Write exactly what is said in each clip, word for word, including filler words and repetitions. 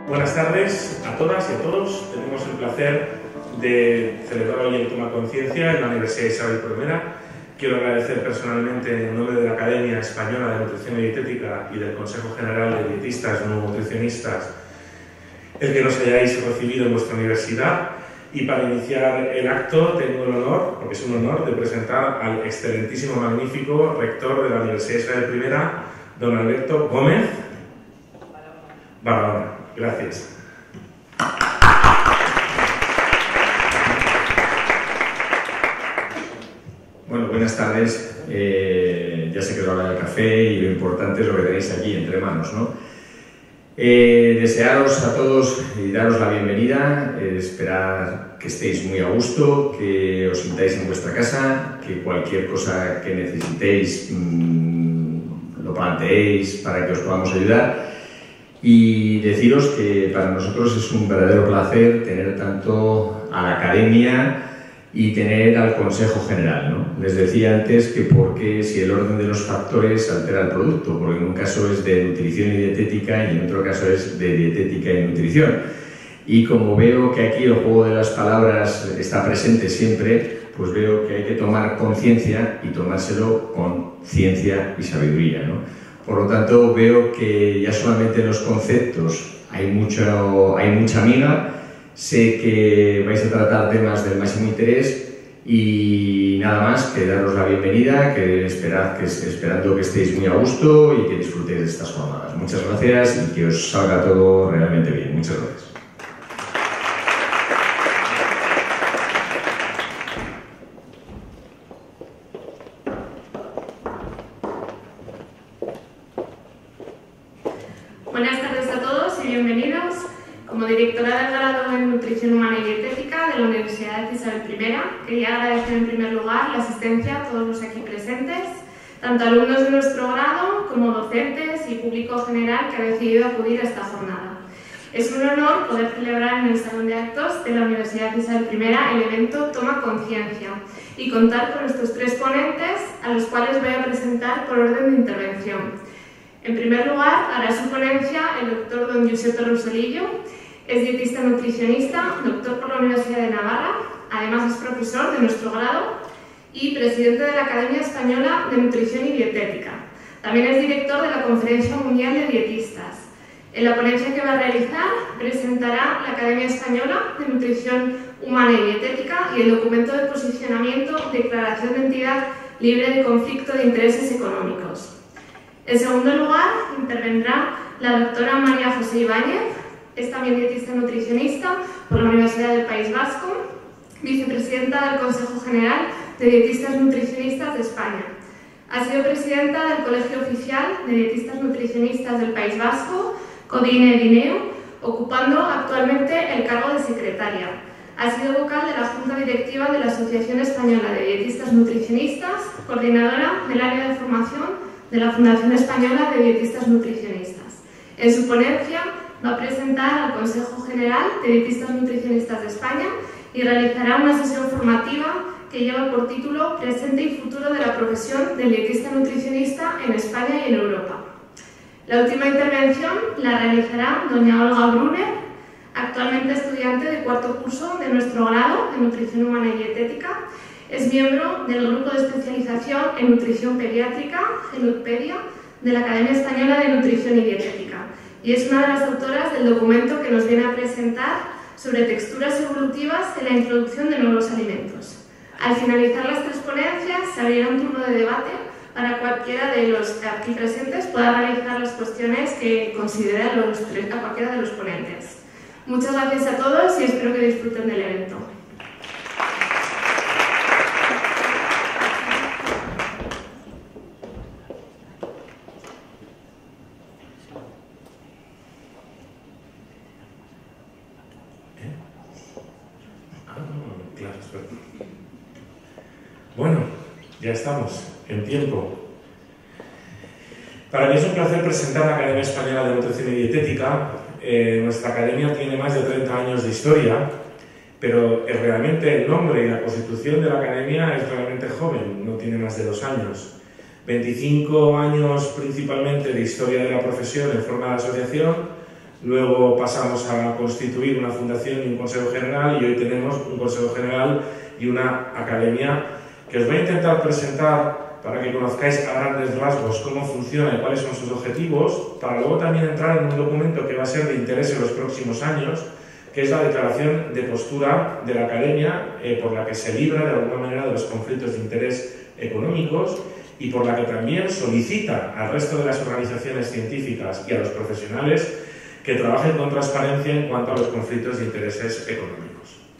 Buenas tardes a todas y a todos. Tenemos el placer de celebrar hoy el Toma Conciencia en la Universidad Isabel primera. Quiero agradecer personalmente en nombre de la Academia Española de Nutrición y Dietética y del Consejo General de Dietistas y Nutricionistas el que nos hayáis recibido en vuestra universidad. Y para iniciar el acto tengo el honor, porque es un honor, de presentar al excelentísimo, magnífico rector de la Universidad Isabel primera, don Alberto Gómez Barahona. Gracias. Bueno, buenas tardes. Eh, ya sé que es la hora del café y lo importante es lo que tenéis aquí entre manos, ¿no? Eh, desearos a todos y daros la bienvenida, eh, esperar que estéis muy a gusto, que os sintáis en vuestra casa, que cualquier cosa que necesitéis mmm, lo planteéis para que os podamos ayudar. Y deciros que para nosotros es un verdadero placer tener tanto a la Academia y tener al Consejo General, ¿no? Les decía antes que porque si el orden de los factores altera el producto, porque en un caso es de nutrición y dietética y en otro caso es de dietética y nutrición. Y como veo que aquí el juego de las palabras está presente siempre, pues veo que hay que tomar conciencia y tomárselo con ciencia y sabiduría, ¿no? Por lo tanto, veo que ya solamente en los conceptos hay, mucho, hay mucha miga. Sé que vais a tratar temas del máximo interés y nada más que daros la bienvenida, que esperad, que esperando que estéis muy a gusto y que disfrutéis de estas jornadas. Muchas gracias y que os salga todo realmente bien. Muchas gracias. Buenas tardes a todos y bienvenidos. Como directora del grado en Nutrición Humana y Dietética de la Universidad Isabel primera, quería agradecer en primer lugar la asistencia a todos los aquí presentes, tanto alumnos de nuestro grado como docentes y público general que ha decidido acudir a esta jornada. Es un honor poder celebrar en el Salón de Actos de la Universidad Isabel primera el evento Toma Conciencia y contar con estos tres ponentes a los cuales voy a presentar por orden de intervención. En primer lugar, hará su ponencia el doctor don Giuseppe Rosolillo. Es dietista nutricionista, doctor por la Universidad de Navarra, además es profesor de nuestro grado y presidente de la Academia Española de Nutrición y Dietética. También es director de la Conferencia Mundial de Dietistas. En la ponencia que va a realizar presentará la Academia Española de Nutrición Humana y Dietética y el documento de posicionamiento Declaración de Entidad Libre de Conflicto de Intereses Económicos. En segundo lugar, intervendrá la doctora María José Ibáñez, es también dietista nutricionista por la Universidad del País Vasco, vicepresidenta del Consejo General de Dietistas Nutricionistas de España. Ha sido presidenta del Colegio Oficial de Dietistas Nutricionistas del País Vasco, Codine Dineo, ocupando actualmente el cargo de secretaria. Ha sido vocal de la Junta Directiva de la Asociación Española de Dietistas Nutricionistas, coordinadora del área de formación de la Fundación Española de Dietistas Nutricionistas. En su ponencia va a presentar al Consejo General de Dietistas Nutricionistas de España y realizará una sesión formativa que lleva por título Presente y futuro de la profesión del dietista nutricionista en España y en Europa. La última intervención la realizará doña Olga Brunner, actualmente estudiante de cuarto curso de nuestro grado de Nutrición Humana y Dietética. Es miembro del Grupo de Especialización en Nutrición Pediátrica, Genutpedia, de la Academia Española de Nutrición y Dietética, y es una de las autoras del documento que nos viene a presentar sobre texturas evolutivas en la introducción de nuevos alimentos. Al finalizar las tres ponencias, se abrirá un turno de debate para cualquiera de los aquí presentes pueda realizar las cuestiones que consideren los tres, a cualquiera de los ponentes. Muchas gracias a todos y espero que disfruten del evento. Bueno, ya estamos en tiempo. Para mí es un placer presentar la Academia Española de Nutrición y Dietética. Eh, nuestra academia tiene más de treinta años de historia, pero es realmente el nombre y la constitución de la academia es realmente joven, no tiene más de dos años. veinticinco años principalmente de historia de la profesión en forma de asociación, luego pasamos a constituir una fundación y un consejo general, y hoy tenemos un consejo general y una academia que os voy a intentar presentar para que conozcáis a grandes rasgos cómo funciona y cuáles son sus objetivos, para luego también entrar en un documento que va a ser de interés en los próximos años, que es la declaración de postura de la academia, eh, por la que se libra de alguna manera de los conflictos de interés económicos y por la que también solicita al resto de las organizaciones científicas y a los profesionales que trabajen con transparencia en cuanto a los conflictos de intereses económicos.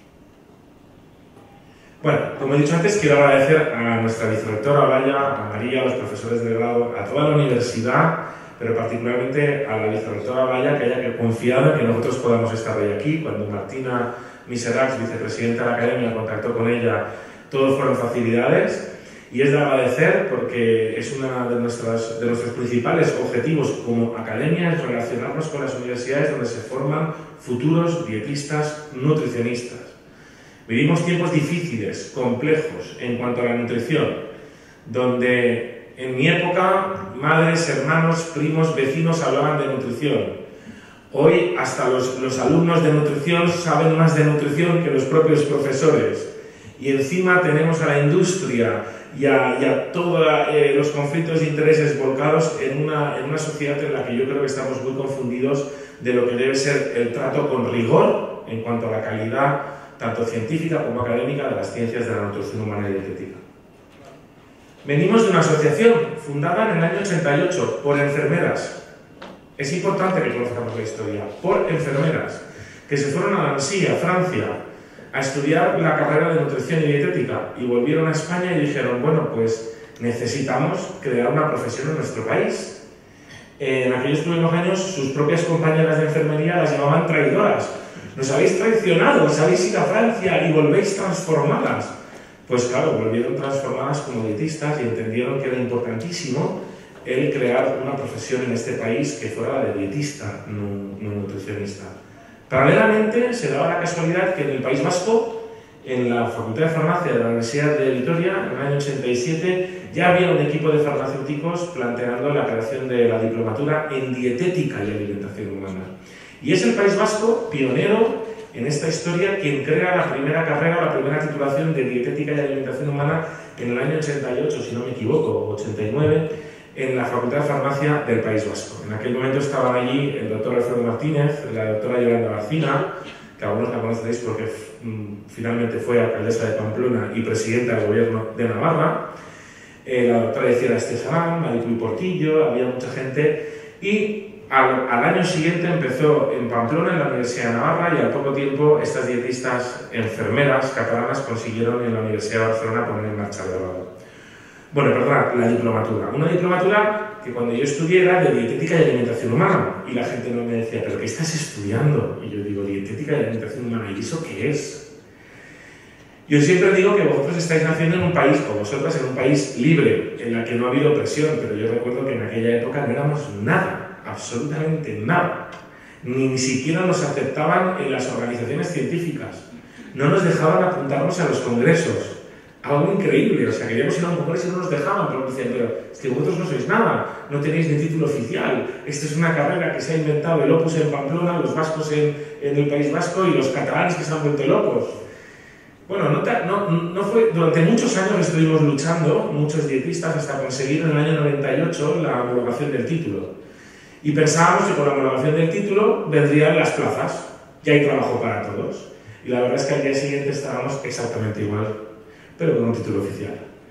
Bueno, como he dicho antes, quiero agradecer a nuestra vicerrectora Olaya, a María, a los profesores de grado, a toda la universidad, pero particularmente a la vicerrectora Olaya, que haya confiado en que nosotros podamos estar hoy aquí. Cuando Martina Miserax, vicepresidenta de la academia, contactó con ella, todo fueron facilidades. Y es de agradecer porque es uno de, nuestras, de nuestros principales objetivos como academia, es relacionarnos con las universidades donde se forman futuros dietistas nutricionistas. Vivimos tiempos difíciles, complejos en cuanto a la nutrición, donde en mi época madres, hermanos, primos, vecinos hablaban de nutrición. Hoy hasta los, los alumnos de nutrición saben más de nutrición que los propios profesores. Y encima tenemos a la industria y a, y a todos eh, los conflictos de intereses volcados en una, en una sociedad en la que yo creo que estamos muy confundidos de lo que debe ser el trato con rigor en cuanto a la calidad tanto científica como académica de las ciencias de la nutrición humana y dietética. Venimos de una asociación fundada en el año ochenta y ocho por enfermeras. Es importante que conozcamos la historia. Por enfermeras que se fueron a Nancy, a Francia, a estudiar la carrera de nutrición y dietética y volvieron a España y dijeron, bueno, pues necesitamos crear una profesión en nuestro país. En aquellos primeros años sus propias compañeras de enfermería las llamaban traidoras. Nos habéis traicionado, os habéis ido a Francia y volvéis transformadas. Pues claro, volvieron transformadas como dietistas y entendieron que era importantísimo el crear una profesión en este país que fuera la de dietista, no, no nutricionista. Paralelamente, se daba la casualidad que en el País Vasco, en la Facultad de Farmacia de la Universidad de Vitoria, en el año ochenta y siete, ya había un equipo de farmacéuticos planteando la creación de la diplomatura en dietética y alimentación humana. Y es el País Vasco, pionero en esta historia, quien crea la primera carrera, la primera titulación de dietética y alimentación humana en el año ochenta y ocho, si no me equivoco, ochenta y nueve, en la Facultad de Farmacia del País Vasco. En aquel momento estaban allí el doctor Alfredo Martínez, la doctora Yolanda Barcina, que algunos la conoceréis porque mm, finalmente fue alcaldesa de Pamplona y presidenta del gobierno de Navarra, eh, la doctora Iciar Estejarán, Maricuy Portillo, había mucha gente, y al, al año siguiente empezó en Pamplona, en la Universidad de Navarra, y al poco tiempo estas dietistas enfermeras catalanas consiguieron en la Universidad de Barcelona poner en marcha el grado. Bueno, perdón, la diplomatura. Una diplomatura que cuando yo estudié era de dietética y alimentación humana. Y la gente no me decía, ¿pero qué estás estudiando? Y yo digo, dietética y alimentación humana. ¿Y eso qué es? Yo siempre digo que vosotros estáis naciendo en un país, o vosotras en un país libre, en la que no ha habido opresión. Pero yo recuerdo que en aquella época no éramos nada, absolutamente nada. Ni, ni siquiera nos aceptaban en las organizaciones científicas. No nos dejaban apuntarnos a los congresos. Algo increíble, o sea, queríamos ir a un congreso y no nos dejaban, pero decían, pero es que vosotros no sois nada, no tenéis ni título oficial, esta es una carrera que se ha inventado el Opus en Pamplona, los vascos en, en el País Vasco y los catalanes que se han vuelto locos. Bueno, no, no, no fue, durante muchos años estuvimos luchando, muchos dietistas, hasta conseguir en el año noventa y ocho la homologación del título. Y pensábamos que con la homologación del título vendrían las plazas, ya hay trabajo para todos. Y la verdad es que al día siguiente estábamos exactamente igual, pero con un título oficial.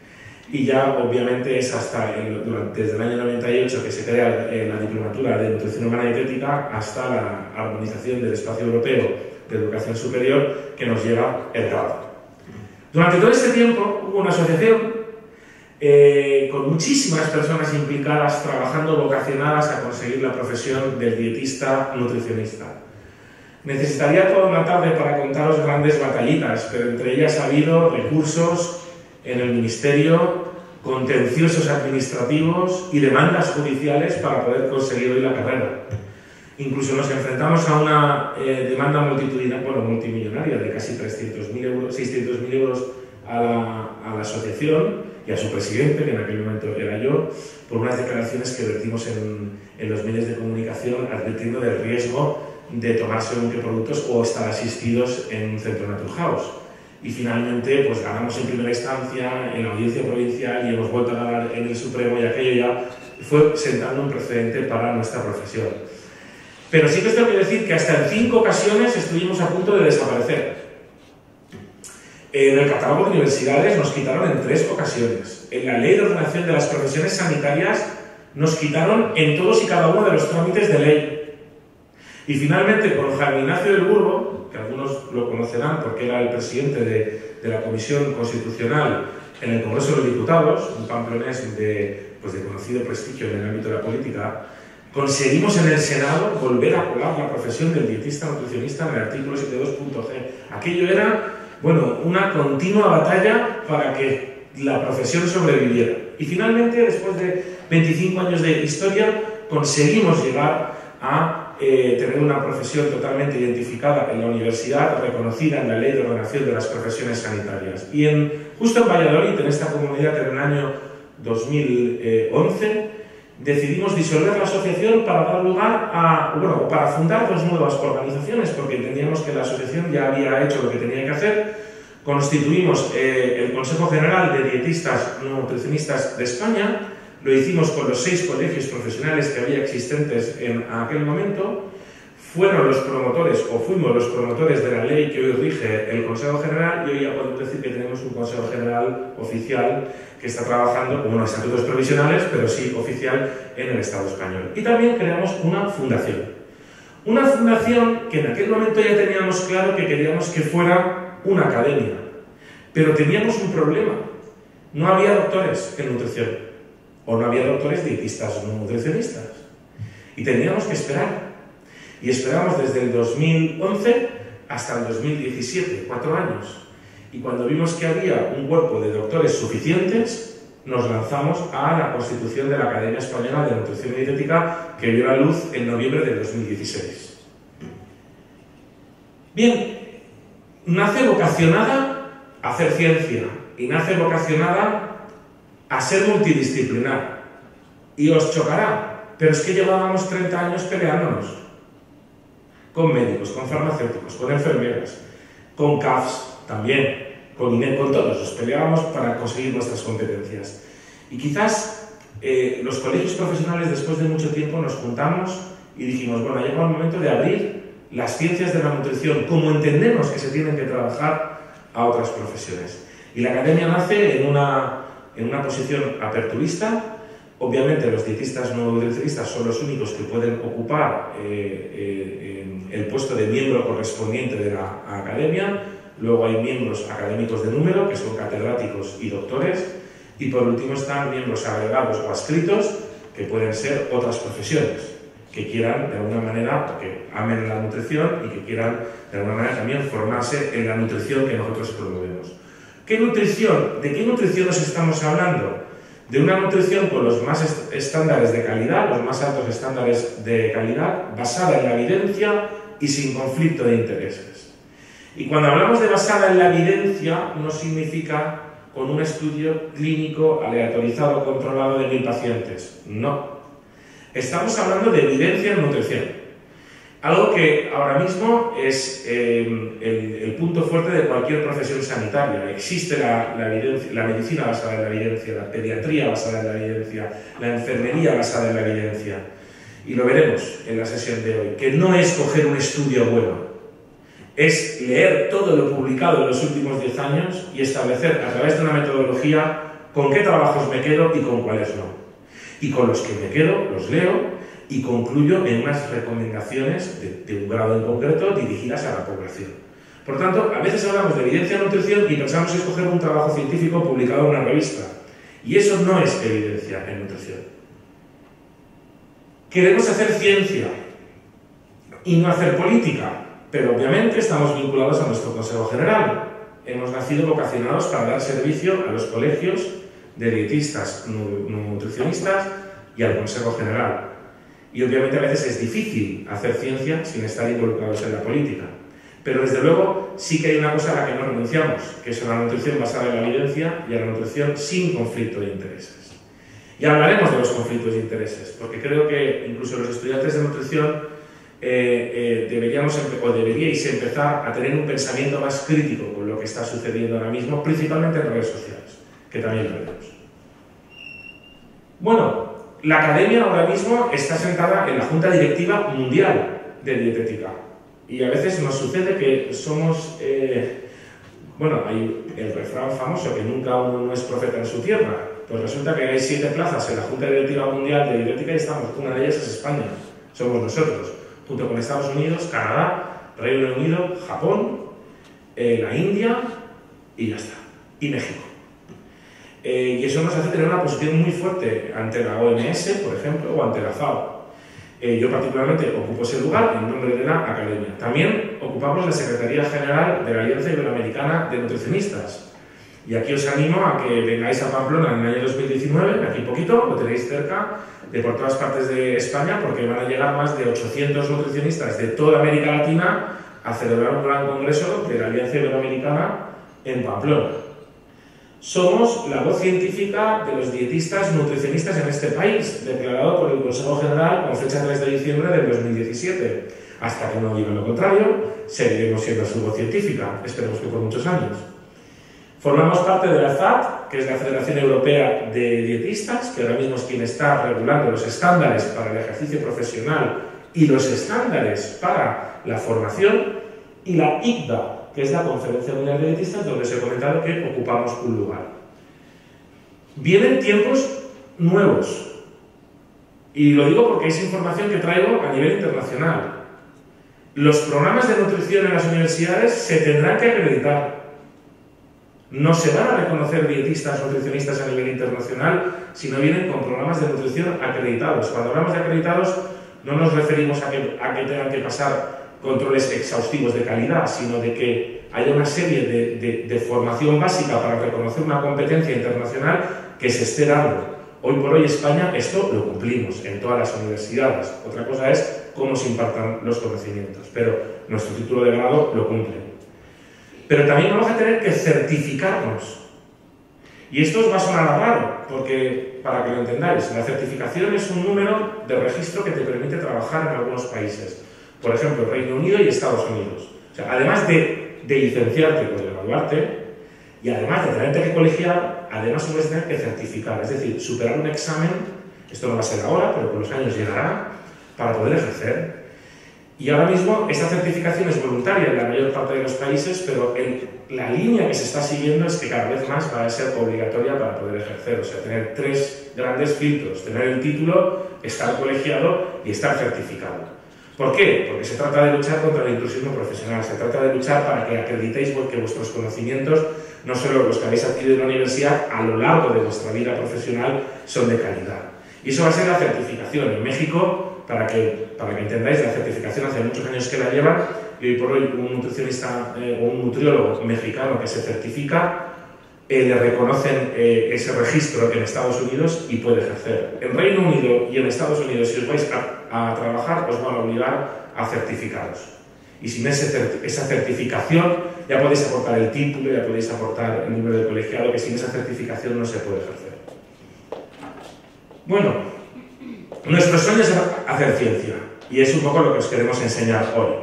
Y ya, obviamente, es hasta el, durante, desde el año noventa y ocho que se crea eh, la diplomatura de nutrición humana y dietética hasta la armonización del espacio europeo de educación superior que nos lleva el grado. Durante todo este tiempo hubo una asociación eh, con muchísimas personas implicadas trabajando vocacionadas a conseguir la profesión del dietista nutricionista. Necesitaría toda una tarde para contaros grandes batallitas, pero entre ellas ha habido recursos en el Ministerio, contenciosos administrativos y demandas judiciales para poder conseguir hoy la carrera. Incluso nos enfrentamos a una eh, demanda multitudinaria, bueno, multimillonaria de casi trescientos mil euros, seiscientos mil euros a la, a la asociación, y a su presidente, que en aquel momento era yo, por unas declaraciones que vertimos en, en los medios de comunicación advirtiendo del riesgo de tomar según qué productos o estar asistidos en un centro Naturhaus. Y finalmente pues ganamos en primera instancia en la audiencia provincial y hemos vuelto a ganar en el Supremo, y aquello ya fue sentando un precedente para nuestra profesión. Pero sí que os tengo que decir que hasta en cinco ocasiones estuvimos a punto de desaparecer. En el catálogo de universidades nos quitaron en tres ocasiones. En la ley de ordenación de las profesiones sanitarias nos quitaron en todos y cada uno de los trámites de ley. Y finalmente con Jaime Ignacio del Burgo, que algunos lo conocerán porque era el presidente de, de la Comisión Constitucional en el Congreso de los Diputados, un pamplonés de, pues de conocido prestigio en el ámbito de la política, conseguimos en el Senado volver a colar la profesión del dietista nutricionista en el artículo setenta y dos punto c. Aquello era, bueno, una continua batalla para que la profesión sobreviviera. Y finalmente, después de veinticinco años de historia, conseguimos llegar a eh, tener una profesión totalmente identificada en la universidad, reconocida en la Ley de Ordenación de las Profesiones Sanitarias. Y en, justo en Valladolid, en esta comunidad, en el año dos mil once, decidimos disolver la asociación para dar lugar a, bueno, para fundar dos nuevas organizaciones, porque entendíamos que la asociación ya había hecho lo que tenía que hacer. Constituimos eh, el Consejo General de Dietistas Nutricionistas de España. Lo hicimos con los seis colegios profesionales que había existentes en aquel momento. Fueron los promotores, o fuimos los promotores de la ley que hoy rige el Consejo General, y hoy ya podemos decir que tenemos un Consejo General oficial que está trabajando con unos estatutos provisionales, pero sí oficial en el Estado español. Y también creamos una fundación. Una fundación que en aquel momento ya teníamos claro que queríamos que fuera una academia. Pero teníamos un problema. No había doctores en nutrición. O no había doctores dietistas no nutricionistas. Y teníamos que esperar. Y esperamos desde el dos mil once hasta el dos mil diecisiete, cuatro años. Y cuando vimos que había un cuerpo de doctores suficientes, nos lanzamos a la constitución de la Academia Española de Nutrición y Dietética, que vio la luz en noviembre de dos mil dieciséis. Bien, nace vocacionada a hacer ciencia y nace vocacionada a ser multidisciplinar. Y os chocará, pero es que llevábamos treinta años peleándonos con médicos, con farmacéuticos, con enfermeras, con C A Fs también, con I N E, con todos. Nos peleábamos para conseguir nuestras competencias. Y quizás eh, los colegios profesionales, después de mucho tiempo, nos juntamos y dijimos, bueno, ha llegado el momento de abrir las ciencias de la nutrición como entendemos que se tienen que trabajar a otras profesiones. Y la academia nace en una en una posición aperturista. Obviamente los dietistas no nutricionistas son los únicos que pueden ocupar eh, eh, el puesto de miembro correspondiente de la academia. Luego hay miembros académicos de número, que son catedráticos y doctores, y por último están miembros agregados o adscritos, que pueden ser otras profesiones, que quieran de alguna manera, que amen la nutrición y que quieran de alguna manera también formarse en la nutrición que nosotros promovemos. ¿Qué nutrición? ¿De qué nutrición nos estamos hablando? De una nutrición con los más est estándares de calidad, los más altos estándares de calidad, basada en la evidencia y sin conflicto de intereses. Y cuando hablamos de basada en la evidencia, no significa con un estudio clínico aleatorizado, controlado de mil pacientes. No. Estamos hablando de evidencia en nutrición. Algo que ahora mismo es eh, el, el punto fuerte de cualquier profesión sanitaria. Existe la, la, evidencia, la medicina basada en la evidencia, la pediatría basada en la evidencia, la enfermería basada en la evidencia. Y lo veremos en la sesión de hoy, que no es coger un estudio bueno, es leer todo lo publicado en los últimos diez años y establecer a través de una metodología con qué trabajos me quedo y con cuáles no. Y con los que me quedo, los leo y concluyo en unas recomendaciones de, de un grado en concreto dirigidas a la población. Por tanto, a veces hablamos de evidencia en nutrición y pensamos escoger un trabajo científico publicado en una revista. Y eso no es evidencia en nutrición. Queremos hacer ciencia y no hacer política, pero obviamente estamos vinculados a nuestro Consejo General. Hemos nacido vocacionados para dar servicio a los colegios de dietistas nutricionistas y al Consejo General. Y obviamente a veces es difícil hacer ciencia sin estar involucrados en la política. Pero desde luego sí que hay una cosa a la que no renunciamos, que es la nutrición basada en la evidencia y a la nutrición sin conflicto de intereses. Y hablaremos de los conflictos de intereses, porque creo que incluso los estudiantes de nutrición eh, eh, deberíamos o deberíais empezar a tener un pensamiento más crítico con lo que está sucediendo ahora mismo, principalmente en redes sociales, que también lo vemos. Bueno, la academia ahora mismo está sentada en la Junta Directiva Mundial de Dietética. Y a veces nos sucede que somos... Eh, bueno, hay el refrán famoso que nunca uno no es profeta en su tierra. Pues resulta que hay siete plazas en la Junta Directiva Mundial de Dietética y estamos. Una de ellas es España. Somos nosotros. Junto con Estados Unidos, Canadá, Reino Unido, Japón, eh, la India y ya está. Y México. Eh, y eso nos hace tener una posición muy fuerte ante la O M S, por ejemplo, o ante la FAO. Eh, yo particularmente ocupo ese lugar en nombre de la Academia. También ocupamos la Secretaría General de la Alianza Iberoamericana de Nutricionistas. Y aquí os animo a que vengáis a Pamplona en el año dos mil diecinueve, aquí poquito, lo tenéis cerca, de por todas partes de España, porque van a llegar más de ochocientos nutricionistas de toda América Latina a celebrar un gran congreso de la Alianza Iberoamericana en Pamplona. Somos la voz científica de los dietistas nutricionistas en este país, declarado por el Consejo General con fecha tres de diciembre del dos mil diecisiete. Hasta que no digan lo contrario, seguiremos siendo su voz científica, esperemos que por muchos años. Formamos parte de la F A D, que es la Federación Europea de Dietistas, que ahora mismo es quien está regulando los estándares para el ejercicio profesional y los estándares para la formación, y la I C D A, que es la Conferencia Mundial de Dietistas, donde os he comentado que ocupamos un lugar. Vienen tiempos nuevos, y lo digo porque es información que traigo a nivel internacional. Los programas de nutrición en las universidades se tendrán que acreditar. No se van a reconocer dietistas nutricionistas a nivel internacional si no vienen con programas de nutrición acreditados. Cuando hablamos de acreditados, no nos referimos a que, a que tengan que pasar controles exhaustivos de calidad, sino de que haya una serie de, de, de formación básica para reconocer una competencia internacional que se esté dando. Hoy por hoy España esto lo cumplimos en todas las universidades. Otra cosa es cómo se impartan los conocimientos, pero nuestro título de grado lo cumple. Pero también vamos a tener que certificarnos. Y esto os va a sonar raro, porque, para que lo entendáis, la certificación es un número de registro que te permite trabajar en algunos países. Por ejemplo, Reino Unido y Estados Unidos. O sea, además de, de licenciarte o de graduarte, y además de tenerte que colegiar, además vas a tener que certificar. Es decir, superar un examen, esto no va a ser ahora, pero con los años llegará, para poder ejercer. Y ahora mismo esta certificación es voluntaria en la mayor parte de los países, pero el, la línea que se está siguiendo es que cada vez más va a ser obligatoria para poder ejercer. O sea, tener tres grandes filtros: tener el título, estar colegiado y estar certificado. ¿Por qué? Porque se trata de luchar contra el intrusismo profesional, se trata de luchar para que acreditéis que vuestros conocimientos, no solo los que habéis adquirido en la universidad, a lo largo de vuestra vida profesional, son de calidad. Y eso va a ser la certificación. En México, para que, para que entendáis, la certificación hace muchos años que la llevan, y hoy por hoy un nutricionista eh, o un nutriólogo mexicano que se certifica, eh, le reconocen eh, ese registro en Estados Unidos y puede ejercer. En Reino Unido y en Estados Unidos, si os vais a, a trabajar, os van a obligar a certificaros. Y sin ese, esa certificación ya podéis aportar el título, ya podéis aportar el número de colegiado, que sin esa certificación no se puede ejercer. Bueno, nuestro sueño es hacer ciencia, y es un poco lo que os queremos enseñar hoy.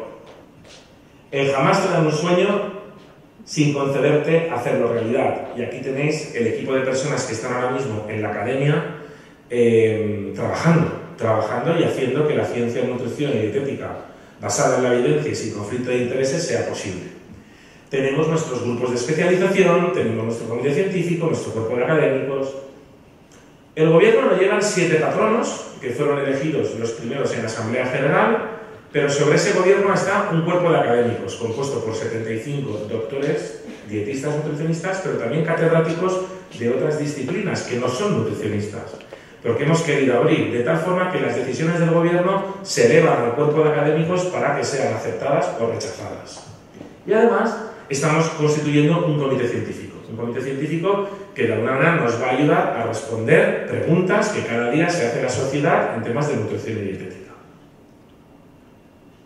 El jamás te da un sueño sin concederte hacerlo realidad. Y aquí tenéis el equipo de personas que están ahora mismo en la academia eh, trabajando, trabajando y haciendo que la ciencia en nutrición y dietética basada en la evidencia y sin conflicto de intereses sea posible. Tenemos nuestros grupos de especialización, tenemos nuestro comité científico, nuestro cuerpo de académicos. El gobierno lo llevan siete patronos, que fueron elegidos los primeros en la Asamblea General, pero sobre ese gobierno está un cuerpo de académicos, compuesto por setenta y cinco doctores, dietistas, nutricionistas, pero también catedráticos de otras disciplinas que no son nutricionistas, pero que hemos querido abrir, de tal forma que las decisiones del gobierno se elevan al cuerpo de académicos para que sean aceptadas o rechazadas. Y además, estamos constituyendo un comité científico, un comité científico que de alguna manera nos va a ayudar a responder preguntas que cada día se hace la sociedad en temas de nutrición y dietética.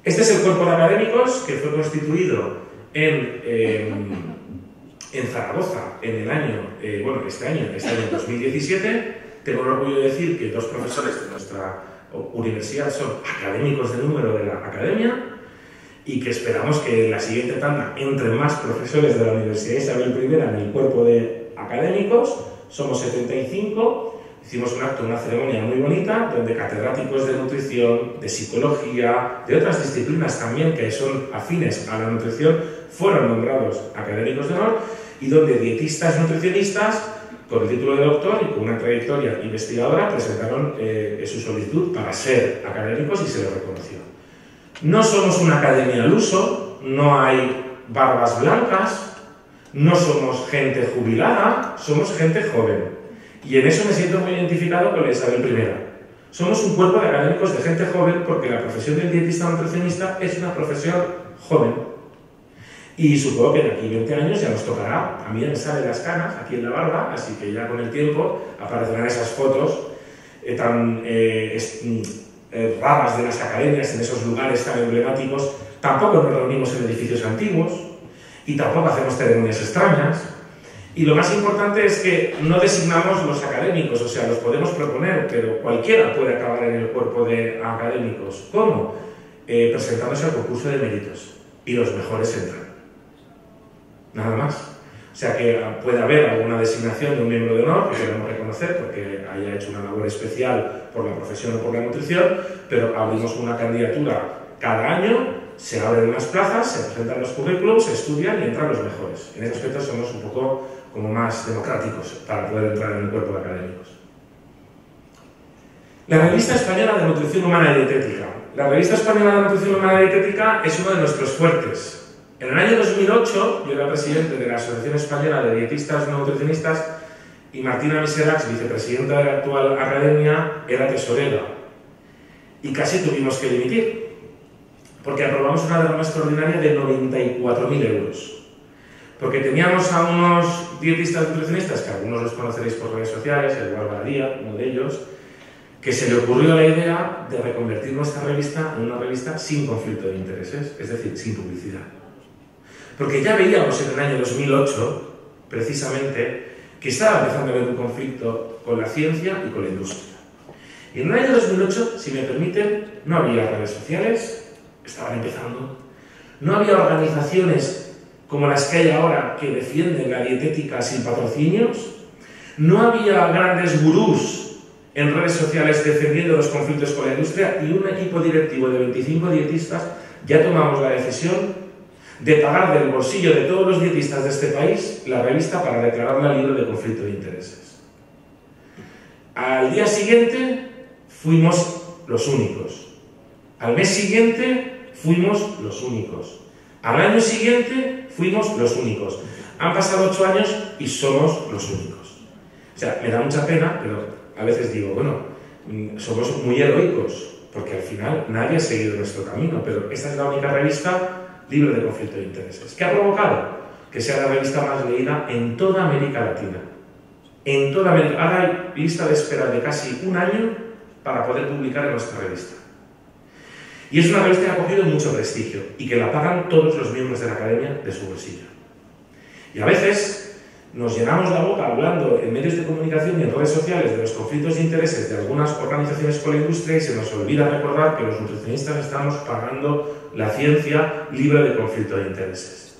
Este es el cuerpo de académicos que fue constituido en, eh, en Zaragoza en el año, eh, bueno, este año, este año dos mil diecisiete. Tengo el orgullo de decir que dos profesores de nuestra universidad son académicos de número de la academia y que esperamos que en la siguiente tanda entren más profesores de la Universidad Isabel primera en el cuerpo de académicos. Somos setenta y cinco. Hicimos un acto, una ceremonia muy bonita, donde catedráticos de nutrición, de psicología, de otras disciplinas también que son afines a la nutrición, fueron nombrados académicos de honor, y donde dietistas nutricionistas, con el título de doctor y con una trayectoria investigadora, presentaron eh, su solicitud para ser académicos y se les reconoció. No somos una academia al uso, no hay barbas blancas, no somos gente jubilada, somos gente joven. Y en eso me siento muy identificado con la Isabel primera. Somos un cuerpo de académicos de gente joven porque la profesión del dietista nutricionista es una profesión joven. Y supongo que de aquí a veinte años ya nos tocará. A mí me salen las canas aquí en la barba, así que ya con el tiempo aparecerán esas fotos eh, tan eh, es, eh, raras de las academias en esos lugares tan emblemáticos. Tampoco nos reunimos en edificios antiguos y tampoco hacemos ceremonias extrañas. Y lo más importante es que no designamos los académicos, o sea, los podemos proponer, pero cualquiera puede acabar en el cuerpo de académicos. ¿Cómo? Eh, presentándose al concurso de méritos. Y los mejores entran. Nada más. O sea que puede haber alguna designación de un miembro de honor que queremos reconocer porque haya hecho una labor especial por la profesión o por la nutrición, pero abrimos una candidatura cada año, se abren unas plazas, se presentan los currículums, se estudian y entran los mejores. En ese aspecto somos un poco como más democráticos para poder entrar en el cuerpo de académicos. La Revista Española de Nutrición Humana y Dietética. La Revista Española de Nutrición Humana y Dietética es uno de nuestros fuertes. En el año dos mil ocho, yo era presidente de la Asociación Española de Dietistas No Nutricionistas y Martina Miserax, vicepresidenta de la actual academia, era tesorera. Y casi tuvimos que dimitir, porque aprobamos una derrama extraordinaria de noventa y cuatro mil euros. Porque teníamos a unos dietistas nutricionistas, que algunos los conoceréis por redes sociales, Eduardo Badía, uno de ellos, que se le ocurrió la idea de reconvertir nuestra revista en una revista sin conflicto de intereses, es decir, sin publicidad. Porque ya veíamos en el año dos mil ocho, precisamente, que estaba empezando a haber un conflicto con la ciencia y con la industria. Y en el año dos mil ocho, si me permiten, no había redes sociales, estaban empezando, no había organizaciones como las que hay ahora que defienden la dietética sin patrocinios, no había grandes gurús en redes sociales defendiendo los conflictos con la industria y un equipo directivo de veinticinco dietistas ya tomamos la decisión de pagar del bolsillo de todos los dietistas de este país la revista para declararla libre de conflicto de intereses. Al día siguiente fuimos los únicos. Al mes siguiente fuimos los únicos. Al año siguiente fuimos los únicos. Han pasado ocho años y somos los únicos. O sea, me da mucha pena, pero a veces digo, bueno, somos muy heroicos, porque al final nadie ha seguido nuestro camino, pero esta es la única revista libre de conflicto de intereses. ¿Qué ha provocado? Que sea la revista más leída en toda América Latina. En toda América. Ahora hay lista de espera de casi un año para poder publicar en nuestra revista. Y es una revista que ha cogido mucho prestigio y que la pagan todos los miembros de la academia de su bolsillo. Y a veces nos llenamos la boca hablando en medios de comunicación y en redes sociales de los conflictos de intereses de algunas organizaciones con la industria y se nos olvida recordar que los nutricionistas estamos pagando la ciencia libre de conflicto de intereses.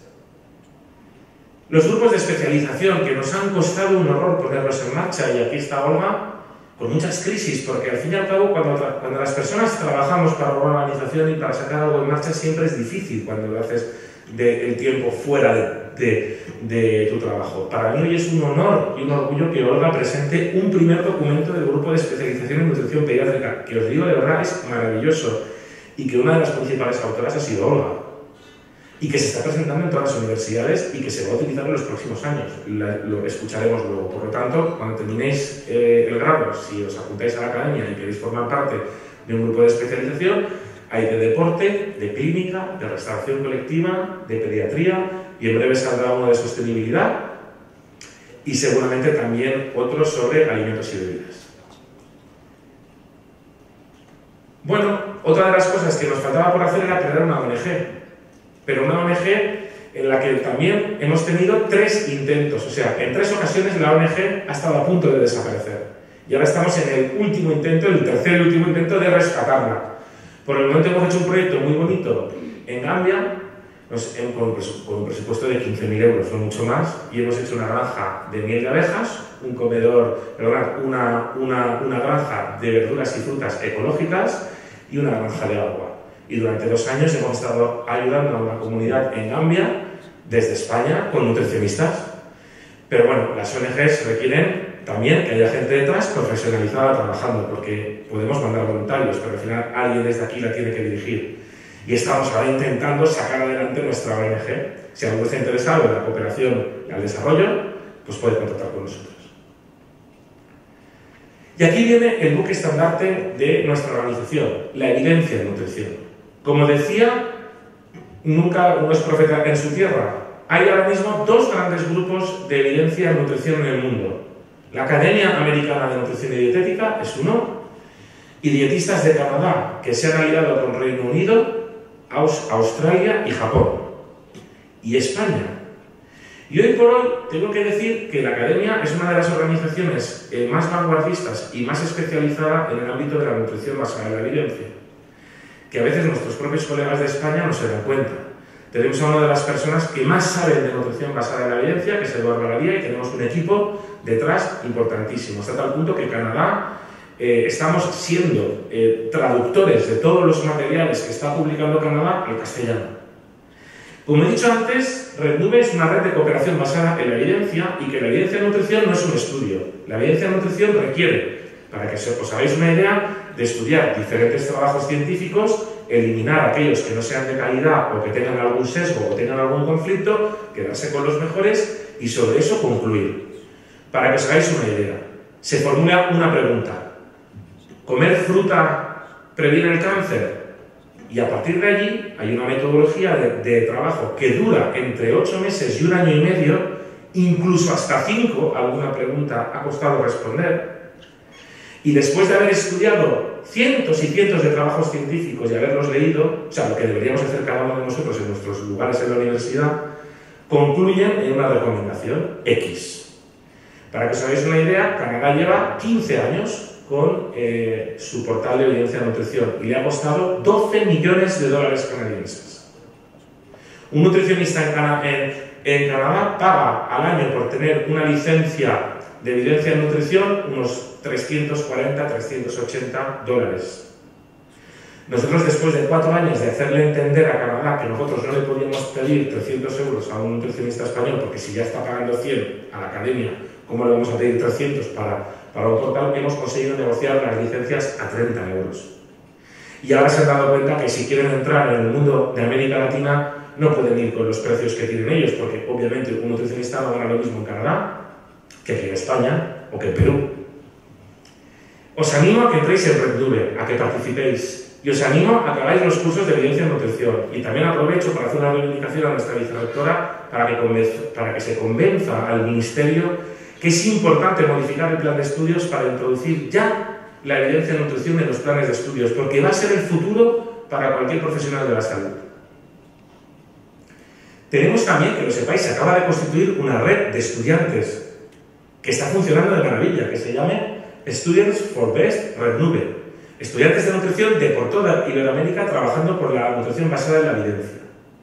Los grupos de especialización que nos han costado un horror ponerlos en marcha, y aquí está Olga, con muchas crisis, porque al fin y al cabo cuando, cuando las personas trabajamos para una organización y para sacar algo en marcha siempre es difícil cuando lo haces del tiempo fuera de, de, de tu trabajo. Para mí hoy es un honor y un orgullo que Olga presente un primer documento del grupo de especialización en nutrición pediátrica, que os digo de verdad es maravilloso, y que una de las principales autoras ha sido Olga, y que se está presentando en todas las universidades y que se va a utilizar en los próximos años. La, lo escucharemos luego. Por lo tanto, cuando terminéis eh, el grado, si os apuntáis a la academia y queréis formar parte de un grupo de especialización, hay de deporte, de clínica, de restauración colectiva, de pediatría, y en breve saldrá uno de sostenibilidad y seguramente también otro sobre alimentos y bebidas. Bueno, Otra de las cosas que nos faltaba por hacer era crear una O N G, pero una O N G en la que también hemos tenido tres intentos, o sea, en tres ocasiones la O N G ha estado a punto de desaparecer. Y ahora estamos en el último intento, el tercer y último intento de rescatarla. Por el momento hemos hecho un proyecto muy bonito en Gambia, nos, en, con, con un presupuesto de quince mil euros, no mucho más, y hemos hecho una granja de miel de abejas, un comedor, perdón, una, una, una granja de verduras y frutas ecológicas y una granja de agua. Y durante dos años hemos estado ayudando a una comunidad en Gambia, desde España, con nutricionistas. Pero bueno, las O N Ges requieren también que haya gente detrás profesionalizada trabajando, porque podemos mandar voluntarios, pero al final alguien desde aquí la tiene que dirigir. Y estamos ahora intentando sacar adelante nuestra O N G. Si alguno está interesado en la cooperación y al desarrollo, pues puede contactar con nosotros. Y aquí viene el buque estandarte de nuestra organización, la evidencia en nutrición. Como decía, nunca uno es profeta en su tierra. Hay ahora mismo dos grandes grupos de evidencia en nutrición en el mundo. La Academia Americana de Nutrición y Dietética es uno, y dietistas de Canadá, que se han aliado con Reino Unido, Aus- Australia y Japón. Y España. Y hoy por hoy tengo que decir que la Academia es una de las organizaciones eh, más vanguardistas y más especializada en el ámbito de la nutrición basada en la evidencia, que a veces nuestros propios colegas de España no se dan cuenta. Tenemos a una de las personas que más saben de nutrición basada en la evidencia, que es Eduardo Garía, y tenemos un equipo detrás importantísimo, hasta tal punto que en Canadá eh, estamos siendo eh, traductores de todos los materiales que está publicando Canadá al castellano. Como he dicho antes, RedNube es una red de cooperación basada en la evidencia, y que la evidencia en nutrición no es un estudio. La evidencia en nutrición requiere, para que os hagáis una idea, de estudiar diferentes trabajos científicos, eliminar aquellos que no sean de calidad o que tengan algún sesgo o tengan algún conflicto, quedarse con los mejores y sobre eso concluir. Para que os hagáis una idea, se formula una pregunta: ¿comer fruta previene el cáncer? Y a partir de allí hay una metodología de, de trabajo que dura entre ocho meses y un año y medio, incluso hasta cinco, alguna pregunta ha costado responder. Y después de haber estudiado cientos y cientos de trabajos científicos y haberlos leído, o sea, lo que deberíamos hacer cada uno de nosotros en nuestros lugares en la universidad, concluyen en una recomendación X. Para que os hagáis una idea, Canadá lleva quince años con eh, su portal de evidencia de nutrición y le ha costado doce millones de dólares canadienses. Un nutricionista en, Cana en, en Canadá paga al año por tener una licencia de evidencia en nutrición unos trescientos cuarenta, trescientos ochenta dólares. Nosotros, después de cuatro años de hacerle entender a Canadá que nosotros no le podíamos pedir trescientos euros a un nutricionista español, porque si ya está pagando cien a la academia, ¿cómo le vamos a pedir trescientos para, para un portal? Hemos conseguido negociar las licencias a treinta euros. Y ahora se han dado cuenta que si quieren entrar en el mundo de América Latina, no pueden ir con los precios que tienen ellos, porque obviamente un nutricionista no gana lo mismo en Canadá que aquí en España o que en Perú. Os animo a que entréis en RedNube, a que participéis, y os animo a que hagáis los cursos de evidencia en nutrición. Y también aprovecho para hacer una reivindicación a nuestra vicerrectora para que, para que se convenza al Ministerio que es importante modificar el plan de estudios para introducir ya la evidencia en nutrición en los planes de estudios, porque va a ser el futuro para cualquier profesional de la salud. Tenemos también, que lo sepáis, se acaba de constituir una red de estudiantes que está funcionando de maravilla, que se llame Students for Best RedNube. Estudiantes de nutrición de por toda Iberoamérica trabajando por la nutrición basada en la evidencia.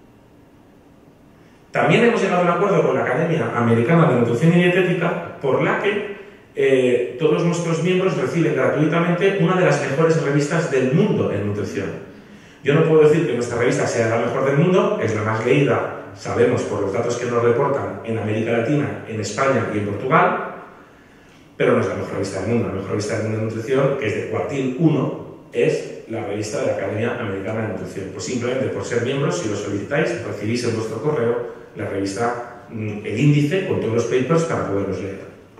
También hemos llegado a un acuerdo con la Academia Americana de Nutrición y Dietética, por la que eh, todos nuestros miembros reciben gratuitamente una de las mejores revistas del mundo en nutrición. Yo no puedo decir que nuestra revista sea la mejor del mundo, es la más leída, sabemos por los datos que nos reportan, en América Latina, en España y en Portugal, pero no es la mejor revista del mundo. La mejor revista del mundo de nutrición, que es de cuartil uno, es la revista de la Academia Americana de Nutrición. Pues simplemente por ser miembros, si lo solicitáis, recibís en vuestro correo la revista, el índice con todos los papers para poderlos leer.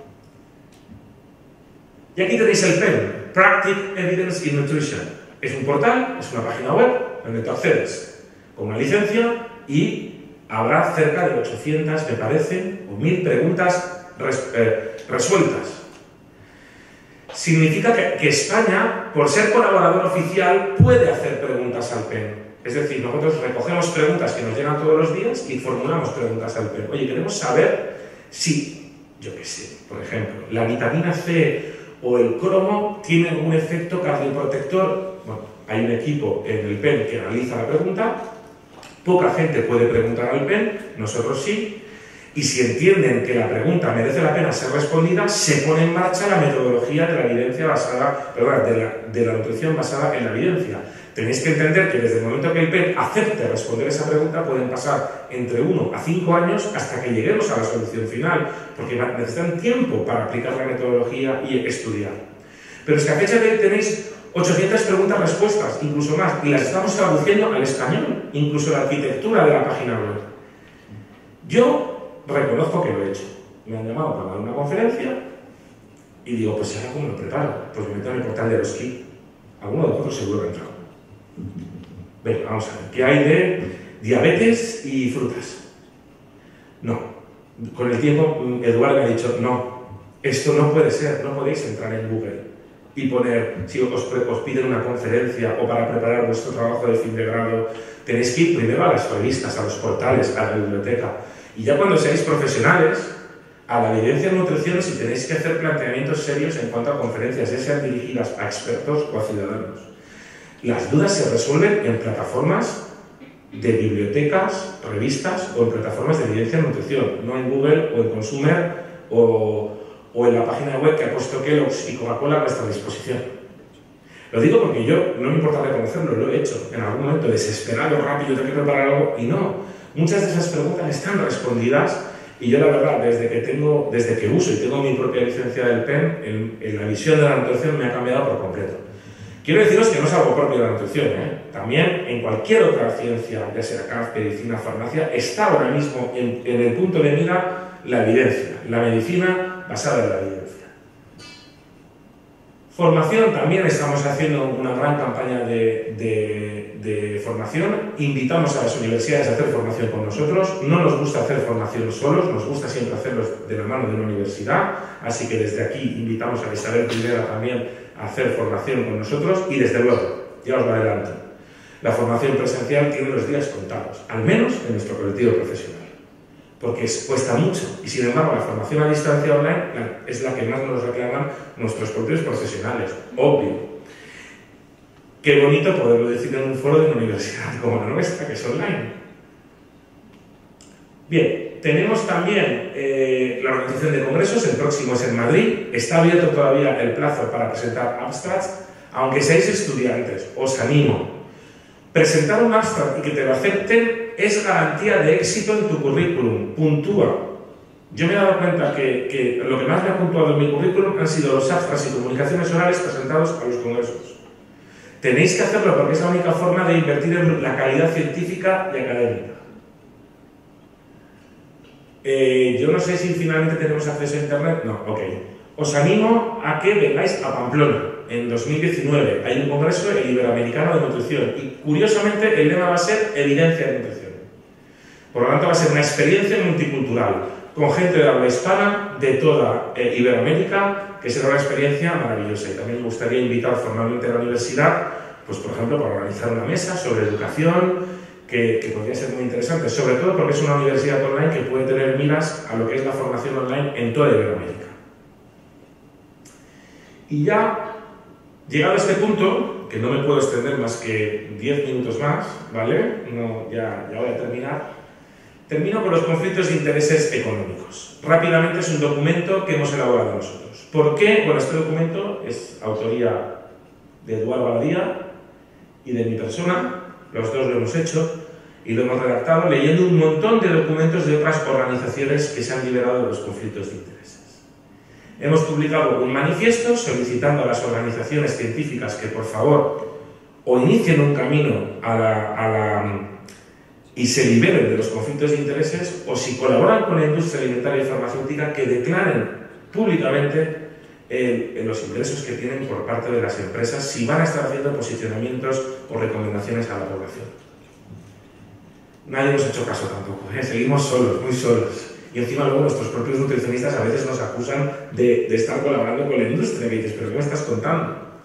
Y aquí tenéis el P E N, Practice Evidence in Nutrition. Es un portal, es una página web donde tú accedes con una licencia y habrá cerca de ochocientas, me parece, o mil preguntas res, eh, resueltas. Significa que, que España por ser colaborador oficial, puede hacer preguntas al P E N. Es decir, nosotros recogemos preguntas que nos llegan todos los días y formulamos preguntas al P E N. Oye, queremos saber si, yo qué sé, por ejemplo, la vitamina C o el cromo tienen un efecto cardioprotector. Bueno, hay un equipo en el P E N que analiza la pregunta, poca gente puede preguntar al P E N, nosotros sí, y si entienden que la pregunta merece la pena ser respondida, se pone en marcha la metodología de la evidencia basada, perdón, de la, de la nutrición basada en la evidencia. Tenéis que entender que desde el momento que el P E N acepte responder esa pregunta pueden pasar entre uno a cinco años hasta que lleguemos a la solución final, porque necesitan tiempo para aplicar la metodología y estudiar. Pero es que a fecha de hoy tenéis ochocientas preguntas-respuestas, incluso más, y las estamos traduciendo al español, incluso la arquitectura de la página web. Yo reconozco que lo he hecho. Me han llamado para dar una conferencia y digo, pues ahora cómo lo preparo. Pues me meto en el portal de Eroski. Alguno de vosotros seguro que ha entrado. Venga, vamos a ver. ¿Qué hay de diabetes y frutas? No. Con el tiempo, Eduardo me ha dicho, no, esto no puede ser, no podéis entrar en Google y poner, si os, os piden una conferencia o para preparar vuestro trabajo de fin de grado, tenéis que ir primero a las revistas, a los portales, a la biblioteca. Y ya cuando seáis profesionales, a la evidencia en nutrición, si tenéis que hacer planteamientos serios en cuanto a conferencias, ya sean dirigidas a expertos o a ciudadanos. Las dudas se resuelven en plataformas de bibliotecas, revistas o en plataformas de evidencia en nutrición, no en Google o en Consumer o, o en la página web que ha puesto Kellogg's y Coca-Cola a nuestra disposición. Lo digo porque yo, no me importa reconocerlo, lo he hecho. En algún momento desesperado, rápido, tengo que preparar algo y no. Muchas de esas preguntas están respondidas y yo la verdad, desde que, tengo, desde que uso y tengo mi propia licencia del P E N, en, en la visión de la nutrición me ha cambiado por completo. Quiero deciros que no es algo propio de la nutrición, ¿eh? También en cualquier otra ciencia, ya sea C A F, medicina, farmacia, está ahora mismo en, en el punto de mira la evidencia, la medicina basada en la evidencia. Formación, también estamos haciendo una gran campaña de, de, de formación. Invitamos a las universidades a hacer formación con nosotros. No nos gusta hacer formación solos, nos gusta siempre hacerlo de la mano de una universidad. Así que desde aquí invitamos a Isabel Primera también a hacer formación con nosotros. Y desde luego, ya os lo adelanto, la formación presencial tiene los días contados, al menos en nuestro colectivo profesional. Porque es, cuesta mucho y sin embargo la formación a distancia online es la que más nos reclaman nuestros propios profesionales, obvio. Qué bonito poderlo decir en un foro de una universidad como la nuestra, que es online. Bien, tenemos también eh, la organización de congresos, el próximo es en Madrid, está abierto todavía el plazo para presentar abstracts, aunque seáis estudiantes, os animo. Presentar un abstract y que te lo acepten es garantía de éxito en tu currículum, puntúa. Yo me he dado cuenta que, que lo que más me ha puntuado en mi currículum han sido los abstracts y comunicaciones orales presentados a los congresos. Tenéis que hacerlo porque es la única forma de invertir en la calidad científica y académica. Eh, yo no sé si finalmente tenemos acceso a internet, no, ok. Os animo a que vengáis a Pamplona. En dos mil diecinueve hay un congreso iberoamericano de nutrición y curiosamente el lema va a ser evidencia en nutrición. Por lo tanto va a ser una experiencia multicultural con gente de habla hispana de toda eh, Iberoamérica, que será una experiencia maravillosa. Y también me gustaría invitar formalmente a la universidad, pues por ejemplo para organizar una mesa sobre educación que, que podría ser muy interesante, sobre todo porque es una universidad online que puede tener miras a lo que es la formación online en toda Iberoamérica. Y ya llegado a este punto, que no me puedo extender más que diez minutos más, ¿vale? No, ya, ya voy a terminar. Termino con los conflictos de intereses económicos. Rápidamente es un documento que hemos elaborado nosotros. ¿Por qué? Bueno, este documento es autoría de Eduardo Baladía y de mi persona. Los dos lo hemos hecho y lo hemos redactado leyendo un montón de documentos de otras organizaciones que se han liberado de los conflictos de intereses. Hemos publicado un manifiesto solicitando a las organizaciones científicas que por favor o inicien un camino a la, a la, y se liberen de los conflictos de intereses, o si colaboran con la industria alimentaria y farmacéutica, que declaren públicamente eh, los ingresos que tienen por parte de las empresas, si van a estar haciendo posicionamientos o recomendaciones a la población. Nadie nos ha hecho caso tampoco, ¿eh? Seguimos solos, muy solos. Y encima luego nuestros propios nutricionistas a veces nos acusan de, de estar colaborando con la industria, que dices, pero ¿qué me estás contando?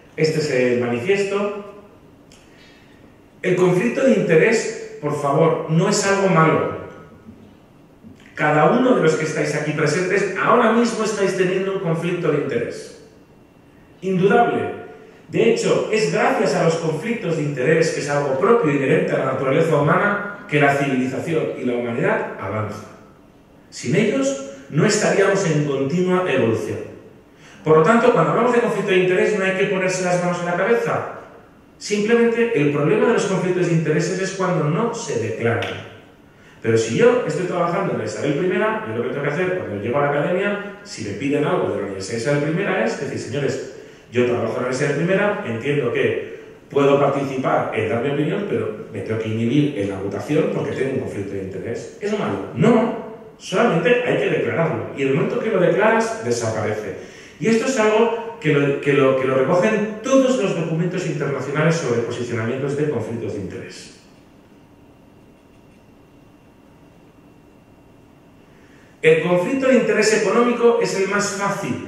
Este es el manifiesto. El conflicto de interés, por favor, no es algo malo. Cada uno de los que estáis aquí presentes ahora mismo estáis teniendo un conflicto de interés. Indudable. De hecho, es gracias a los conflictos de interés, que es algo propio y inherente a la naturaleza humana, que la civilización y la humanidad avanza. Sin ellos, no estaríamos en continua evolución. Por lo tanto, cuando hablamos de conflicto de interés, no hay que ponerse las manos en la cabeza. Simplemente, el problema de los conflictos de intereses es cuando no se declaran. Pero si yo estoy trabajando en la Isabel primera, yo lo que tengo que hacer cuando llego a la academia, si me piden algo de la Universidad Isabel primera, es decir, señores, yo trabajo en la Universidad primera, entiendo que puedo participar en dar mi opinión, pero me tengo que inhibir en la votación porque tengo un conflicto de interés. ¿Es malo? No, solamente hay que declararlo. Y en el momento que lo declaras, desaparece. Y esto es algo que lo, que lo, que lo recogen todos los documentos internacionales sobre posicionamientos de conflictos de interés. El conflicto de interés económico es el más fácil.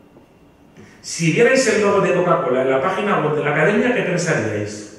Si vierais el logo de Coca-Cola en la página web de la academia, ¿qué pensaríais?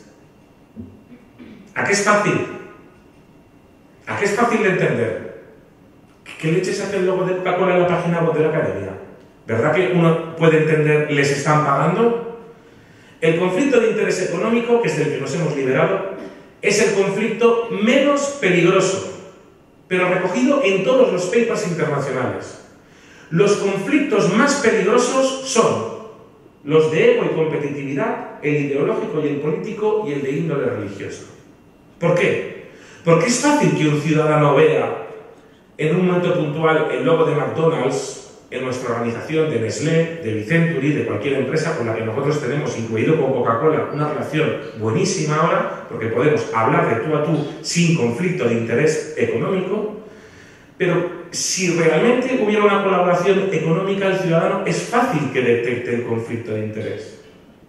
¿A qué es fácil? ¿A qué es fácil de entender? ¿Qué leches hace el logo de Coca-Cola en la página web de la academia? ¿Verdad que uno puede entender, les están pagando? El conflicto de interés económico, que es del que nos hemos liberado, es el conflicto menos peligroso, pero recogido en todos los papers internacionales. Los conflictos más peligrosos son los de ego y competitividad, el ideológico y el político y el de índole religioso. ¿Por qué? Porque es fácil que un ciudadano vea en un momento puntual el logo de McDonald's en nuestra organización, de Nestlé, de Vicenturi, de cualquier empresa con la que nosotros tenemos, incluido con Coca-Cola, una relación buenísima ahora, porque podemos hablar de tú a tú sin conflicto de interés económico. Pero si realmente hubiera una colaboración económica del ciudadano, es fácil que detecte el conflicto de interés.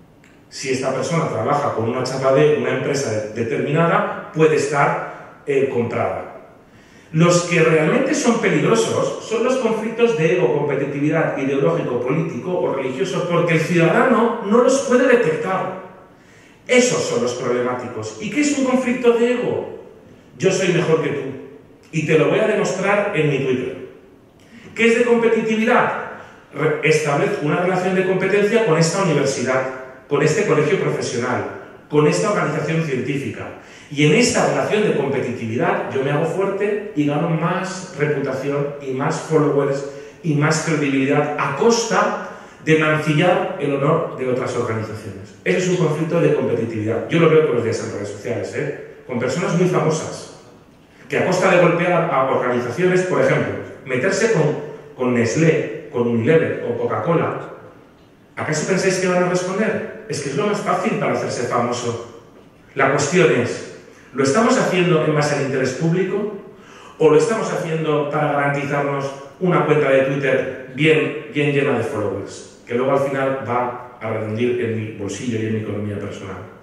Si esta persona trabaja con una chapa de una empresa determinada, puede estar eh, comprada. Los que realmente son peligrosos son los conflictos de ego, competitividad, ideológico, político o religioso, porque el ciudadano no los puede detectar. Esos son los problemáticos. ¿Y qué es un conflicto de ego? Yo soy mejor que tú. Y te lo voy a demostrar en mi Twitter. ¿Qué es de competitividad? Re- establezco una relación de competencia con esta universidad, con este colegio profesional, con esta organización científica. Y en esta relación de competitividad yo me hago fuerte y gano más reputación y más followers y más credibilidad a costa de mancillar el honor de otras organizaciones. Ese es un conflicto de competitividad. Yo lo veo todos los días en redes sociales, ¿eh? Con personas muy famosas que a costa de golpear a organizaciones, por ejemplo, meterse con, con Nestlé, con Unilever o Coca-Cola, ¿acaso pensáis que van a responder? Es que es lo más fácil para hacerse famoso. La cuestión es, ¿lo estamos haciendo en base al interés público o lo estamos haciendo para garantizarnos una cuenta de Twitter bien, bien llena de followers, que luego al final va a redundir en mi bolsillo y en mi economía personal?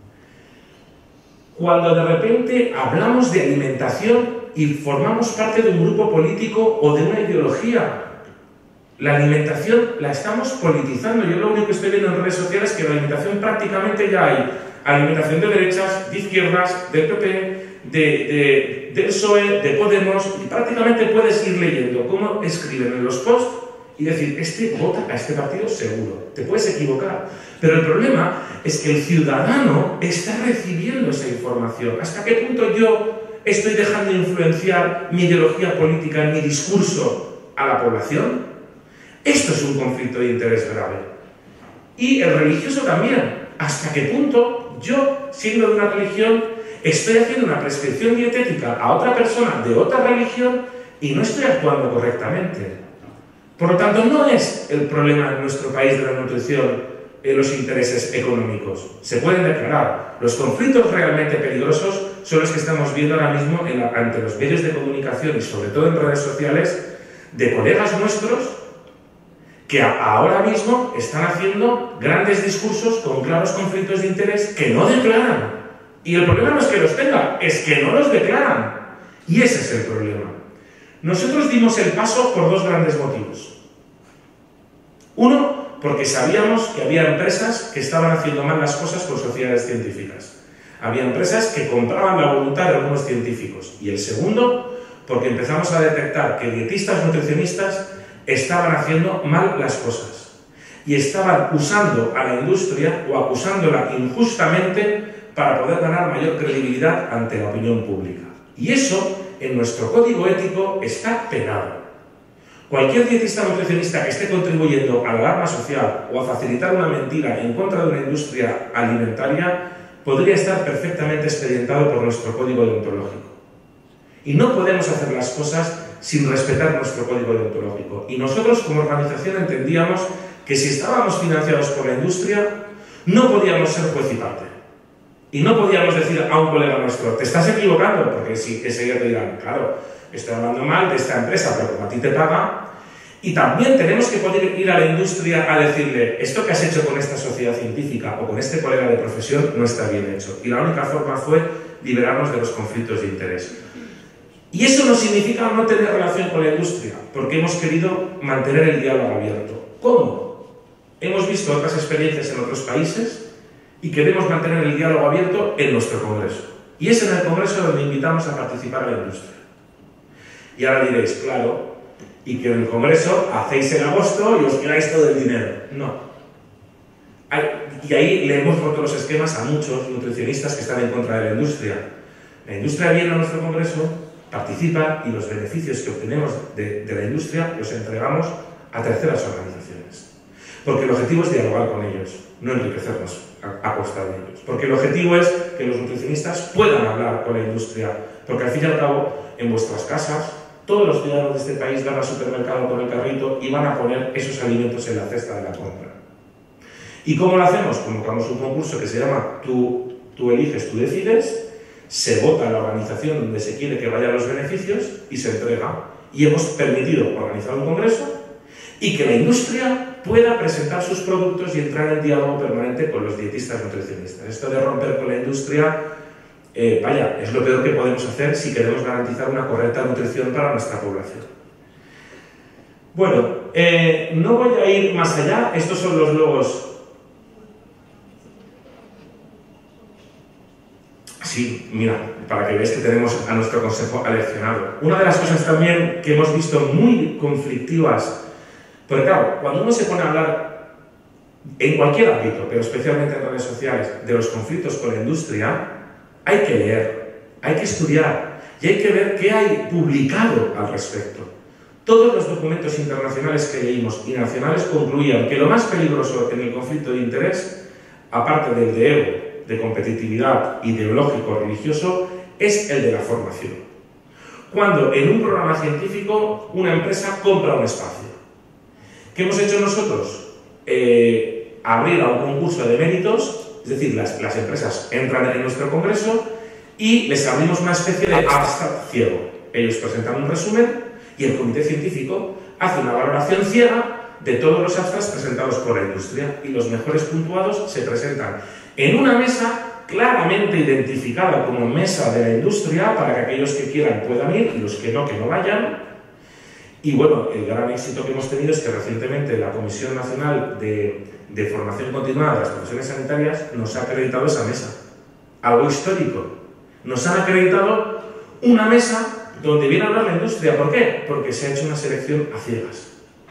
Cuando de repente hablamos de alimentación y formamos parte de un grupo político o de una ideología, la alimentación la estamos politizando. Yo lo único que estoy viendo en redes sociales es que la alimentación prácticamente ya hay alimentación de derechas, de izquierdas, del P P, de, de, del P S O E, de Podemos, y prácticamente puedes ir leyendo cómo escriben en los posts y decir, este vota a este partido seguro. Te puedes equivocar. Pero el problema es que el ciudadano está recibiendo esa información. ¿Hasta qué punto yo estoy dejando influenciar mi ideología política, mi discurso a la población? Esto es un conflicto de interés grave. Y el religioso también. ¿Hasta qué punto yo, siendo de una religión, estoy haciendo una prescripción dietética a otra persona de otra religión y no estoy actuando correctamente? Por lo tanto, no es el problema en nuestro país de la nutrición en los intereses económicos. Se pueden declarar. Los conflictos realmente peligrosos son los que estamos viendo ahora mismo en la, ante los medios de comunicación y sobre todo en redes sociales de colegas nuestros que a, ahora mismo están haciendo grandes discursos con claros conflictos de interés que no declaran. Y el problema no es que los tengan, es que no los declaran. Y ese es el problema. Nosotros dimos el paso por dos grandes motivos. Uno, porque sabíamos que había empresas que estaban haciendo mal las cosas con sociedades científicas. Había empresas que compraban la voluntad de algunos científicos. Y el segundo, porque empezamos a detectar que dietistas nutricionistas estaban haciendo mal las cosas y estaban usando a la industria o acusándola injustamente para poder ganar mayor credibilidad ante la opinión pública. Y eso, en nuestro código ético, está penado. Cualquier dietista nutricionista que esté contribuyendo a la alarma social o a facilitar una mentira en contra de una industria alimentaria podría estar perfectamente expedientado por nuestro código deontológico. Y no podemos hacer las cosas sin respetar nuestro código deontológico. Y nosotros, como organización, entendíamos que si estábamos financiados por la industria, no podíamos ser juez y parte. Y no podíamos decir a un colega nuestro, te estás equivocando, porque si enseguida te dirán, claro, estoy hablando mal de esta empresa, pero como a ti te paga. Y también tenemos que poder ir a la industria a decirle, esto que has hecho con esta sociedad científica o con este colega de profesión no está bien hecho. Y la única forma fue liberarnos de los conflictos de interés. Y eso no significa no tener relación con la industria, porque hemos querido mantener el diálogo abierto. ¿Cómo? Hemos visto otras experiencias en otros países y queremos mantener el diálogo abierto en nuestro Congreso. Y es en el Congreso donde invitamos a participar a la industria. Y ahora diréis, claro, y que en el Congreso hacéis el agosto y os quedáis todo el dinero. No. Y ahí le hemos roto los esquemas a muchos nutricionistas que están en contra de la industria. La industria viene a nuestro Congreso, participa y los beneficios que obtenemos de, de la industria los entregamos a terceras organizaciones. Porque el objetivo es dialogar con ellos, no enriquecernos a, a costa de ellos. Porque el objetivo es que los nutricionistas puedan hablar con la industria. Porque al fin y al cabo, en vuestras casas, todos los ciudadanos de este país van al supermercado con el carrito y van a poner esos alimentos en la cesta de la compra. ¿Y cómo lo hacemos? Convocamos un concurso que se llama Tú, tú eliges, tú decides, se vota en la organización donde se quiere que vayan los beneficios y se entrega. Y hemos permitido organizar un congreso y que la industria pueda presentar sus productos y entrar en diálogo permanente con los dietistas nutricionistas. Esto de romper con la industria, eh, vaya, es lo peor que podemos hacer si queremos garantizar una correcta nutrición para nuestra población. Bueno, eh, no voy a ir más allá. Estos son los logos. Sí, mira, para que veáis que tenemos a nuestro consejo aleccionado. Una de las cosas también que hemos visto muy conflictivas, porque claro, cuando uno se pone a hablar en cualquier ámbito, pero especialmente en redes sociales, de los conflictos con la industria, hay que leer, hay que estudiar y hay que ver qué hay publicado al respecto. Todos los documentos internacionales que leímos y nacionales concluían que lo más peligroso en el conflicto de interés, aparte del de ego, de competitividad ideológico religioso, es el de la formación. Cuando en un programa científico una empresa compra un espacio. ¿Qué hemos hecho nosotros? Eh, abrir a un concurso de méritos, es decir, las, las empresas entran en nuestro congreso y les abrimos una especie de abstract ciego. Ellos presentan un resumen y el comité científico hace una valoración ciega de todos los abstracts presentados por la industria y los mejores puntuados se presentan en una mesa claramente identificada como mesa de la industria para que aquellos que quieran puedan ir y los que no, que no vayan. Y bueno, el gran éxito que hemos tenido es que recientemente la Comisión Nacional de, de Formación Continuada de las Profesiones Sanitarias nos ha acreditado esa mesa. Algo histórico. Nos han acreditado una mesa donde viene a hablar la industria. ¿Por qué? Porque se ha hecho una selección a ciegas.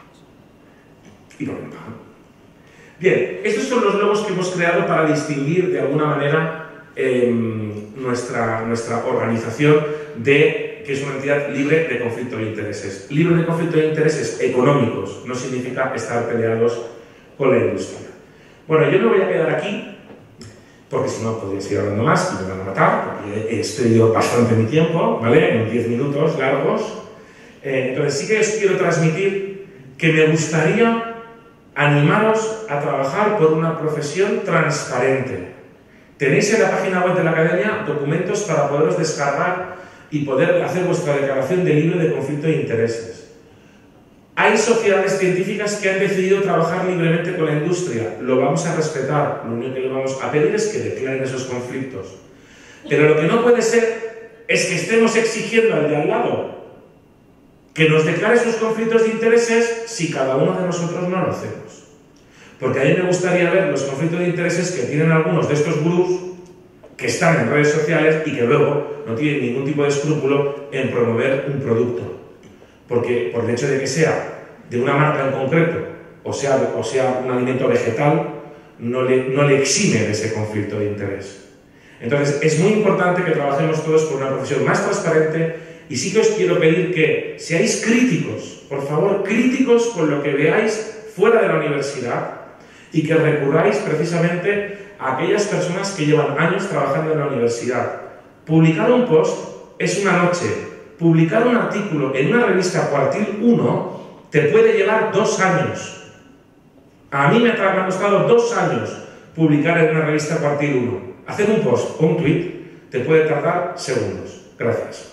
Y por ejemplo. Bien, estos son los logos que hemos creado para distinguir de alguna manera eh, nuestra, nuestra organización de que es una entidad libre de conflicto de intereses. Libre de conflicto de intereses económicos no significa estar peleados con la industria. Bueno, yo me voy a quedar aquí porque si no podría seguir hablando más y me van a matar porque he estudiado bastante mi tiempo, ¿vale? En diez minutos largos. Eh, entonces sí que os quiero transmitir que me gustaría animaros a trabajar por una profesión transparente. Tenéis en la página web de la Academia documentos para poderos descargar y poder hacer vuestra declaración de libre de conflicto de intereses. Hay sociedades científicas que han decidido trabajar libremente con la industria. Lo vamos a respetar. Lo único que le vamos a pedir es que declaren esos conflictos. Pero lo que no puede ser es que estemos exigiendo al de al lado que nos declare sus conflictos de intereses si cada uno de nosotros no lo hacemos. Porque a mí me gustaría ver los conflictos de intereses que tienen algunos de estos gurús que están en redes sociales y que luego no tienen ningún tipo de escrúpulo en promover un producto. Porque por el hecho de que sea de una marca en concreto o sea, o sea un alimento vegetal, no le, no le exime de ese conflicto de interés. Entonces, es muy importante que trabajemos todos por una profesión más transparente y sí que os quiero pedir que seáis críticos, por favor, críticos con lo que veáis fuera de la universidad y que recurráis precisamente a aquellas personas que llevan años trabajando en la universidad. Publicar un post es una noche. Publicar un artículo en una revista Cuartil uno te puede llevar dos años. A mí me ha costado dos años publicar en una revista Cuartil uno. Hacer un post o un tweet te puede tardar segundos. Gracias.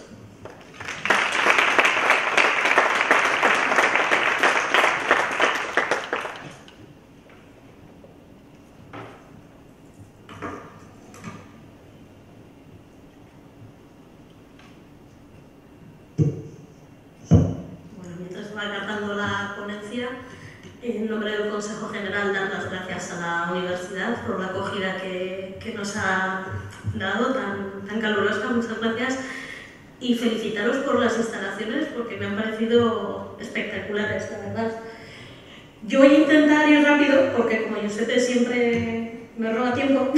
En nombre del Consejo General, dar las gracias a la universidad por la acogida que, que nos ha dado, tan, tan calurosa, muchas gracias, y felicitaros por las instalaciones porque me han parecido espectaculares, la verdad. Yo voy a intentar ir rápido porque como Giuseppe siempre me roba tiempo,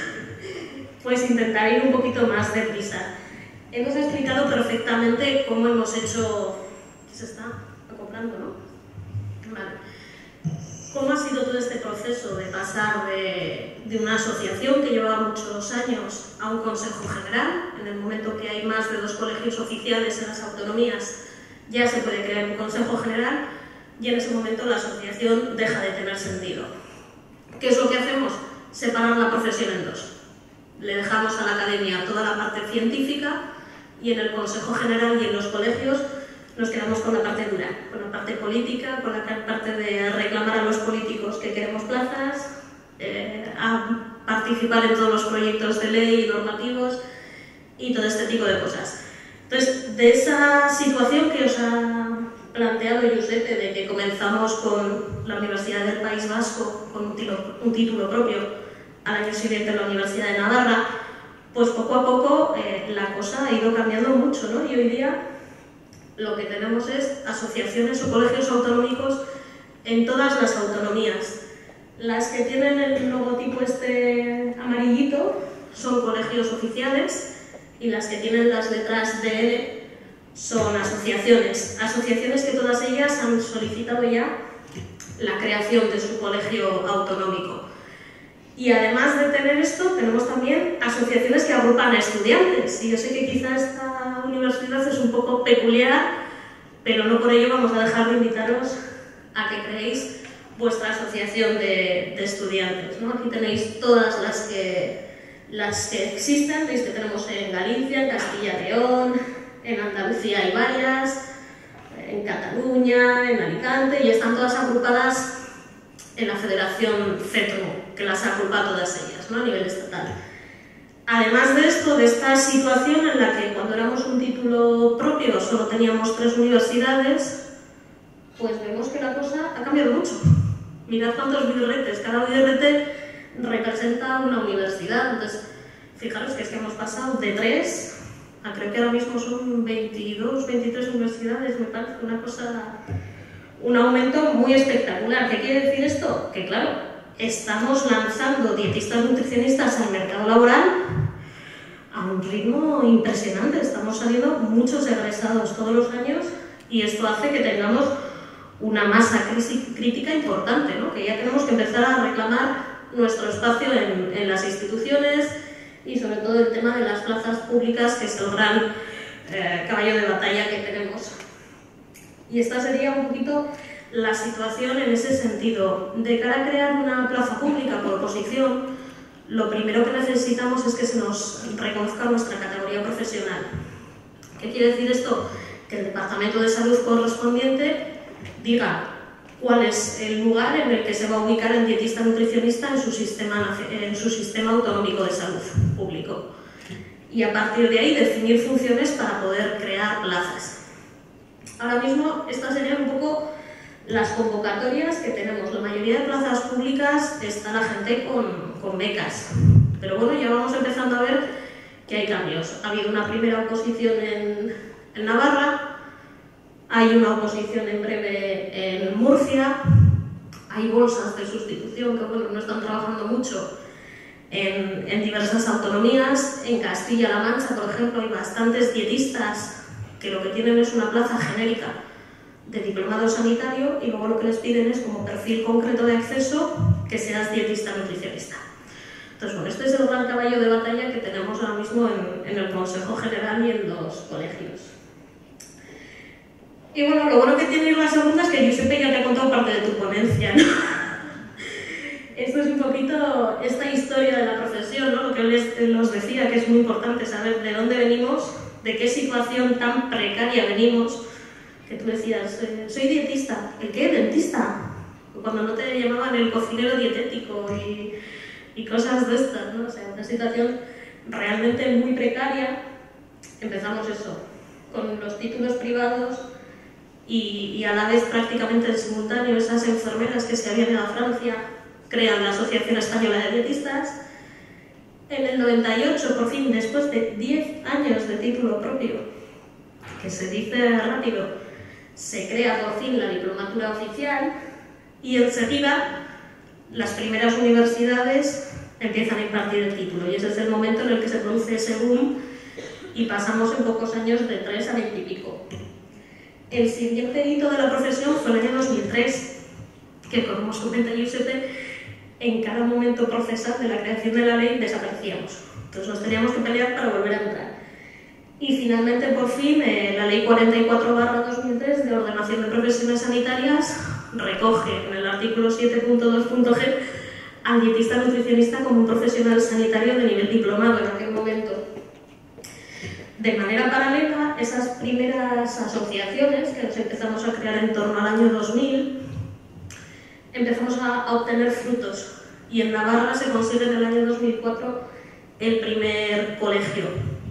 pues intentaré ir un poquito más deprisa. Hemos explicado perfectamente cómo hemos hecho... ¿Qué se está acoplando, no? Vale. ¿Cómo ha sido todo este proceso de pasar de, de una asociación que llevaba muchos años a un Consejo General? En el momento que hay más de dos colegios oficiales en las autonomías, ya se puede crear un Consejo General y en ese momento la asociación deja de tener sentido. ¿Qué es lo que hacemos? Separar la profesión en dos. Le dejamos a la academia toda la parte científica y en el Consejo General y en los colegios nos quedamos con la parte dura, con la parte política, con la parte de reclamar a los políticos que queremos plazas, eh, a participar en todos los proyectos de ley y normativos y todo este tipo de cosas. Entonces, de esa situación que os ha planteado Giuseppe, de que comenzamos con la Universidad del País Vasco con un título, un título propio, al año siguiente en la Universidad de Navarra, pues poco a poco eh, la cosa ha ido cambiando mucho, ¿no? Y hoy día lo que tenemos es asociaciones o colegios autonómicos en todas las autonomías. Las que tienen el logotipo este amarillito son colegios oficiales y las que tienen las letras D N son asociaciones. Asociaciones que todas ellas han solicitado ya la creación de su colegio autonómico. Y además de tener esto, tenemos también asociaciones que agrupan a estudiantes. Y yo sé que quizá esta universidad es un poco peculiar, pero no por ello vamos a dejar de invitaros a que creéis vuestra asociación de, de estudiantes, ¿no? Aquí tenéis todas las que, las que existen, veis que tenemos en Galicia, en Castilla y León, en Andalucía hay varias, en Cataluña, en Alicante, y están todas agrupadas en la Federación CETRO, que las agrupa todas ellas, ¿no? A nivel estatal. Además de esto, de esta situación en la que cuando éramos un título propio solo teníamos tres universidades, pues vemos que la cosa ha cambiado mucho. Mirad cuántos birretes, cada birrete representa una universidad. Entonces, fijaros que es que hemos pasado de tres a creo que ahora mismo son veintidós, veintitrés universidades, me parece una cosa, un aumento muy espectacular. ¿Qué quiere decir esto? Que claro, estamos lanzando dietistas nutricionistas al mercado laboral a un ritmo impresionante. Estamos saliendo muchos egresados todos los años y esto hace que tengamos una masa crítica importante, ¿no? Que ya tenemos que empezar a reclamar nuestro espacio en, en las instituciones y sobre todo el tema de las plazas públicas, que es el gran eh, caballo de batalla que tenemos. Y esta sería un poquito la situación en ese sentido. De cara a crear una plaza pública por oposición, lo primero que necesitamos es que se nos reconozca nuestra categoría profesional. ¿Qué quiere decir esto? Que el Departamento de Salud correspondiente diga cuál es el lugar en el que se va a ubicar el dietista nutricionista en su sistema, en su sistema autonómico de salud público. Y a partir de ahí definir funciones para poder crear plazas. Ahora mismo estas serían un poco las convocatorias que tenemos. La mayoría de plazas públicas está la gente con, con becas, pero bueno, ya vamos empezando a ver que hay cambios. Ha habido una primera oposición en, en Navarra, hay una oposición en breve en Murcia, hay bolsas de sustitución que bueno, no están trabajando mucho en, en diversas autonomías. En Castilla-La Mancha, por ejemplo, hay bastantes dietistas que lo que tienen es una plaza genérica de diplomado sanitario y luego lo que les piden es como perfil concreto de acceso que seas dietista nutricionista. Entonces, bueno, este es el gran caballo de batalla que tenemos ahora mismo en, en el Consejo General y en los colegios. Y bueno, lo bueno que tiene la segunda es que Giuseppe ya te ha contado parte de tu ponencia, ¿no? Esto es un poquito esta historia de la profesión, ¿no? Lo que les, los decía, que es muy importante saber de dónde venimos, de qué situación tan precaria venimos, que tú decías, eh, soy dietista. ¿El qué? ¿Dentista? Cuando no te llamaban el cocinero dietético y, y cosas de estas, ¿no? O sea, una situación realmente muy precaria. Empezamos eso, con los títulos privados y, y a la vez prácticamente en simultáneo esas enfermeras que se habían ido a Francia crean la Asociación Española de Dietistas. En el noventa y ocho, por fin, después de diez años de título propio, que se dice rápido, se crea por fin la diplomatura oficial y enseguida las primeras universidades empiezan a impartir el título y ese es el momento en el que se produce ese boom y pasamos en pocos años de tres a veinte y pico. El siguiente hito de la profesión fue el año dos mil tres, que como os comenta Giuseppe, en cada momento procesal de la creación de la ley desaparecíamos. Entonces nos teníamos que pelear para volver a entrar. Y finalmente, por fin, eh, la ley cuarenta y cuatro barra dos mil tres de ordenación de profesiones sanitarias recoge en el artículo siete punto dos punto ge al dietista nutricionista como un profesional sanitario de nivel diplomado en aquel momento. De manera paralela, esas primeras asociaciones que nos empezamos a crear en torno al año dos mil, empezamos a, a obtener frutos y en Navarra se consigue en el año dos mil cuatro el primer colegio.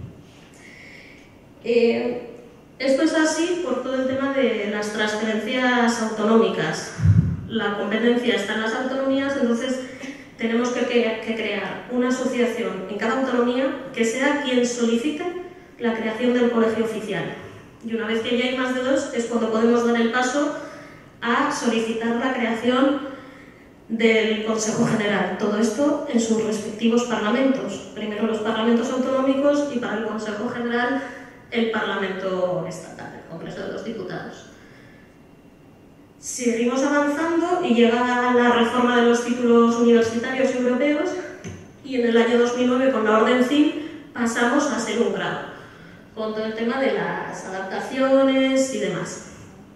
Eh, esto es así por todo el tema de las transferencias autonómicas. La competencia está en las autonomías, entonces tenemos que, que, que crear una asociación en cada autonomía que sea quien solicite la creación del colegio oficial. Y una vez que ya hay más de dos, es cuando podemos dar el paso a solicitar la creación del Consejo General. Todo esto en sus respectivos parlamentos. Primero los parlamentos autonómicos y para el Consejo General el Parlamento Estatal, el Congreso de los Diputados. Seguimos avanzando y llega la reforma de los títulos universitarios europeos y en el año dos mil nueve con la Orden C I M pasamos a ser un grado, con todo el tema de las adaptaciones y demás.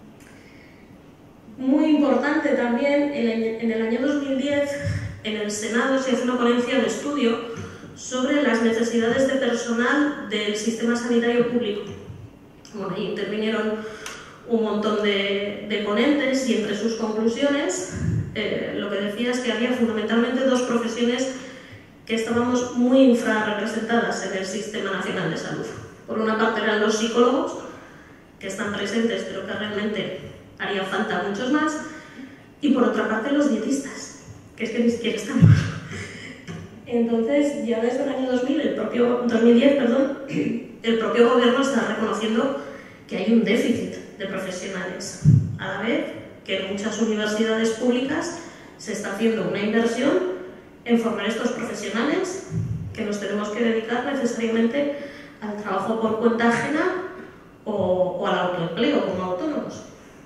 Muy importante también, en el año dos mil diez en el Senado se hace una ponencia de estudio sobre las necesidades de personal del sistema sanitario público. Bueno, ahí intervinieron un montón de, de ponentes y entre sus conclusiones eh, lo que decía es que había fundamentalmente dos profesiones que estábamos muy infrarrepresentadas en el Sistema Nacional de Salud. Por una parte eran los psicólogos, que están presentes pero que realmente haría falta muchos más, y por otra parte los dietistas, que es que ni siquiera estamos. Entonces, ya desde el año dos mil, el propio, dos mil diez, perdón, el propio gobierno está reconociendo que hay un déficit de profesionales, a la vez que en muchas universidades públicas se está haciendo una inversión en formar estos profesionales que nos tenemos que dedicar necesariamente al trabajo por cuenta ajena o, o al autoempleo como autónomos.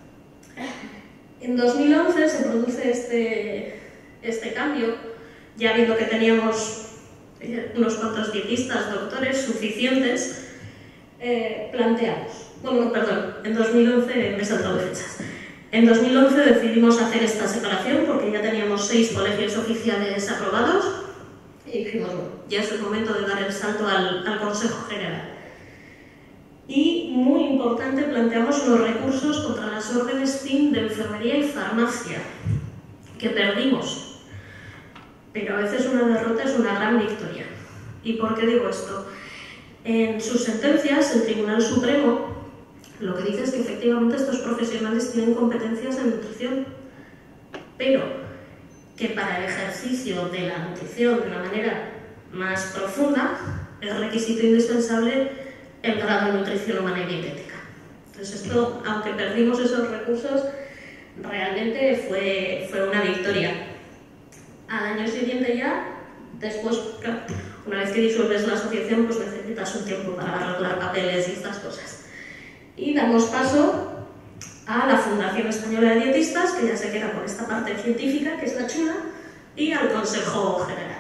En dos mil once se produce este, este cambio, ya viendo que teníamos unos cuantos dietistas, doctores suficientes, eh, planteamos, bueno, perdón, en dos mil once me he saltado de fechas. En dos mil once decidimos hacer esta separación porque ya teníamos seis colegios oficiales aprobados y dijimos, bueno, ya es el momento de dar el salto al, al Consejo General. Y, muy importante, planteamos los recursos contra las órdenes C I M de enfermería y farmacia, que perdimos. Pero a veces una derrota es una gran victoria. ¿Y por qué digo esto? En sus sentencias, el Tribunal Supremo Lo que dice es que efectivamente estos profesionales tienen competencias en nutrición, pero que para el ejercicio de la nutrición de una manera más profunda es requisito indispensable el grado de nutrición humana y dietética. Entonces esto, aunque perdimos esos recursos, realmente fue, fue una victoria. Al año siguiente ya, después, claro, una vez que disuelves la asociación, pues necesitas un tiempo para arreglar papeles y estas cosas. Y damos paso a la Fundación Española de Dietistas, que ya se queda con esta parte científica, que es la chula, y al Consejo General.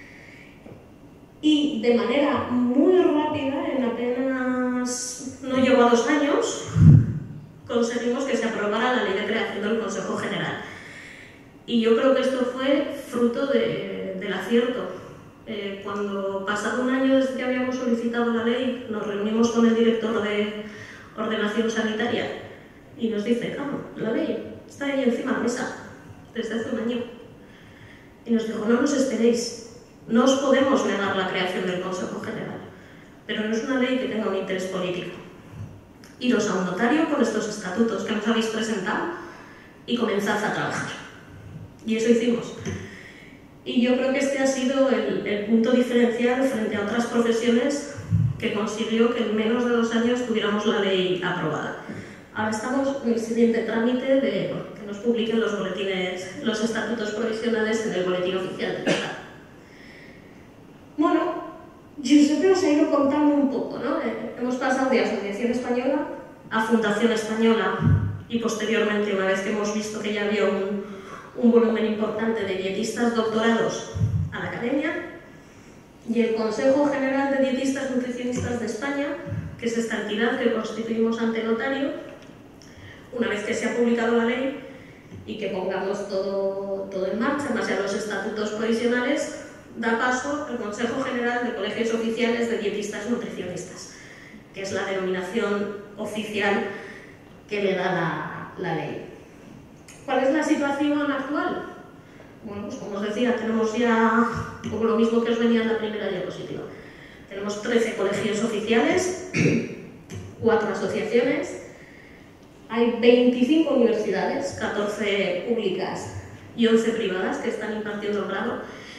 Y de manera muy rápida, en apenas no llegó a dos años, conseguimos que se aprobara la ley de creación del Consejo General. Y yo creo que esto fue fruto de, del acierto. Eh, cuando pasado un año desde que habíamos solicitado la ley, nos reunimos con el director de Ordenación Sanitaria y nos dice, ah, la ley está ahí encima de la mesa desde hace un año. Y nos dijo, no nos esperéis, no os podemos negar la creación del Consejo General, pero no es una ley que tenga un interés político. Iros a un notario con estos estatutos que nos habéis presentado y comenzad a trabajar. Y eso hicimos. Y yo creo que este ha sido el, el punto diferencial frente a otras profesiones que consiguió que en menos de dos años tuviéramos la ley aprobada. Ahora estamos en el siguiente trámite de bueno, que nos publiquen los boletines, los estatutos provisionales en el boletín oficial del Estado. Bueno, Giuseppe os ha ido contando un poco, ¿no? Eh, hemos pasado de Asociación Española a Fundación Española y posteriormente, una vez que hemos visto que ya había un, un volumen importante de dietistas doctorados a la academia, y el Consejo General de Dietistas Nutricionistas de España, que es esta entidad que constituimos ante notario, una vez que se ha publicado la ley y que pongamos todo, todo en marcha, más allá de los estatutos provisionales, da paso al Consejo General de Colegios Oficiales de Dietistas Nutricionistas, que es la denominación oficial que le da la, la ley. ¿Cuál es la situación actual? Bueno, pues como os decía, tenemos ya un poco lo mismo que os venía en la primera diapositiva. Tenemos trece colegios oficiales, cuatro asociaciones, hay veinticinco universidades, catorce públicas y once privadas que están impartiendo el grado,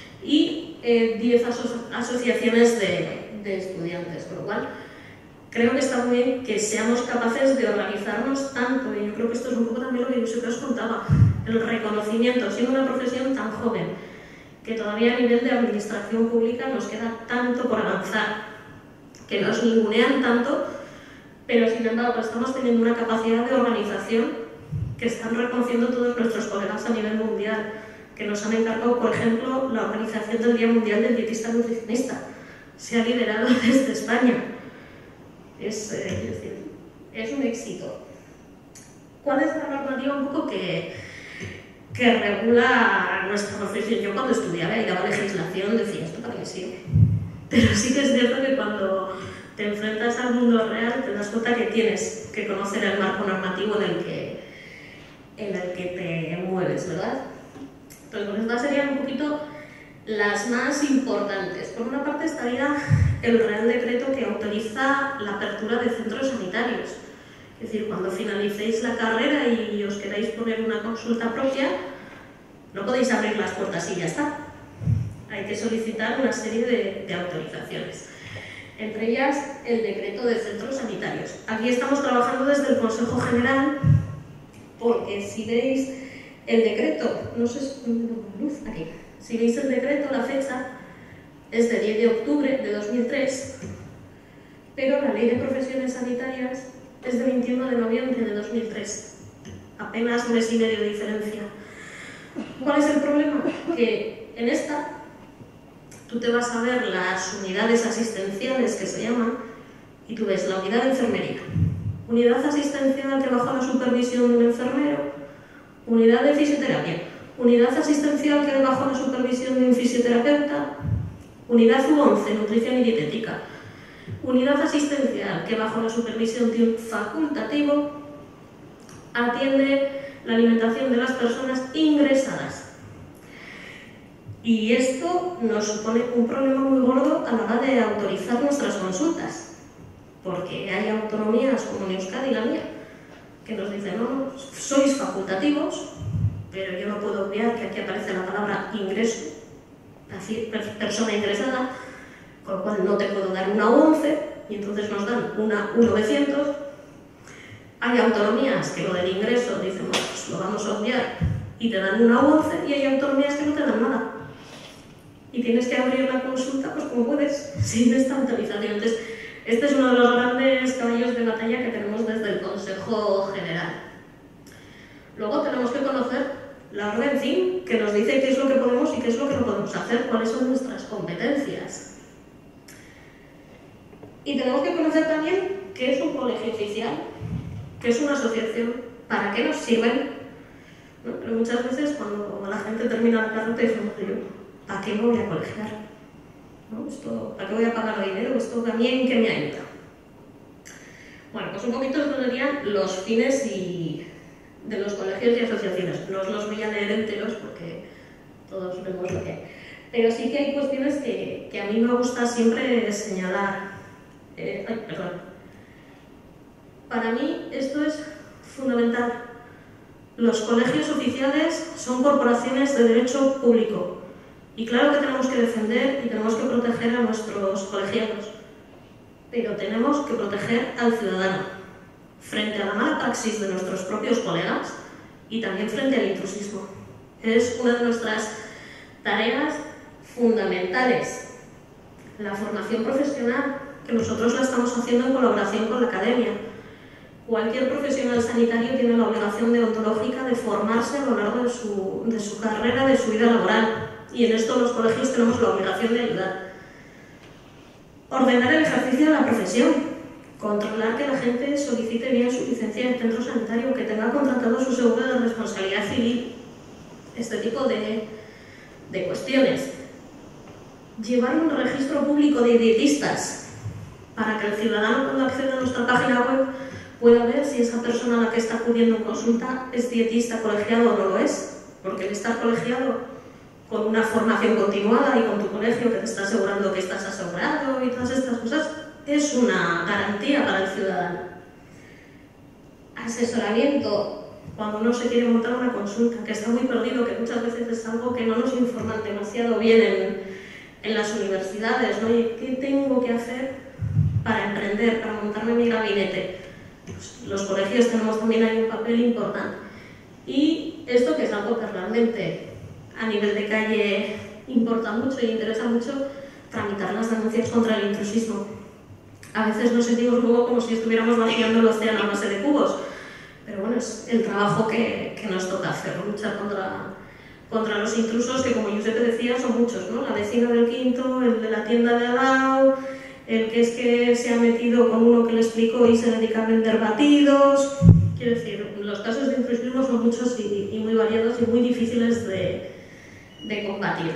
y eh, diez aso asociaciones de, de estudiantes, con lo cual creo que está muy bien que seamos capaces de organizarnos tanto, y yo creo que esto es un poco también lo que yo siempre os contaba, el reconocimiento, siendo una profesión tan joven, que todavía a nivel de administración pública nos queda tanto por avanzar, que nos ningunean tanto, pero sin embargo estamos teniendo una capacidad de organización que están reconociendo todos nuestros colegas a nivel mundial, que nos han encargado, por ejemplo, la organización del Día Mundial del Dietista Nutricionista. Se ha liderado desde España. Es, eh, es decir, es un éxito. ¿Cuál es la normativa un poco que, que regula nuestra profesión? Yo cuando estudiaba y daba legislación decía, ¿esto para qué sirve? Pero sí que es cierto que cuando te enfrentas al mundo real te das cuenta que tienes que conocer el marco normativo en el que, en el que te mueves, ¿verdad? Entonces, bueno, estas serían un poquito las más importantes. Por una parte estaría el Real Decreto que autoriza la apertura de centros sanitarios. Es decir, cuando finalicéis la carrera y os queráis poner una consulta propia, no podéis abrir las puertas y ya está. Hay que solicitar una serie de, de autorizaciones. Entre ellas, el Decreto de Centros Sanitarios. Aquí estamos trabajando desde el Consejo General, porque si veis el decreto, no sé si tengo la luz aquí, si veis el decreto, la fecha es de diez de octubre de dos mil tres, pero la Ley de Profesiones Sanitarias es de veintiuno de noviembre de dos mil tres, apenas un mes y medio de diferencia. ¿Cuál es el problema? Que en esta tú te vas a ver las unidades asistenciales que se llaman y tú ves la unidad de enfermería, unidad asistencial que bajo la supervisión de un enfermero, unidad de fisioterapia, unidad asistencial que bajo la supervisión de un fisioterapeuta, unidad U once, nutrición y dietética, unidad asistencial que bajo la supervisión de un facultativo atiende la alimentación de las personas ingresadas. Y esto nos supone un problema muy gordo a la hora de autorizar nuestras consultas, porque hay, autonomías como en Euskadi y la mía, que nos dicen, no, sois facultativos, pero yo no puedo obviar que aquí aparece la palabra ingreso, así, persona ingresada, con lo cual no te puedo dar una U once, y entonces nos dan una U novecientos. Hay autonomías que lo del ingreso dicen, bueno, pues lo vamos a obviar y te dan una U once, y hay autonomías que no te dan nada. Y tienes que abrir la consulta, pues como puedes, sin esta autorización. Entonces, este es uno de los grandes caballos de batalla que tenemos desde el Consejo General. Luego tenemos que conocer la orden C I M, que nos dice qué es lo que podemos y qué es lo que no podemos hacer, cuáles son nuestras competencias. Y tenemos que conocer también qué es un colegio oficial, qué es una asociación, para qué nos sirven. ¿No? Pero muchas veces cuando la gente termina la carrera te dicen, ¿para qué me voy a colegiar? ¿No? Esto, ¿para qué voy a pagar dinero? ¿Esto también qué me ayuda? Bueno, pues un poquito estos serían los fines y de los colegios y asociaciones. No os los voy a leer enteros porque todos vemos lo que hay. Pero sí que hay cuestiones que, que a mí me gusta siempre señalar. Eh, ay, perdón. Para mí esto es fundamental. Los colegios oficiales son corporaciones de derecho público. Y claro que tenemos que defender y tenemos que proteger a nuestros colegiados, pero tenemos que proteger al ciudadano frente a la mala praxis de nuestros propios colegas y también frente al intrusismo. Es una de nuestras tareas fundamentales. La formación profesional, que nosotros la estamos haciendo en colaboración con la academia. Cualquier profesional sanitario tiene la obligación deontológica de formarse a lo largo de su, de su carrera, de su vida laboral. Y en esto los colegios tenemos la obligación de ayudar. Ordenar el ejercicio de la profesión. Controlar que la gente solicite bien su licencia en el centro sanitario, que tenga contratado su seguro de responsabilidad civil. Este tipo de, de cuestiones. Llevar un registro público de dietistas para que el ciudadano, cuando acceda a nuestra página web, pueda ver si esa persona a la que está acudiendo en consulta es dietista colegiado o no lo es. Porque el estar colegiado con una formación continuada y con tu colegio que te está asegurando que estás asegurado y todas estas cosas, es una garantía para el ciudadano. Asesoramiento, cuando uno se quiere montar una consulta, que está muy perdido, que muchas veces es algo que no nos informan demasiado bien en, en las universidades, ¿no? ¿Y qué tengo que hacer para emprender, para montarme mi gabinete? Pues los colegios tenemos también ahí un papel importante. Y esto que es algo que realmente a nivel de calle importa mucho y interesa mucho, tramitar las denuncias contra el intrusismo. A veces nos sentimos luego como si estuviéramos vaciando el océano a base de cubos, pero bueno, es el trabajo que, que nos toca hacer, luchar contra, contra los intrusos, que como Giuseppe decía, son muchos, ¿no? La vecina del quinto, el de la tienda de al lado, el que es que se ha metido con uno que le explicó y se dedica a vender batidos. Quiero decir, los casos de intrusismo son muchos y, y muy variados y muy difíciles de de combatir.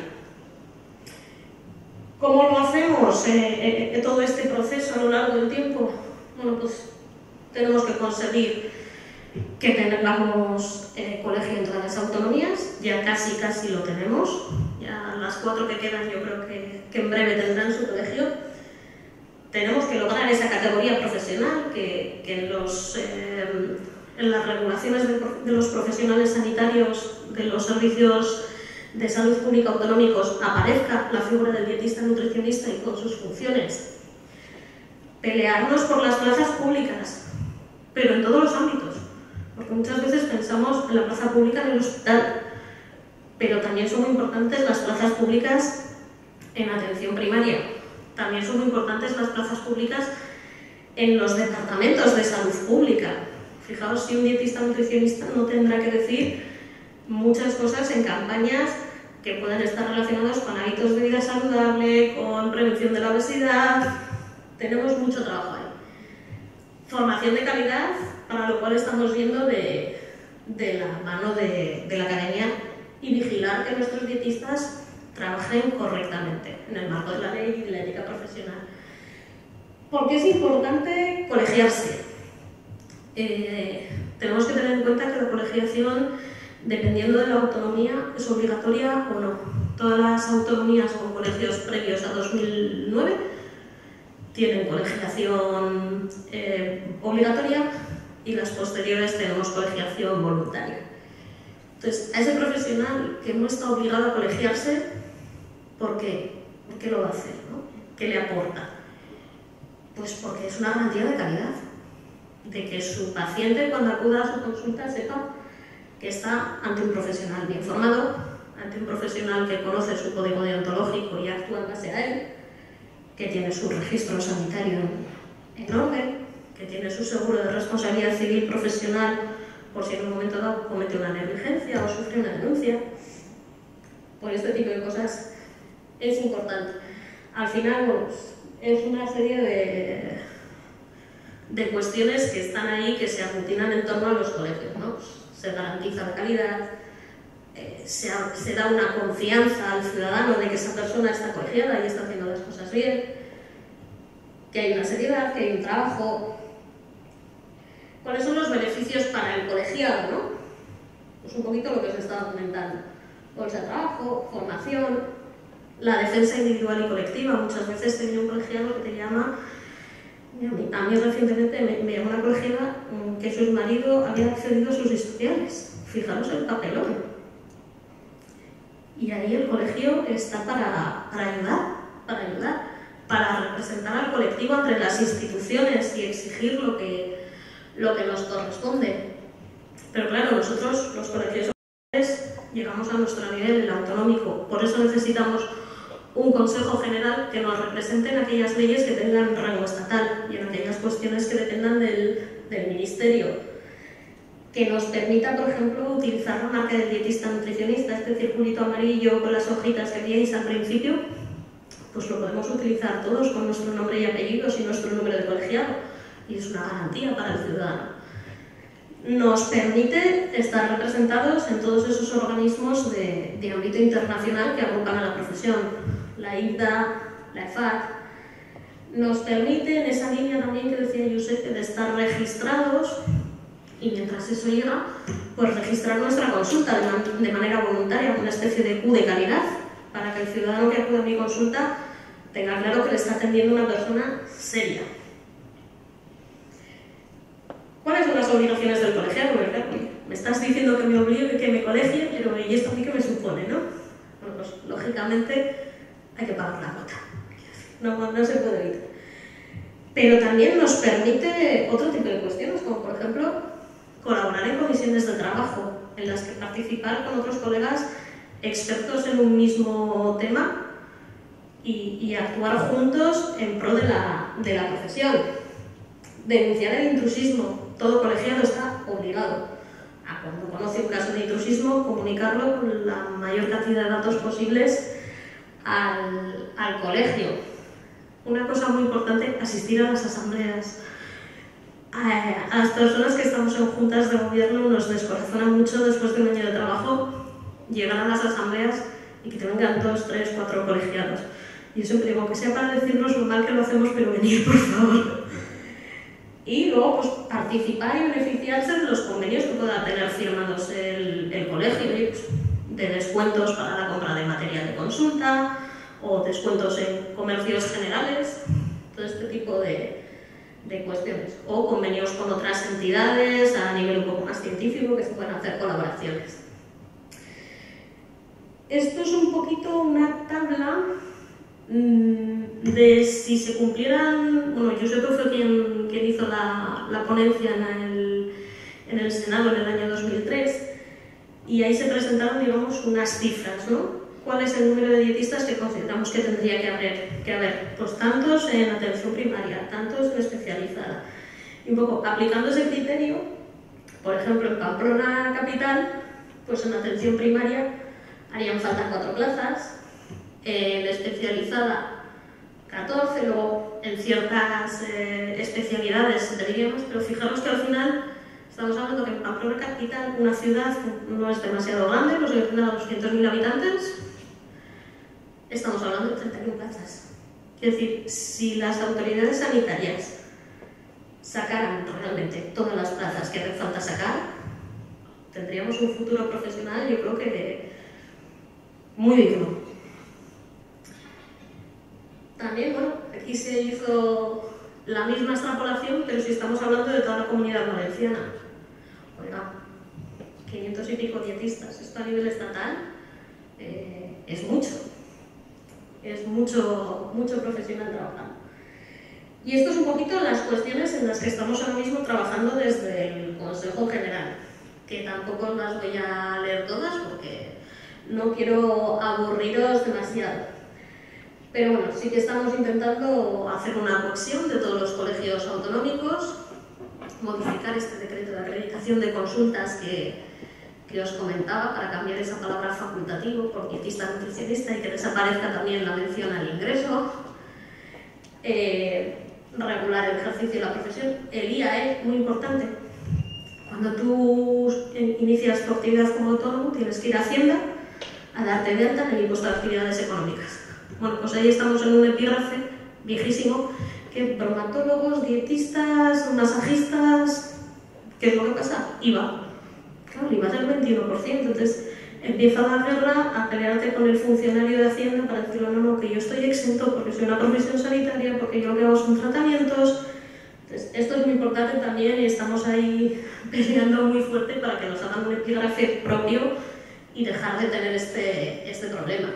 ¿Cómo lo hacemos eh, eh, todo este proceso a lo largo del tiempo? Bueno, pues tenemos que conseguir que tengamos eh, colegio en todas las autonomías, ya casi casi lo tenemos, ya las cuatro que quedan yo creo que, que en breve tendrán su colegio. Tenemos que lograr esa categoría profesional que, que en, los, eh, en las regulaciones de, de los profesionales sanitarios de los servicios de salud pública autonómicos aparezca la figura del dietista nutricionista y con sus funciones. Pelearnos por las plazas públicas, pero en todos los ámbitos, porque muchas veces pensamos en la plaza pública en el hospital, pero también son muy importantes las plazas públicas en atención primaria, también son muy importantes las plazas públicas en los departamentos de salud pública. Fijaos si un dietista nutricionista no tendrá que decir muchas cosas en campañas que pueden estar relacionadas con hábitos de vida saludable, con prevención de la obesidad. Tenemos mucho trabajo ahí. Formación de calidad, para lo cual estamos viendo de, de la mano de, de la academia, y vigilar que nuestros dietistas trabajen correctamente en el marco de la ley y de la ética profesional. ¿Por qué es importante colegiarse? Eh, tenemos que tener en cuenta que la colegiación, dependiendo de la autonomía, es obligatoria o no. Todas las autonomías con colegios previos a dos mil nueve tienen colegiación eh, obligatoria y las posteriores tenemos colegiación voluntaria. Entonces, a ese profesional que no está obligado a colegiarse, ¿por qué? ¿Por qué lo va a hacer, ¿no? ¿Qué le aporta? Pues porque es una garantía de calidad, de que su paciente cuando acuda a su consulta sepa que está ante un profesional bien formado, ante un profesional que conoce su código deontológico y actúa en base a él, que tiene su registro sanitario en orden, que tiene su seguro de responsabilidad civil profesional por si en un momento dado comete una negligencia o sufre una denuncia. Por este tipo de cosas es importante. Al final, bueno, pues, es una serie de, de cuestiones que están ahí, que se aglutinan en torno a los colegios, ¿no? Pues, se garantiza la calidad, eh, se, se da una confianza al ciudadano de que esa persona está colegiada y está haciendo las cosas bien, que hay una seriedad, que hay un trabajo. ¿Cuáles son los beneficios para el colegiado, no? Pues un poquito lo que os estaba comentando. Bolsa de trabajo, formación, la defensa individual y colectiva. Muchas veces tenía un colegiado que te llama... A mí recientemente me, me llamó una colegiada que su marido había accedido a sus historiales. Fijaros el papelón. Y ahí el colegio está para, para ayudar, para ayudar, para representar al colectivo ante las instituciones y exigir lo que, lo que nos corresponde. Pero claro, nosotros, los colegios llegamos a nuestro nivel, el autonómico. Por eso necesitamos un Consejo General que nos represente en aquellas leyes que tengan rango estatal y en aquellas cuestiones que dependan del, del Ministerio. Que nos permita, por ejemplo, utilizar la marca del dietista nutricionista, este circulito amarillo con las hojitas que veíais al principio, pues lo podemos utilizar todos con nuestro nombre y apellidos y nuestro número de colegiado. Y es una garantía para el ciudadano. Nos permite estar representados en todos esos organismos de, de ámbito internacional que agrupan a la profesión. La I D A, la E F A C, nos permite en esa línea también que decía Josep de estar registrados y mientras eso llega, pues registrar nuestra consulta de, man de manera voluntaria, una especie de Q de calidad, para que el ciudadano que acude a mi consulta tenga claro que le está atendiendo una persona seria. ¿Cuáles son las obligaciones del colegiado? Me estás diciendo que me obligue, que me colegie, pero ¿y esto a mí qué me supone, no? Bueno, pues lógicamente hay que pagar la cuota. No, no se puede evitar. Pero también nos permite otro tipo de cuestiones, como por ejemplo colaborar en comisiones de trabajo, en las que participar con otros colegas expertos en un mismo tema y, y actuar juntos en pro de la, de la profesión. Denunciar el intrusismo. Todo colegiado está obligado a, cuando conoce un caso de intrusismo, comunicarlo con la mayor cantidad de datos posibles al, al colegio. Una cosa muy importante, asistir a las asambleas. A, a las personas que estamos en juntas de gobierno nos descorazona mucho después de un año de trabajo llegar a las asambleas y que te vengan dos, tres, cuatro colegiados. Y yo siempre digo, que sea para decirnos lo mal que lo hacemos, pero venid, por favor. Y luego, pues, participar y beneficiarse de los convenios que pueda tener firmados el, el colegio, ¿eh? Pues, de descuentos para la compra de material de consulta o descuentos en comercios generales, todo este tipo de, de cuestiones. O convenios con otras entidades a nivel un poco más científico que se puedan hacer colaboraciones. Esto es un poquito una tabla de si se cumplieran, bueno, Josep fue quien, quien hizo la, la ponencia en el, en el Senado en el año dos mil tres y ahí se presentaron, digamos, unas cifras, ¿no? ¿Cuál es el número de dietistas que consideramos que tendría que haber? Que haber, pues tantos en atención primaria, tantos en especializada. Y un poco aplicando ese criterio, por ejemplo, en Pamplona capital, pues en atención primaria harían falta cuatro plazas, en especializada catorce, luego en ciertas eh, especialidades diríamos, pero fijaros que al final estamos hablando que en Pamplona capital, una ciudad que no es demasiado grande, no se le a doscientos mil habitantes, estamos hablando de treinta y una plazas. Es decir, si las autoridades sanitarias sacaran realmente todas las plazas que hace falta sacar, tendríamos un futuro profesional, yo creo que muy digno. también, bueno, aquí se hizo la misma extrapolación, pero si estamos hablando de toda la Comunidad Valenciana. Oiga, quinientos y pico dietistas, esto a nivel estatal eh, es mucho, es mucho, mucho profesional trabajando. Y esto es un poquito las cuestiones en las que estamos ahora mismo trabajando desde el Consejo General, que tampoco las voy a leer todas porque no quiero aburriros demasiado. Pero bueno, sí que estamos intentando hacer una cohesión de todos los colegios autonómicos, modificar este decreto de acreditación de consultas que, que os comentaba para cambiar esa palabra facultativo por dietista nutricionista y que desaparezca también la mención al ingreso. Eh, regular el ejercicio de la profesión. El I A E, muy importante. Cuando tú inicias tu actividad como autónomo, tienes que ir a Hacienda a darte de alta en el impuesto de actividades económicas. Bueno, pues ahí estamos en un epígrafe viejísimo que bromatólogos, dietistas, masajistas, ¿qué es lo que pasa? I V A. Claro, el I V A es el veintiuno por ciento, entonces empieza la guerra a pelearte con el funcionario de Hacienda para decirle, no, no, que yo estoy exento porque soy una profesión sanitaria, porque yo lo que hago son tratamientos. Entonces, esto es muy importante también y estamos ahí peleando muy fuerte para que nos hagan un epígrafe propio y dejar de tener este, este problema.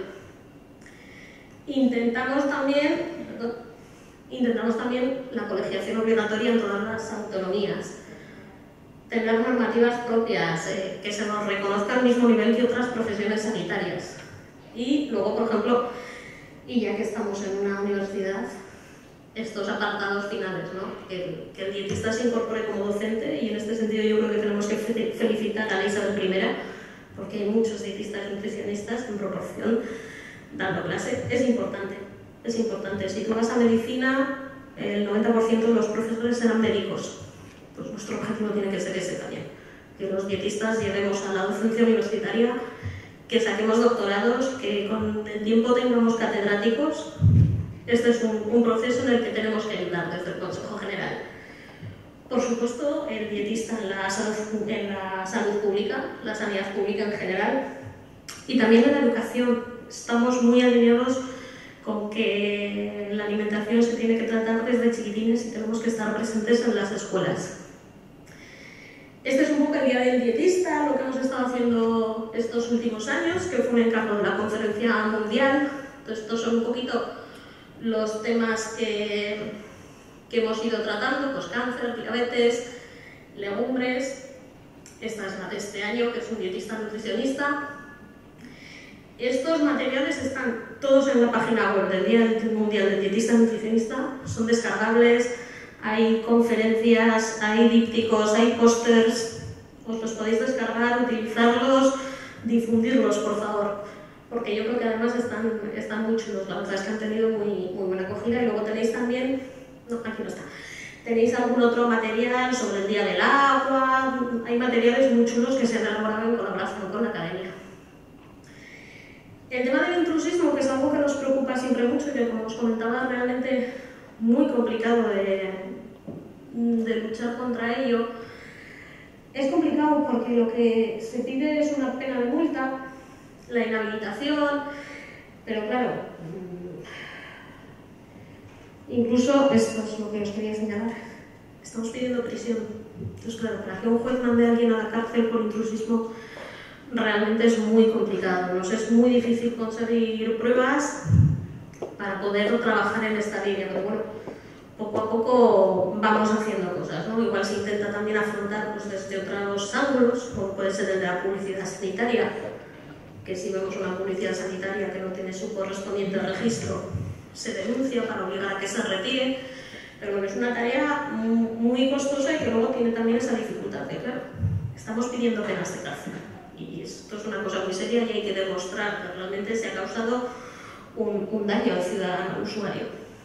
Intentamos también, perdón, intentamos también la colegiación obligatoria en todas las autonomías. Tener normativas propias, eh, que se nos reconozca al mismo nivel que otras profesiones sanitarias. Y luego, por ejemplo, y ya que estamos en una universidad, estos apartados finales, ¿no? Que el, que el dietista se incorpore como docente y en este sentido yo creo que tenemos que felicitar a la Isabel primera porque hay muchos dietistas y nutricionistas en proporción dando clase. Es importante, es importante. Si tú vas a medicina, el noventa por ciento de los profesores serán médicos. Pues nuestro objetivo tiene que ser ese también, que los dietistas lleguemos a la docencia universitaria, que saquemos doctorados, que con el tiempo tengamos catedráticos. Este es un, un proceso en el que tenemos que ayudar desde el Consejo General. Por supuesto, el dietista en la salud, en la salud pública, la sanidad pública en general, y también en la educación. Estamos muy alineados con que la alimentación se tiene que tratar desde chiquitines y tenemos que estar presentes en las escuelas. Este es un poco el Día del Dietista, lo que hemos estado haciendo estos últimos años, que fue un encargo de la Conferencia Mundial. Entonces, estos son un poquito los temas que, que hemos ido tratando, pues cáncer, diabetes, legumbres. Esta es la de este año, que es un dietista nutricionista. Estos materiales están todos en la página web del Día Mundial del Dietista Nutricionista, son descargables, hay conferencias, hay dípticos, hay pósters, os los podéis descargar, utilizarlos, difundirlos, por favor, porque yo creo que además están, están muy chulos, la verdad es que han tenido muy, muy buena acogida. Y luego tenéis también, no, aquí no está, tenéis algún otro material sobre el Día del Agua, hay materiales muy chulos que se han elaborado en colaboración con la academia. El tema del intrusismo, que es algo que nos preocupa siempre mucho y que, como os comentaba, es realmente muy complicado de, de luchar contra ello. Es complicado porque lo que se pide es una pena de multa, la inhabilitación, pero claro, incluso esto es lo que os quería señalar, estamos pidiendo prisión. Entonces, claro, para que un juez mande a alguien a la cárcel por intrusismo realmente es muy complicado, nos es muy difícil conseguir pruebas para poder trabajar en esta línea, pero bueno, poco a poco vamos haciendo cosas, ¿no? Igual se intenta también afrontar pues, desde otros ángulos, como puede ser el de la publicidad sanitaria, que si vemos una publicidad sanitaria que no tiene su correspondiente registro, se denuncia para obligar a que se retire, pero bueno, es una tarea muy costosa y que luego tiene también esa dificultad, que claro, estamos pidiendo penas de cárcel. Y esto es una cosa muy seria y hay que demostrar que realmente se ha causado un, un daño al ciudadano, al usuario.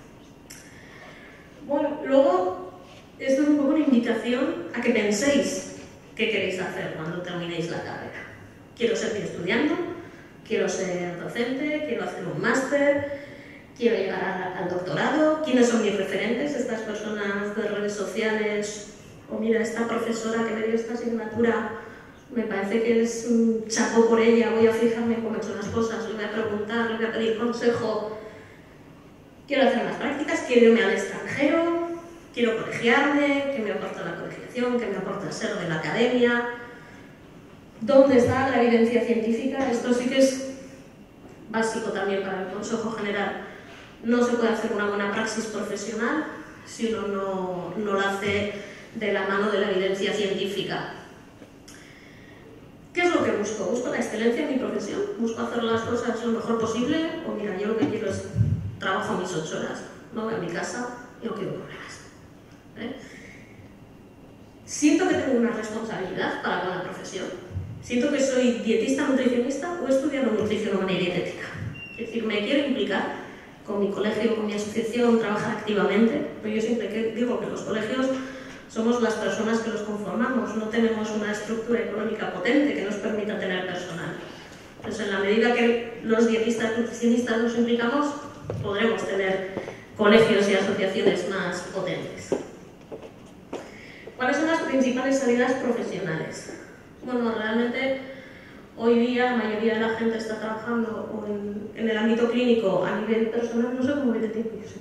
Bueno, luego, esto es un poco una invitación a que penséis qué queréis hacer cuando terminéis la carrera. Quiero seguir estudiando, quiero ser docente, quiero hacer un máster, quiero llegar a, al doctorado. ¿Quiénes son mis referentes? Estas personas de redes sociales, o mira, esta profesora que me dio esta asignatura, me parece que es un chapo por ella, voy a fijarme en cómo he hecho las cosas, le voy a preguntar, le voy a pedir consejo. quiero hacer más prácticas, quiero irme al extranjero, quiero colegiarme, ¿qué me aporta la colegiación? ¿Qué me aporta ser de la academia? ¿Dónde está la evidencia científica? Esto sí que es básico también para el Consejo General. No se puede hacer una buena praxis profesional si uno no, no la hace de la mano de la evidencia científica. ¿Qué es lo que busco? ¿Busco la excelencia en mi profesión? ¿Busco hacer las cosas lo mejor posible? O mira, yo lo que quiero es trabajo mis ocho horas, no voy a mi casa y no quiero problemas. ¿Eh? Siento que tengo una responsabilidad para con la profesión. Siento que soy dietista nutricionista o he estudiado nutrición humana y dietética. Es decir, me quiero implicar con mi colegio, con mi asociación, trabajar activamente. Pero yo siempre que digo que los colegios somos las personas que los conformamos, no tenemos una estructura económica potente que nos permita tener personal. Entonces, en la medida que los dietistas nutricionistas nos implicamos, podremos tener colegios y asociaciones más potentes. ¿Cuáles son las principales salidas profesionales? Bueno, realmente hoy día la mayoría de la gente está trabajando o en, en el ámbito clínico a nivel personal, no sé cómo viene tiempo, yo sé.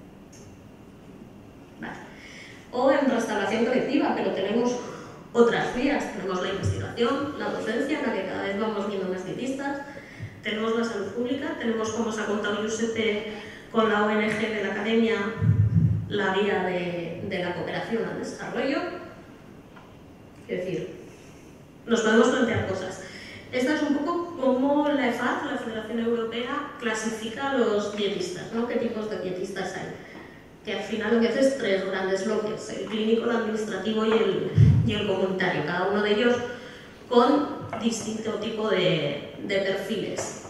Vale. O en restauración colectiva, pero tenemos otras vías. Tenemos la investigación, la docencia, en la que cada vez vamos viendo más dietistas. Tenemos la salud pública, tenemos, como se ha contado Giuseppe, con la O N G de la academia, la vía de, de la cooperación al desarrollo. Es decir, nos podemos plantear cosas. Esta es un poco como la E F A D, la Federación Europea, clasifica a los dietistas, ¿no? ¿Qué tipos de dietistas hay? Que al final lo que hace es tres grandes bloques, el clínico, el administrativo y el, y el comunitario, cada uno de ellos con distinto tipo de, de perfiles.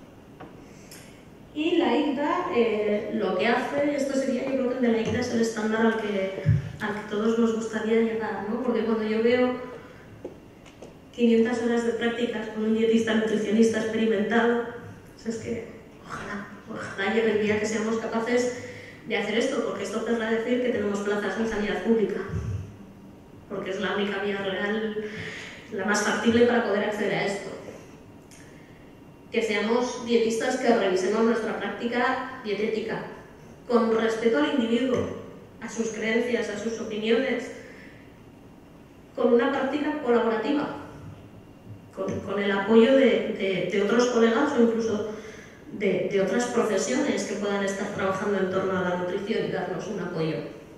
Y la I C D A eh, lo que hace, esto sería, yo creo que el de la I C D A es el estándar al que, al que todos nos gustaría llegar, ¿no? Porque cuando yo veo quinientas horas de prácticas con un dietista nutricionista experimentado, pues es que ojalá, ojalá llegue el día que seamos capaces de hacer esto, porque esto querrá decir que tenemos plazas en sanidad pública, porque es la única vía real, la más factible para poder acceder a esto. Que seamos dietistas que revisemos nuestra práctica dietética, con respeto al individuo, a sus creencias, a sus opiniones, con una práctica colaborativa, con, con el apoyo de, de, de otros colegas o incluso de, de otras profesiones que puedan estar trabajando en torno a la nutrición y darnos un apoyo.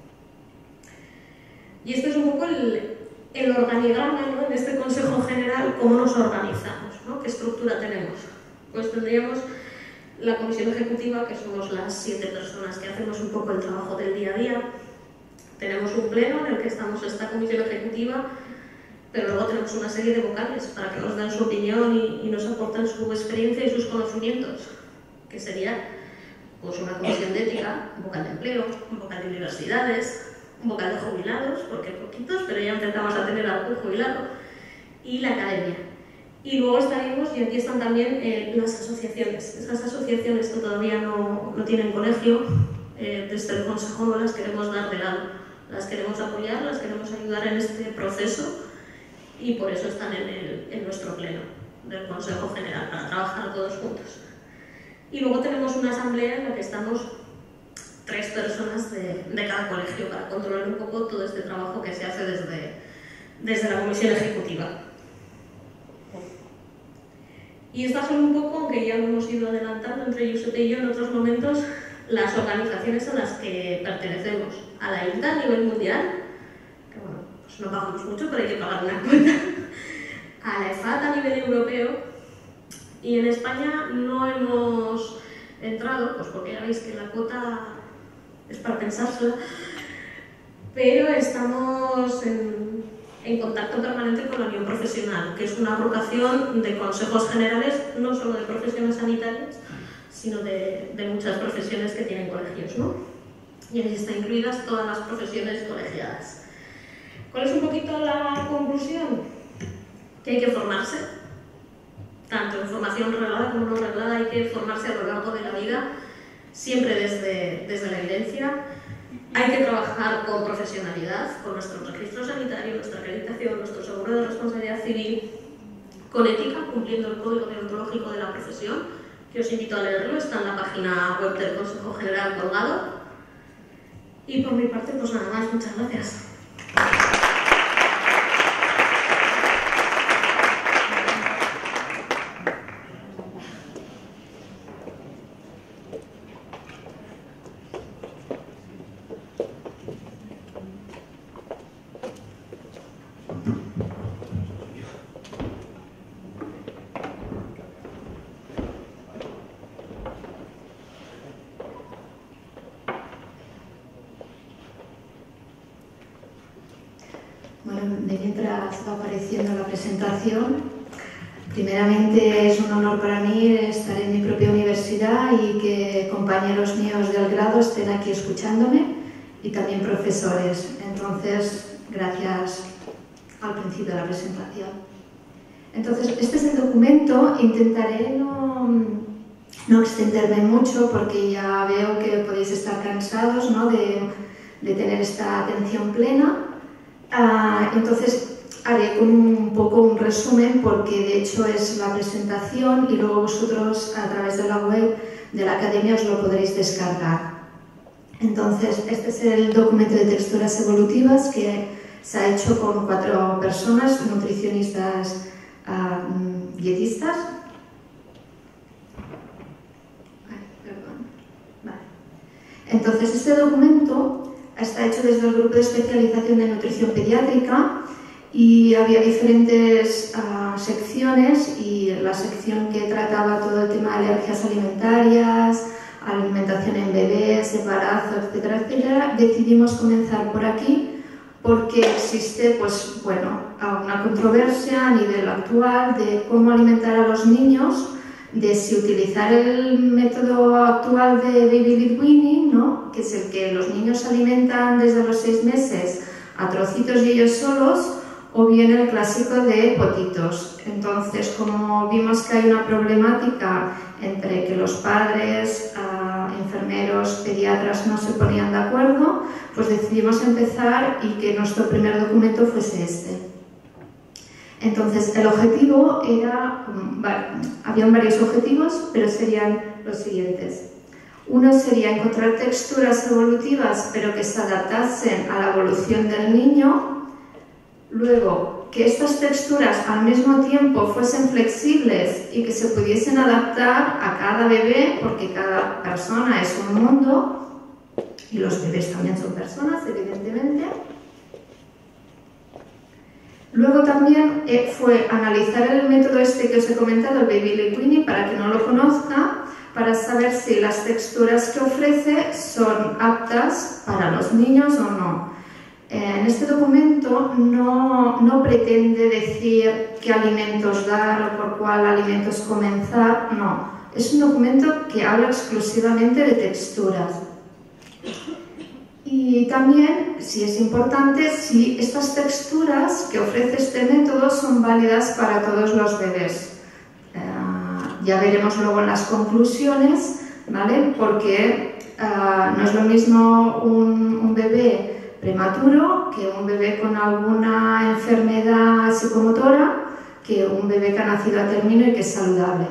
Y este es un poco el, el organigrama, ¿no? En este Consejo General, cómo nos organizamos, ¿no? ¿Qué estructura tenemos? Pues tendríamos la comisión ejecutiva, que somos las siete personas que hacemos un poco el trabajo del día a día. Tenemos un pleno en el que estamos esta comisión ejecutiva, pero luego tenemos una serie de vocales para que nos den su opinión y, y nos aporten su experiencia y sus conocimientos, que sería pues, una comisión de ética, un vocal de empleo, un vocal de universidades, un vocal de jubilados, porque poquitos, pero ya empezamos a tener algún jubilado, y la academia. Y luego estaríamos, y aquí están también eh, las asociaciones. Esas asociaciones que todavía no, no tienen colegio, eh, desde el Consejo no las queremos dar de lado. Las queremos apoyar, las queremos ayudar en este proceso y por eso están en, el, en nuestro pleno del Consejo General, para trabajar todos juntos. Y luego tenemos una asamblea en la que estamos tres personas de, de cada colegio para controlar un poco todo este trabajo que se hace desde, desde la comisión ejecutiva. Y estas son un poco, aunque ya lo hemos ido adelantando entre Giuseppe y yo en otros momentos, las organizaciones a las que pertenecemos. A la I C D A a nivel mundial, que bueno, pues no pagamos mucho, pero hay que pagar una cuenta. A la E F A D a nivel europeo, y en España no hemos entrado, pues porque ya veis que la cuota es para pensársela, pero estamos en, en contacto permanente con la Unión Profesional, que es una agrupación de consejos generales, no solo de profesiones sanitarias, sino de, de muchas profesiones que tienen colegios, ¿no? Y ahí están incluidas todas las profesiones colegiadas. ¿Cuál es un poquito la conclusión? Que hay que formarse, tanto en formación reglada como no reglada, hay que formarse a lo largo de la vida, siempre desde, desde la evidencia. Hay que trabajar con profesionalidad, con nuestro registro sanitario, nuestra acreditación, nuestro seguro de responsabilidad civil, con ética, cumpliendo el código deontológico de la profesión, que os invito a leerlo, está en la página web del Consejo General colgado. Y por mi parte, pues nada más, muchas gracias. Bueno, de mientras va apareciendo la presentación, primeramente es un honor para mí estar en mi propia universidad y que compañeros míos del grado estén aquí escuchándome y también profesores. Entonces, gracias al principio de la presentación. Entonces, este es el documento. Intentaré no, no extenderme mucho porque ya veo que podéis estar cansados, ¿no?, de, de tener esta atención plena. Uh, entonces haré un poco un resumen porque de hecho es la presentación y luego vosotros a través de la web de la academia os lo podréis descargar. Entonces este es el documento de texturas evolutivas que se ha hecho con cuatro personas, nutricionistas, uh, dietistas. Ay, perdón. Vale. Entonces este documento está hecho desde el grupo de especialización de nutrición pediátrica y había diferentes uh, secciones y la sección que trataba todo el tema de alergias alimentarias, alimentación en bebés, embarazo, etcétera, etcétera, decidimos comenzar por aquí porque existe, pues, bueno, una controversia a nivel actual de cómo alimentar a los niños, de si utilizar el método actual de baby led weaning, ¿no?, que es el que los niños se alimentan desde los seis meses a trocitos y ellos solos, o bien el clásico de potitos. Entonces, como vimos que hay una problemática entre que los padres, uh, enfermeros, pediatras no se ponían de acuerdo, pues decidimos empezar y que nuestro primer documento fuese este. Entonces, el objetivo era, bueno, habían varios objetivos, pero serían los siguientes. Uno sería encontrar texturas evolutivas, pero que se adaptasen a la evolución del niño. Luego, que estas texturas al mismo tiempo fuesen flexibles y que se pudiesen adaptar a cada bebé, porque cada persona es un mundo, y los bebés también son personas, evidentemente. Luego también eh, fue analizar el método este que os he comentado, el baby led weaning, para quien no lo conozca, para saber si las texturas que ofrece son aptas para los niños o no. Eh, en este documento no, no pretende decir qué alimentos dar o por cuál alimentos comenzar, no. Es un documento que habla exclusivamente de texturas. Y también, si es importante, si estas texturas que ofrece este método son válidas para todos los bebés. Uh, ya veremos luego en las conclusiones, ¿vale? Porque uh, no es lo mismo un, un bebé prematuro que un bebé con alguna enfermedad psicomotora, que un bebé que ha nacido a término y que es saludable.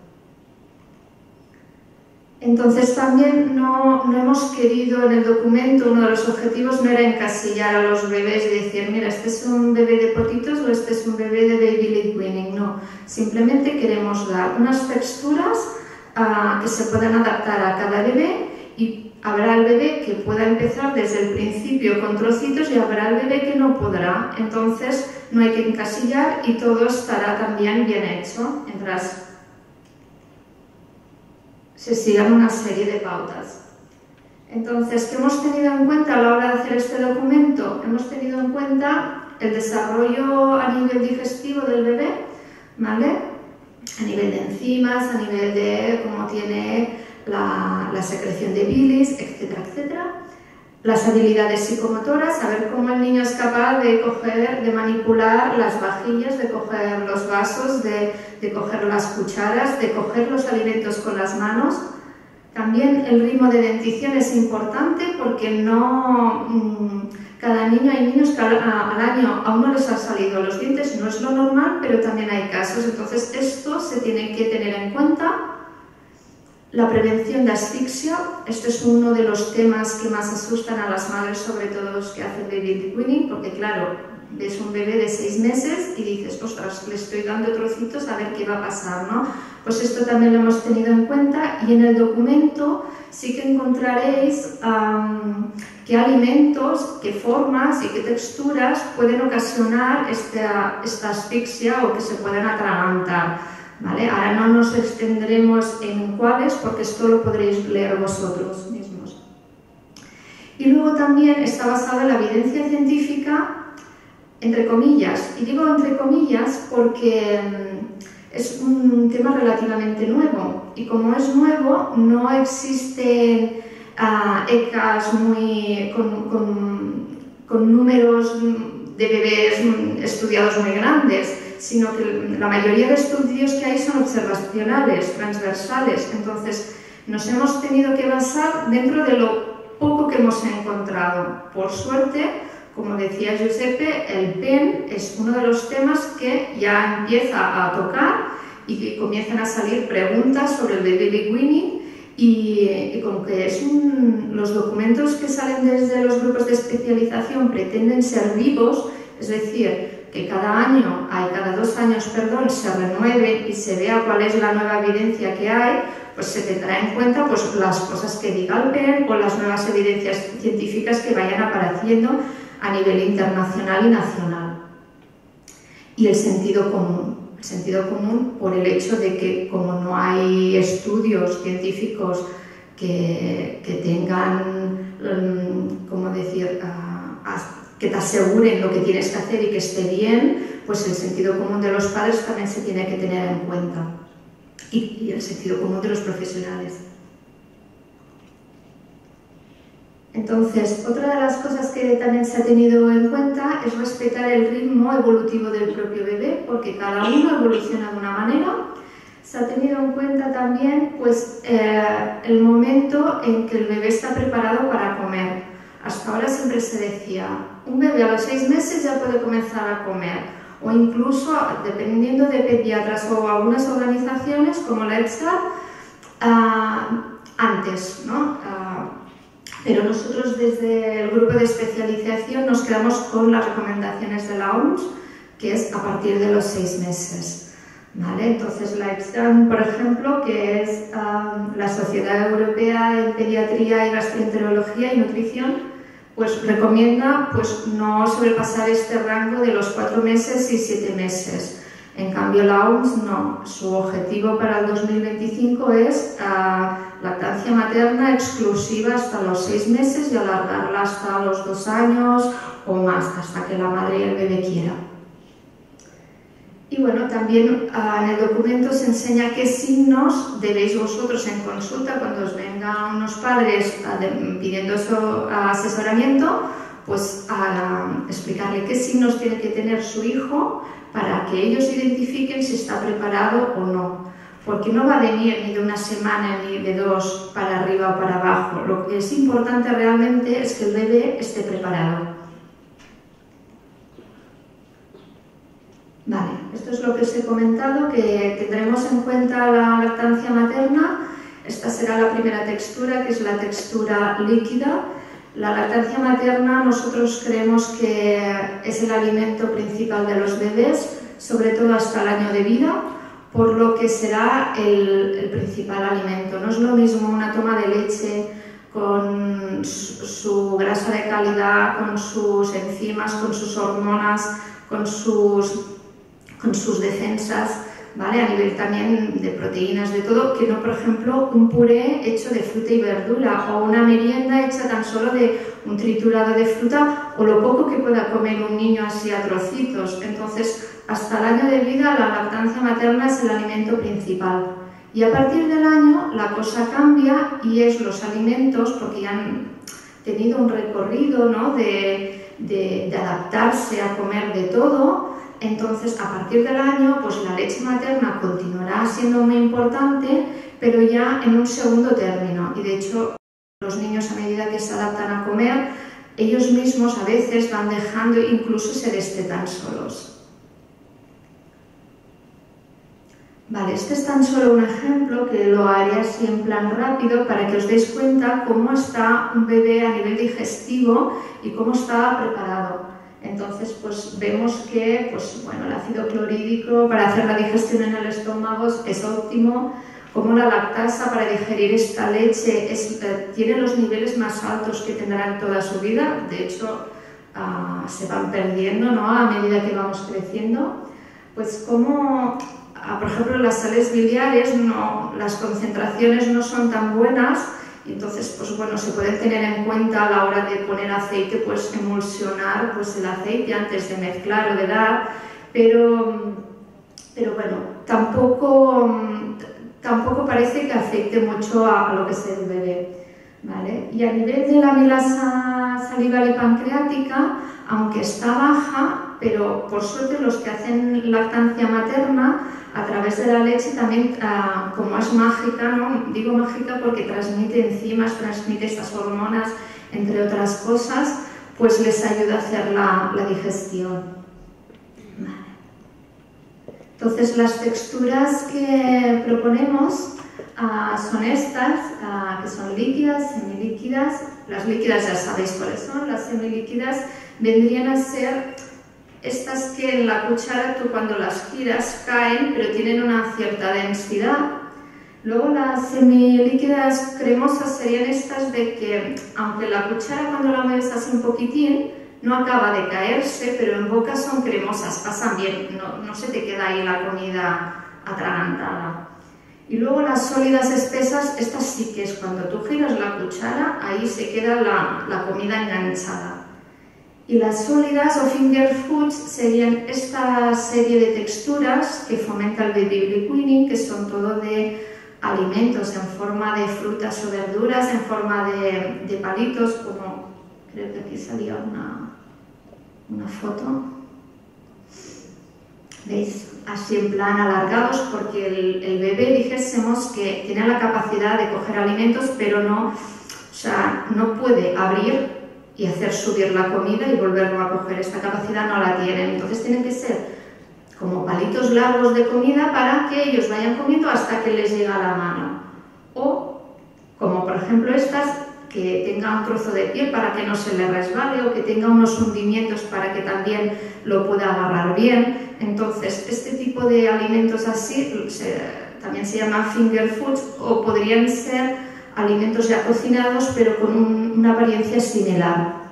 Entonces también no, no hemos querido en el documento, uno de los objetivos no era encasillar a los bebés y decir, mira, este es un bebé de potitos o este es un bebé de baby led weaning, no. Simplemente queremos dar unas texturas uh, que se puedan adaptar a cada bebé y habrá el bebé que pueda empezar desde el principio con trocitos y habrá el bebé que no podrá. Entonces no hay que encasillar y todo estará también bien hecho mientras se sigan una serie de pautas. Entonces, ¿qué hemos tenido en cuenta a la hora de hacer este documento? Hemos tenido en cuenta el desarrollo a nivel digestivo del bebé, ¿vale? A nivel de enzimas, a nivel de cómo tiene la, la secreción de bilis, etcétera, etcétera. Las habilidades psicomotoras, saber cómo el niño es capaz de coger, de manipular las vajillas, de coger los vasos, de, de coger las cucharas, de coger los alimentos con las manos. También el ritmo de dentición es importante porque no, mmm, cada niño, hay niños que al, al año aún no les han salido los dientes, no es lo normal, pero también hay casos. Entonces esto se tiene que tener en cuenta. La prevención de asfixia, este es uno de los temas que más asustan a las madres, sobre todo los que hacen baby weaning, porque claro, ves un bebé de seis meses y dices, ostras, le estoy dando trocitos a ver qué va a pasar, ¿no? Pues esto también lo hemos tenido en cuenta y en el documento sí que encontraréis um, qué alimentos, qué formas y qué texturas pueden ocasionar esta, esta asfixia o que se puedan atragantar. ¿Vale? Ahora no nos extenderemos en cuáles porque esto lo podréis leer vosotros mismos. Y luego también está basada en la evidencia científica, entre comillas, y digo entre comillas porque es un tema relativamente nuevo y como es nuevo no existen uh, E C As muy, con, con, con números de bebés estudiados muy grandes, sino que la mayoría de estudios que hay son observacionales, transversales. Entonces, nos hemos tenido que basar dentro de lo poco que hemos encontrado. Por suerte, como decía Giuseppe, el P E N es uno de los temas que ya empieza a tocar y que comienzan a salir preguntas sobre el baby weaning y, y como que es un, los documentos que salen desde los grupos de especialización pretenden ser vivos, es decir, que cada año, ay, cada dos años, perdón, se renueve y se vea cuál es la nueva evidencia que hay, pues se tendrá en cuenta pues, las cosas que diga el P E N o las nuevas evidencias científicas que vayan apareciendo a nivel internacional y nacional. Y el sentido común. El sentido común por el hecho de que como no hay estudios científicos que, que tengan, um, ¿cómo decir?, uh, que te aseguren lo que tienes que hacer y que esté bien, pues el sentido común de los padres también se tiene que tener en cuenta y, y el sentido común de los profesionales. Entonces, otra de las cosas que también se ha tenido en cuenta es respetar el ritmo evolutivo del propio bebé, porque cada uno evoluciona de una manera. Se ha tenido en cuenta también pues, eh, el momento en que el bebé está preparado para comer. Hasta ahora siempre se decía, un bebé a los seis meses ya puede comenzar a comer, o incluso, dependiendo de pediatras o algunas organizaciones como la E P S A, uh, antes, ¿no? Uh, pero nosotros desde el grupo de especialización nos quedamos con las recomendaciones de la O M S, que es a partir de los seis meses. ¿Vale? Entonces la E P S A, por ejemplo, que es uh, la Sociedad Europea en Pediatría y Gastroenterología y Nutrición, pues recomienda pues, no sobrepasar este rango de los cuatro meses y siete meses. En cambio la O M S no, su objetivo para el dos mil veinticinco es uh, lactancia materna exclusiva hasta los seis meses y alargarla hasta los dos años o más, hasta que la madre y el bebé quiera. Y bueno, también uh, en el documento se enseña qué signos debéis vosotros en consulta cuando os vengan unos padres uh, de, pidiendo eso, uh, asesoramiento, pues a uh, explicarle qué signos tiene que tener su hijo para que ellos identifiquen si está preparado o no. Porque no va a venir ni de una semana ni de dos para arriba o para abajo. Lo que es importante realmente es que el bebé esté preparado. Vale, esto es lo que os he comentado, que tendremos en cuenta la lactancia materna. Esta será la primera textura, que es la textura líquida. La lactancia materna nosotros creemos que es el alimento principal de los bebés, sobre todo hasta el año de vida, por lo que será el, el principal alimento. No es lo mismo una toma de leche con su, su grasa de calidad, con sus enzimas, con sus hormonas, con sus... con sus defensas, ¿vale? A nivel también de proteínas, de todo, que no, por ejemplo, un puré hecho de fruta y verdura o una merienda hecha tan solo de un triturado de fruta o lo poco que pueda comer un niño así a trocitos. Entonces, hasta el año de vida la lactancia materna es el alimento principal. Y a partir del año la cosa cambia y es los alimentos, porque ya han tenido un recorrido, ¿no? de, de, de adaptarse a comer de todo. Entonces, a partir del año, pues la leche materna continuará siendo muy importante, pero ya en un segundo término. Y de hecho, los niños a medida que se adaptan a comer, ellos mismos a veces van dejando, incluso se destetan solos. Vale, este es tan solo un ejemplo que lo haré así en plan rápido para que os deis cuenta cómo está un bebé a nivel digestivo y cómo está preparado. Entonces, pues vemos que pues, bueno, el ácido clorhídrico para hacer la digestión en el estómago es óptimo, como la lactasa para digerir esta leche es, eh, tiene los niveles más altos que tendrán toda su vida, de hecho uh, se van perdiendo, ¿no?, a medida que vamos creciendo. Pues como, uh, por ejemplo, las sales biliares, no, las concentraciones no son tan buenas, y entonces pues, bueno, se pueden tener en cuenta a la hora de poner aceite, pues emulsionar pues, el aceite antes de mezclar o de dar, pero, pero bueno, tampoco... Tampoco parece que afecte mucho a, a lo que es el bebé, ¿vale? Y a nivel de la amilasa salival y pancreática, aunque está baja, pero por suerte los que hacen lactancia materna, a través de la leche también, uh, como es mágica, ¿no? Digo mágica porque transmite enzimas, transmite estas hormonas, entre otras cosas, pues les ayuda a hacer la, la digestión. Entonces, las texturas que proponemos uh, son estas, uh, que son líquidas, semilíquidas. Las líquidas ya sabéis cuáles son, las semilíquidas vendrían a ser estas que en la cuchara tú cuando las giras caen, pero tienen una cierta densidad. Luego las semilíquidas cremosas serían estas de que, aunque la cuchara cuando la mueves así un poquitín, no acaba de caerse, pero en boca son cremosas, pasan bien, no, no se te queda ahí la comida atragantada. Y luego las sólidas espesas, estas sí que es cuando tú giras la cuchara, ahí se queda la, la comida enganchada. Y las sólidas o finger foods serían esta serie de texturas que fomenta el baby black weaning, que son todo de alimentos en forma de frutas o verduras, en forma de, de palitos, como creo que aquí salía una, una foto. ¿Veis? Así en plan alargados, porque el, el bebé dijésemos que tiene la capacidad de coger alimentos, pero no, o sea, no puede abrir y hacer subir la comida y volverlo a coger. Esta capacidad no la tienen. Entonces tienen que ser como palitos largos de comida para que ellos vayan comiendo hasta que les llega a la mano. O, como por ejemplo estas, que tenga un trozo de piel para que no se le resbale, o que tenga unos hundimientos para que también lo pueda agarrar bien. Entonces, este tipo de alimentos así se, también se llaman finger foods, o podrían ser alimentos ya cocinados pero con un, una apariencia similar.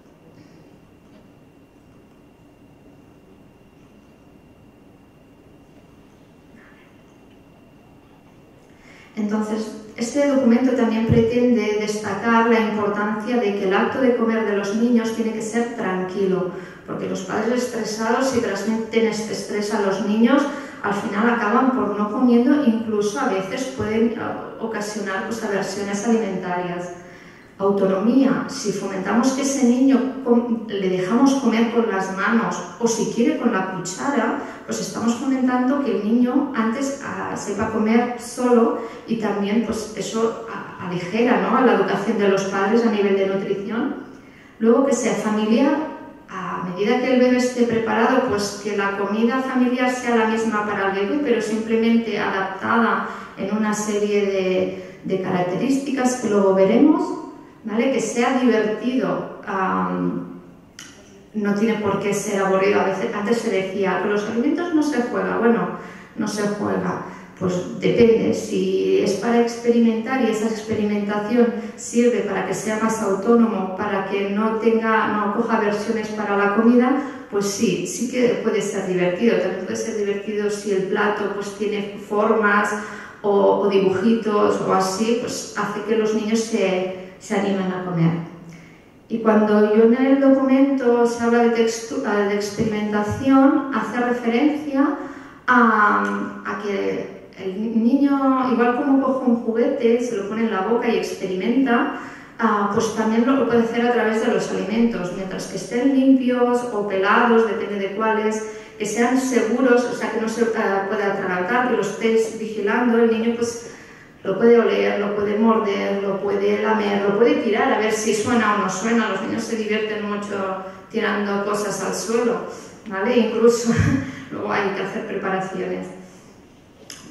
Entonces, este documento también pretende destacar la importancia de que el acto de comer de los niños tiene que ser tranquilo, porque los padres estresados, si transmiten este estrés a los niños, al final acaban por no comiendo, incluso a veces pueden ocasionar pues, aversiones alimentarias. Autonomía, si fomentamos que ese niño le dejamos comer con las manos o si quiere con la cuchara, pues estamos fomentando que el niño antes uh, sepa comer solo, y también pues eso uh, aligera, ¿no?, a la educación de los padres a nivel de nutrición. Luego que sea familiar, a medida que el bebé esté preparado, pues que la comida familiar sea la misma para el bebé, pero simplemente adaptada en una serie de, de características que luego veremos. ¿Vale? Que sea divertido, um, no tiene por qué ser aburrido. A veces, antes se decía que los alimentos no se juega. Bueno, no se juega, pues depende. Si es para experimentar y esa experimentación sirve para que sea más autónomo, para que no tenga, no coja versiones para la comida, pues sí, sí que puede ser divertido. También puede ser divertido si el plato pues tiene formas o, o dibujitos o así, pues hace que los niños se se animan a comer. Y cuando yo en el documento se habla de, textura, de experimentación, hace referencia a, a que el niño, igual como coge un juguete, se lo pone en la boca y experimenta, uh, pues también lo puede hacer a través de los alimentos, mientras que estén limpios o pelados, depende de cuáles, que sean seguros, o sea que no se uh, pueda atragantar, que lo estés vigilando, el niño pues lo puede oler, lo puede morder, lo puede lamer, lo puede tirar a ver si suena o no suena. Los niños se divierten mucho tirando cosas al suelo, ¿vale? Incluso luego hay que hacer preparaciones.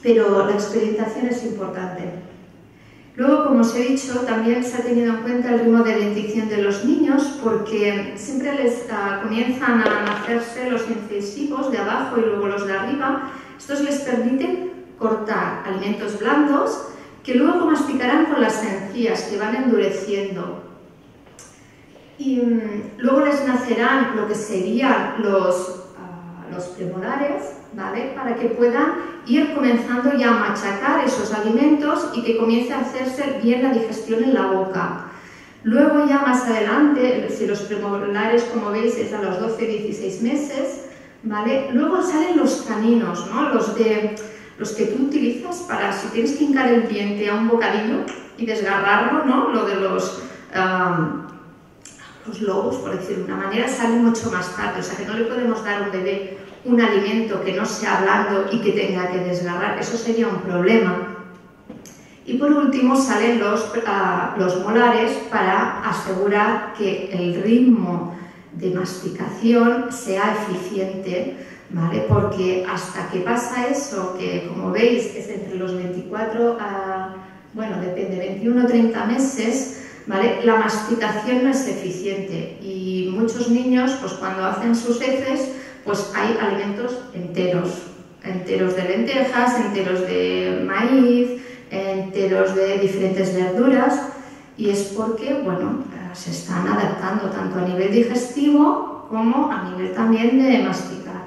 pero la experimentación es importante. Luego, como os he dicho, también se ha tenido en cuenta el ritmo de dentición de los niños, porque siempre les uh, comienzan a nacerse los incisivos de abajo y luego los de arriba. Estos les permiten cortar alimentos blandos que luego masticarán con las encías, que van endureciendo. Y um, luego les nacerán lo que serían los, uh, los premolares, ¿vale? Para que puedan ir comenzando ya a machacar esos alimentos y que comience a hacerse bien la digestión en la boca. Luego ya más adelante, si los premolares, como veis, es a los doce a dieciséis meses, ¿vale? Luego salen los caninos, ¿no? Los, de, los que tú utilizas para, si tienes que hincar el diente a un bocadillo y desgarrarlo, ¿no? Lo de los, um, los lobos, por decirlo de una manera, salen mucho más tarde, o sea que no le podemos dar a un bebé un alimento que no sea blando y que tenga que desgarrar, eso sería un problema. Y por último salen los, uh, los molares para asegurar que el ritmo de masticación sea eficiente, ¿vale? Porque hasta que pasa eso, que como veis es entre los veinticuatro a, bueno, depende, veintiuno a treinta meses, ¿vale? La masticación no es eficiente y muchos niños, pues cuando hacen sus heces, pues hay alimentos enteros, enteros de lentejas, enteros de maíz, enteros de diferentes verduras, y es porque, bueno, se están adaptando tanto a nivel digestivo como a nivel también de masticar.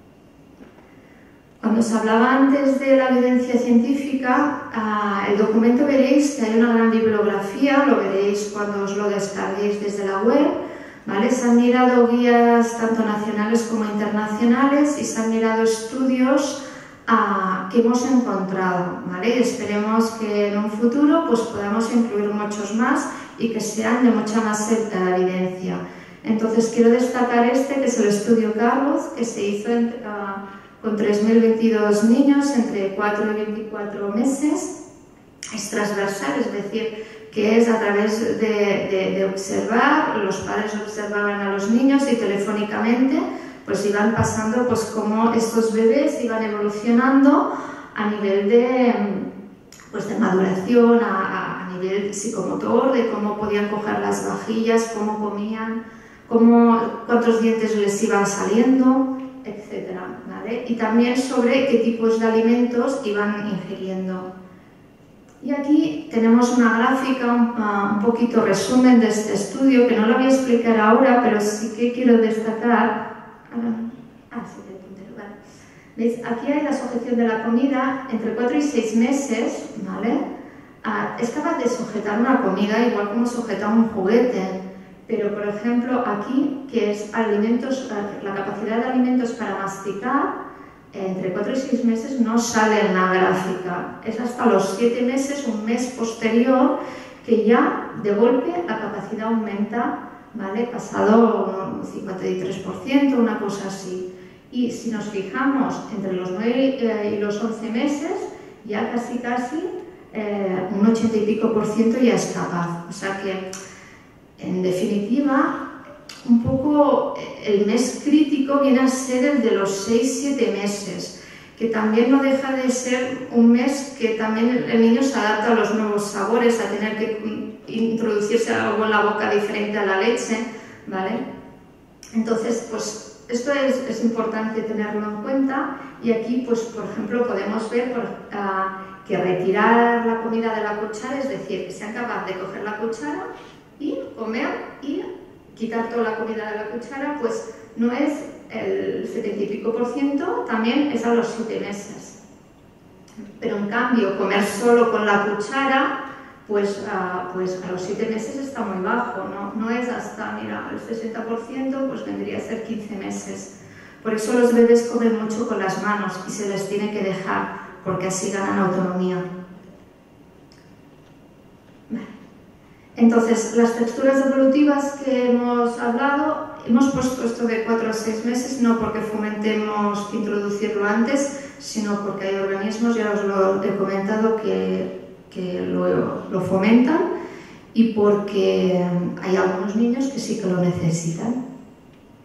Cuando os hablaba antes de la evidencia científica, uh, el documento veréis que hay una gran bibliografía, lo veréis cuando os lo descarguéis desde la web, ¿vale? Se han mirado guías tanto nacionales como internacionales y se han mirado estudios uh, que hemos encontrado, ¿vale? Esperemos que en un futuro pues, podamos incluir muchos más y que sean de mucha más evidencia. Entonces quiero destacar este, que es el estudio Carlos, que se hizo en, uh, con tres mil veintidós niños entre cuatro y veinticuatro meses. Es transversal, es decir, que es a través de, de, de observar, los padres observaban a los niños y telefónicamente pues iban pasando pues cómo estos bebés iban evolucionando a nivel de, pues, de maduración, a, a nivel psicomotor, de cómo podían coger las vajillas, cómo comían, cómo, cuántos dientes les iban saliendo, etcétera, ¿vale? Y también sobre qué tipos de alimentos iban ingiriendo. Y aquí tenemos una gráfica, un, uh, un poquito resumen de este estudio, que no lo voy a explicar ahora, pero sí que quiero destacar. Uh, ah, sí, de puntero, vale. ¿Veis? Aquí hay la sujeción de la comida entre cuatro y seis meses, ¿vale? Uh, es capaz de sujetar una comida igual como sujeta un juguete, pero por ejemplo aquí, que es alimentos, uh, la capacidad de alimentos para masticar, entre cuatro y seis meses no sale en la gráfica, es hasta los siete meses, un mes posterior, que ya de golpe la capacidad aumenta, ¿vale? Pasado un cincuenta y tres por ciento, una cosa así. Y si nos fijamos entre los nueve eh, y los once meses, ya casi casi eh, un ochenta y pico por ciento ya es capaz. O sea que, en definitiva, un poco el mes crítico viene a ser el de los seis a siete meses, que también no deja de ser un mes que también el niño se adapta a los nuevos sabores, a tener que introducirse algo en la boca diferente a la leche, ¿vale? Entonces, pues esto es, es importante tenerlo en cuenta, y aquí, pues por ejemplo, podemos ver por, uh, que retirar la comida de la cuchara, es decir, que sean capaces de coger la cuchara y comer y quitar toda la comida de la cuchara, pues no es el setenta y pico por ciento, también es a los siete meses. Pero en cambio, comer solo con la cuchara, pues, uh, pues a los siete meses está muy bajo, ¿no? No es hasta, mira, el sesenta por ciento, pues vendría a ser quince meses. Por eso los bebés comen mucho con las manos y se les tiene que dejar, porque así ganan autonomía. Entonces, las texturas evolutivas que hemos hablado, hemos puesto esto de cuatro a seis meses, no porque fomentemos introducirlo antes, sino porque hay organismos, ya os lo he comentado, que, que lo, lo fomentan, y porque hay algunos niños que sí que lo necesitan.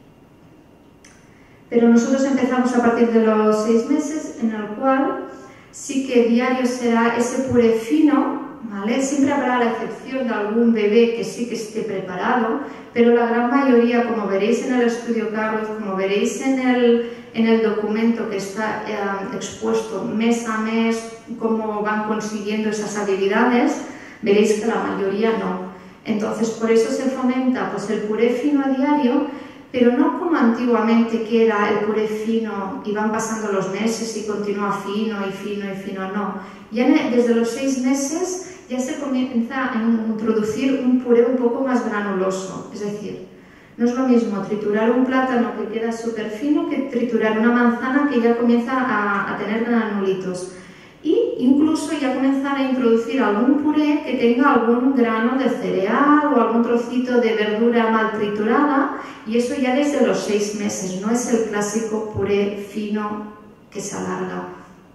Pero nosotros empezamos a partir de los seis meses, en el cual sí que diario será ese puré fino, ¿vale? Siempre habrá la excepción de algún bebé que sí que esté preparado, pero la gran mayoría, como veréis en el estudio Carlos, como veréis en el, en el documento que está eh, expuesto mes a mes, cómo van consiguiendo esas habilidades, veréis que la mayoría no. Entonces, por eso se fomenta pues, el puré fino a diario, pero no como antiguamente, que era el puré fino y van pasando los meses y continúa fino y fino y fino, no. Ya desde los seis meses ya se comienza a introducir un puré un poco más granuloso, es decir, no es lo mismo triturar un plátano que queda súper fino que triturar una manzana que ya comienza a, a tener granulitos. Y incluso ya comenzar a introducir algún puré que tenga algún grano de cereal o algún trocito de verdura mal triturada, y eso ya desde los seis meses, no es el clásico puré fino que se alarga.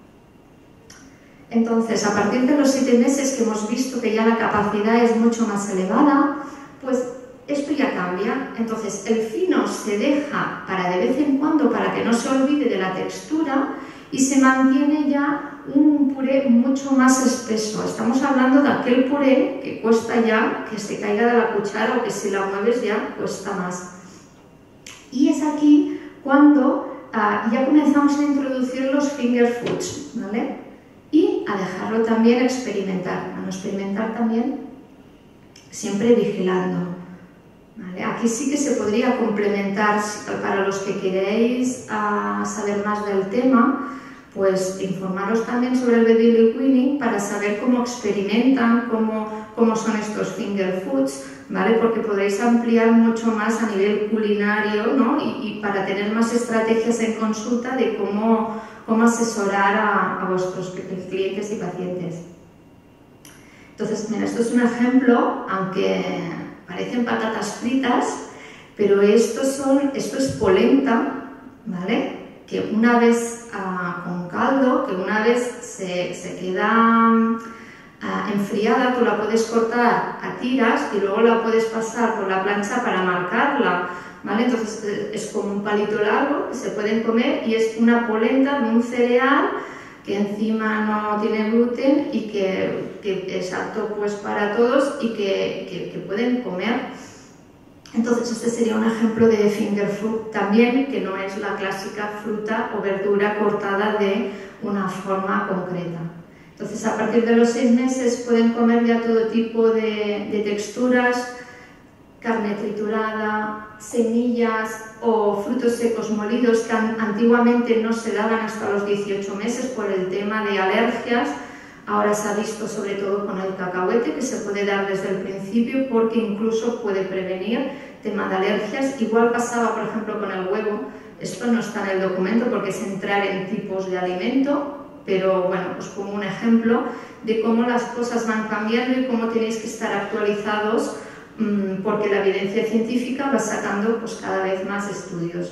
Entonces, a partir de los siete meses que hemos visto que ya la capacidad es mucho más elevada, pues esto ya cambia. Entonces, el fino se deja para de vez en cuando para que no se olvide de la textura y se mantiene ya un puré mucho más espeso. Estamos hablando de aquel puré que cuesta ya que se caiga de la cuchara o que si la mueves ya cuesta más. Y es aquí cuando uh, ya comenzamos a introducir los finger foods, ¿vale? Y a dejarlo también experimentar. Bueno, experimentar también siempre vigilando. ¿Vale? Aquí sí que se podría complementar, para los que queréis uh, saber más del tema, pues informaros también sobre el baby led weaning para saber cómo experimentan, cómo, cómo son estos finger foods, ¿vale? Porque podréis ampliar mucho más a nivel culinario, ¿no? y, y para tener más estrategias en consulta de cómo, cómo asesorar a, a vuestros clientes y pacientes. Entonces, mira, esto es un ejemplo, aunque parecen patatas fritas, pero esto, son, esto es polenta, ¿vale? Que una vez uh, con caldo, que una vez se, se queda uh, enfriada, tú la puedes cortar a tiras y luego la puedes pasar por la plancha para marcarla, ¿vale? Entonces es como un palito largo que se pueden comer y es una polenta de un cereal que encima no tiene gluten y que, que es apto pues, para todos y que, que, que pueden comer. Entonces este sería un ejemplo de finger food también, que no es la clásica fruta o verdura cortada de una forma concreta. Entonces a partir de los seis meses pueden comer ya todo tipo de, de texturas, carne triturada, semillas o frutos secos molidos que antiguamente no se daban hasta los dieciocho meses por el tema de alergias. Ahora se ha visto sobre todo con el cacahuete que se puede dar desde el principio porque incluso puede prevenir tema de alergias. Igual pasaba por ejemplo con el huevo, esto no está en el documento porque es entrar en tipos de alimento, pero bueno, pues como un ejemplo de cómo las cosas van cambiando y cómo tenéis que estar actualizados mmm, porque la evidencia científica va sacando pues cada vez más estudios.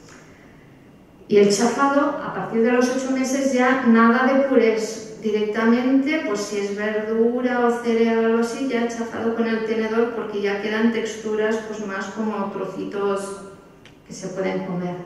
Y el chafado, a partir de los ocho meses ya nada de purés. Directamente, pues si es verdura o cereal o así, ya chafado con el tenedor porque ya quedan texturas pues más como trocitos que se pueden comer.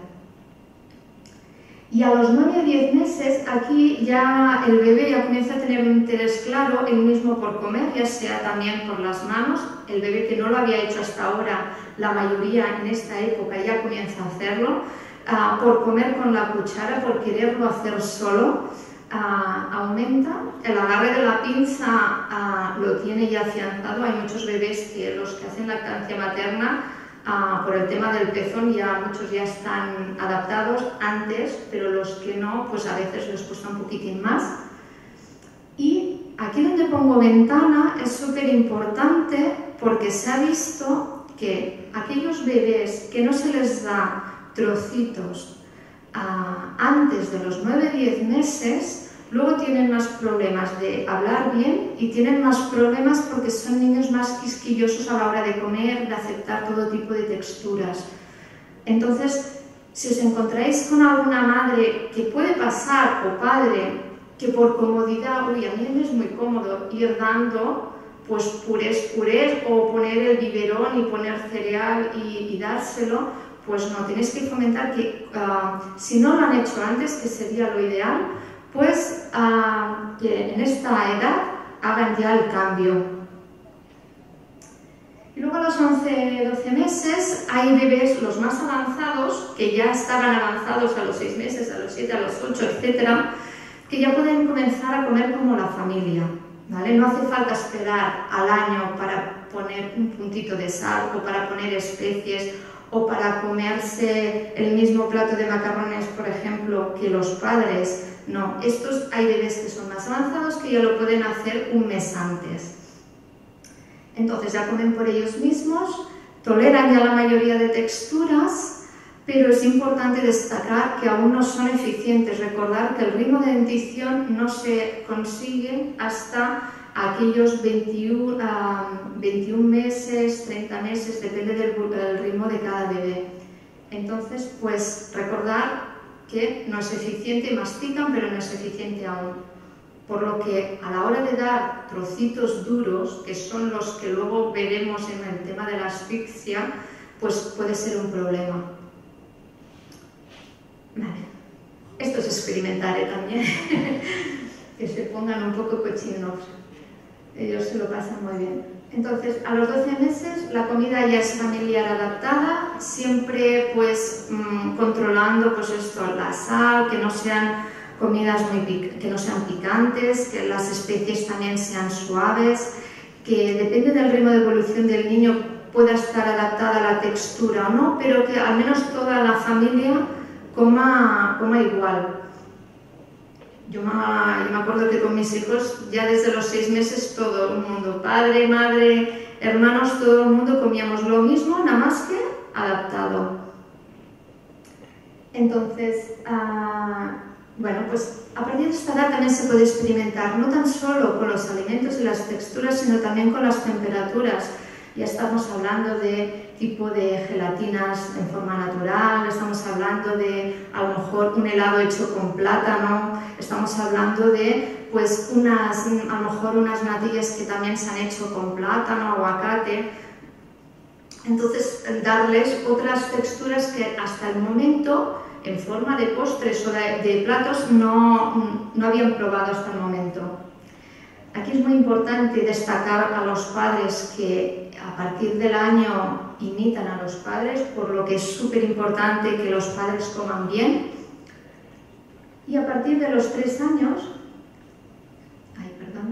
Y a los nueve o diez meses, aquí ya el bebé ya comienza a tener un interés claro, él mismo por comer, ya sea también por las manos. El bebé que no lo había hecho hasta ahora, la mayoría en esta época ya comienza a hacerlo, uh, por comer con la cuchara, por quererlo hacer solo. Uh, aumenta, el agarre de la pinza uh, lo tiene ya afianzado. Hay muchos bebés que los que hacen lactancia materna uh, por el tema del pezón ya muchos ya están adaptados antes, pero los que no pues a veces les cuesta un poquitín más. Y aquí donde pongo ventana es súper importante porque se ha visto que aquellos bebés que no se les da trocitos Uh, antes de los nueve a diez meses, luego tienen más problemas de hablar bien y tienen más problemas porque son niños más quisquillosos a la hora de comer, de aceptar todo tipo de texturas. Entonces, si os encontráis con alguna madre que puede pasar, o padre, que por comodidad, uy, a mí me es muy cómodo ir dando pues purés, purés, o poner el biberón y poner cereal y, y dárselo, pues no, tenéis que fomentar que uh, si no lo han hecho antes, que sería lo ideal, pues uh, que en esta edad hagan ya el cambio. Y luego a los once doce meses hay bebés, los más avanzados, que ya estaban avanzados a los seis meses, a los siete, a los ocho, etcétera, que ya pueden comenzar a comer como la familia, ¿vale? No hace falta esperar al año para poner un puntito de sal o para poner especies o para comerse el mismo plato de macarrones, por ejemplo, que los padres. No, estos hay bebés que son más avanzados que ya lo pueden hacer un mes antes. Entonces ya comen por ellos mismos, toleran ya la mayoría de texturas, pero es importante destacar que aún no son eficientes. Recordar que el ritmo de dentición no se consigue hasta aquellos veintiuno, uh, veintiún meses, treinta meses, depende del, del ritmo de cada bebé. Entonces, pues recordar que no es eficiente, mastican, pero no es eficiente aún. Por lo que a la hora de dar trocitos duros, que son los que luego veremos en el tema de la asfixia, pues puede ser un problema. Vale. Esto es experimentar, ¿eh? También, que se pongan un poco cochinos. Ellos se lo pasan muy bien. Entonces, a los doce meses la comida ya es familiar adaptada, siempre pues mmm, controlando pues esto, la sal, que no sean comidas muy pic que no sean picantes, que las especies también sean suaves, que depende del ritmo de evolución del niño pueda estar adaptada a la textura o no, pero que al menos toda la familia coma, coma igual. Yo me, yo me acuerdo que con mis hijos ya desde los seis meses todo el mundo, padre, madre, hermanos, todo el mundo comíamos lo mismo, nada más que adaptado. Entonces, uh, bueno, pues a partir de esta edad también se puede experimentar, no tan solo con los alimentos y las texturas, sino también con las temperaturas. Ya estamos hablando de tipo de gelatinas en forma natural, estamos hablando de a lo mejor un helado hecho con plátano, estamos hablando de pues unas, a lo mejor unas natillas que también se han hecho con plátano, aguacate. Entonces, darles otras texturas que hasta el momento en forma de postres o de, de platos no, no habían probado hasta el momento. Aquí es muy importante destacar a los padres que a partir del año imitan a los padres, por lo que es súper importante que los padres coman bien. Y a partir de los tres años, ay, perdón,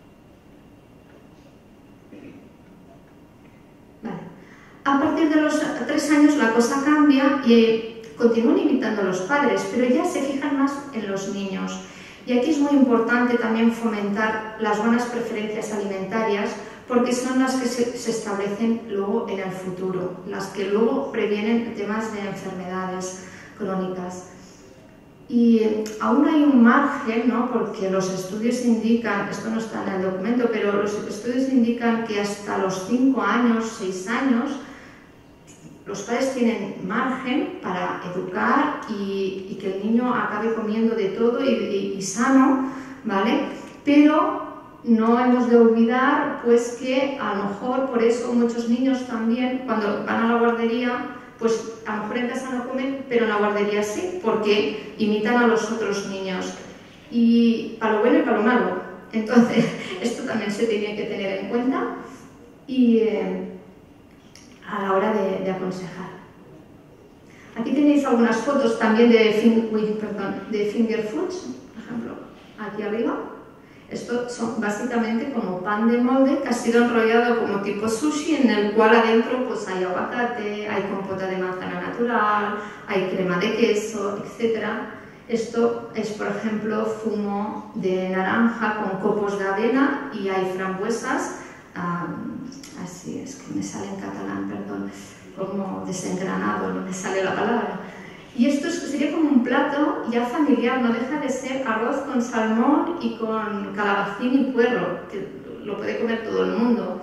vale, a partir de los tres años la cosa cambia y continúan imitando a los padres, pero ya se fijan más en los niños. Y aquí es muy importante también fomentar las buenas preferencias alimentarias, porque son las que se, se establecen luego en el futuro, las que luego previenen temas de enfermedades crónicas. Y aún hay un margen, ¿no? Porque los estudios indican, esto no está en el documento, pero los estudios indican que hasta los cinco años, seis años, los padres tienen margen para educar y, y que el niño acabe comiendo de todo y, y, y sano, ¿vale? Pero no hemos de olvidar pues que a lo mejor por eso muchos niños también cuando van a la guardería, pues a lo mejor en casa no comen, pero en la guardería sí, porque imitan a los otros niños. Y para lo bueno y para lo malo. Entonces, esto también se tiene que tener en cuenta y eh, a la hora de, de aconsejar. Aquí tenéis algunas fotos también de, fin, uy, perdón, de finger foods, por ejemplo, aquí arriba. Esto son básicamente como pan de molde que ha sido enrollado como tipo sushi, en el cual adentro pues hay aguacate, hay compota de manzana natural, hay crema de queso, etcétera. Esto es, por ejemplo, zumo de naranja con copos de avena y hay frambuesas. Um, así es que me sale en catalán, perdón, como desengranado, no me sale la palabra. Y esto sería como un plato ya familiar, no deja de ser arroz con salmón y con calabacín y puerro, que lo puede comer todo el mundo.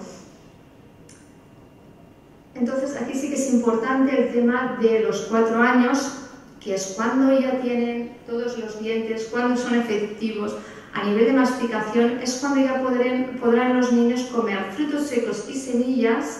Entonces aquí sí que es importante el tema de los cuatro años, que es cuando ya tienen todos los dientes, cuando son efectivos. A nivel de masticación es cuando ya podrán, podrán los niños comer frutos secos y semillas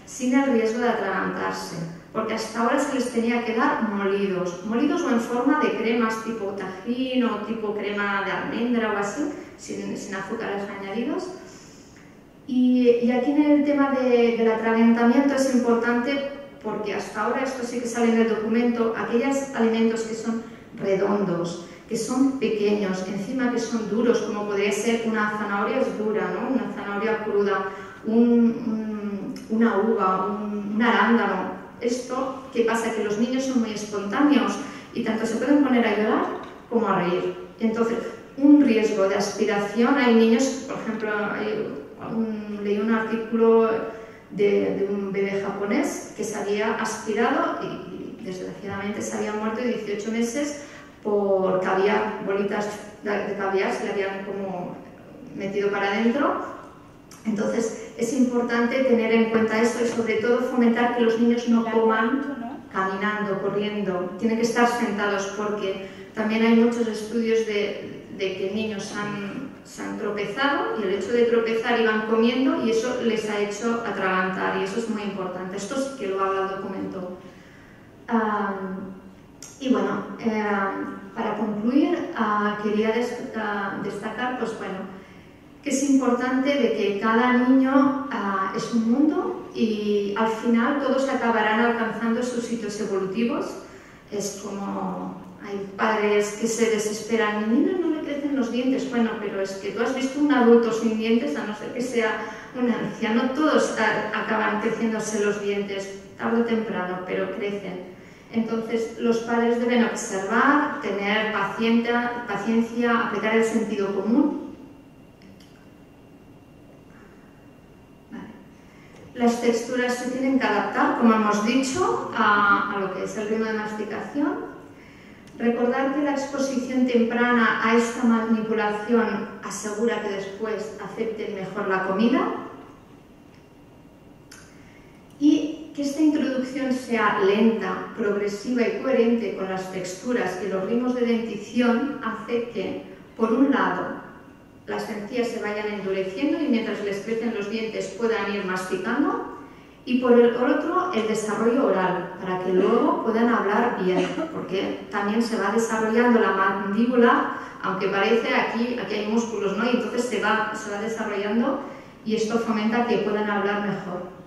sin el riesgo de atragantarse, porque hasta ahora se les tenía que dar molidos, molidos o en forma de cremas tipo tajín o tipo crema de almendra o así, sin, sin azúcares añadidos. Y, y aquí en el tema de, del atragantamiento es importante porque hasta ahora, esto sí que sale en el documento, aquellos alimentos que son redondos, que son pequeños, encima que son duros, como podría ser una zanahoria es dura, ¿no? Una zanahoria cruda, un, un, una uva, un, un arándano. Esto, ¿qué pasa? Que los niños son muy espontáneos y tanto se pueden poner a llorar como a reír. Entonces, un riesgo de aspiración, hay niños, por ejemplo, hay un, leí un artículo de, de un bebé japonés que se había aspirado y, y desgraciadamente se había muerto de dieciocho meses por caviar, bolitas de caviar se le habían como metido para adentro. Entonces es importante tener en cuenta esto y sobre todo fomentar que los niños no coman caminando, corriendo, tienen que estar sentados porque también hay muchos estudios de, de que niños han, se han tropezado y el hecho de tropezar iban comiendo y eso les ha hecho atragantar y eso es muy importante. Esto sí que lo habla el documento. Um, y bueno, eh, para concluir, uh, quería des uh, destacar, pues bueno, que es importante de que cada niño uh, es un mundo y al final todos acabarán alcanzando sus hitos evolutivos. Es como hay padres que se desesperan, mi niño no le crecen los dientes. Bueno, pero es que tú has visto un adulto sin dientes, a no ser que sea un anciano, todos uh, acaban creciéndose los dientes, tarde o temprano, pero crecen. Entonces, los padres deben observar, tener paciencia, paciencia, aplicar el sentido común. Vale. Las texturas se tienen que adaptar, como hemos dicho, a, a lo que es el ritmo de masticación. Recordar que la exposición temprana a esta manipulación asegura que después acepten mejor la comida. Y que esta introducción sea lenta, progresiva y coherente con las texturas y los ritmos de dentición hace que, por un lado, las encías se vayan endureciendo y mientras les crecen los dientes puedan ir masticando, y por el otro, el desarrollo oral, para que luego puedan hablar bien, porque también se va desarrollando la mandíbula, aunque parece aquí, aquí hay músculos, ¿no? Y entonces se va, se va desarrollando y esto fomenta que puedan hablar mejor.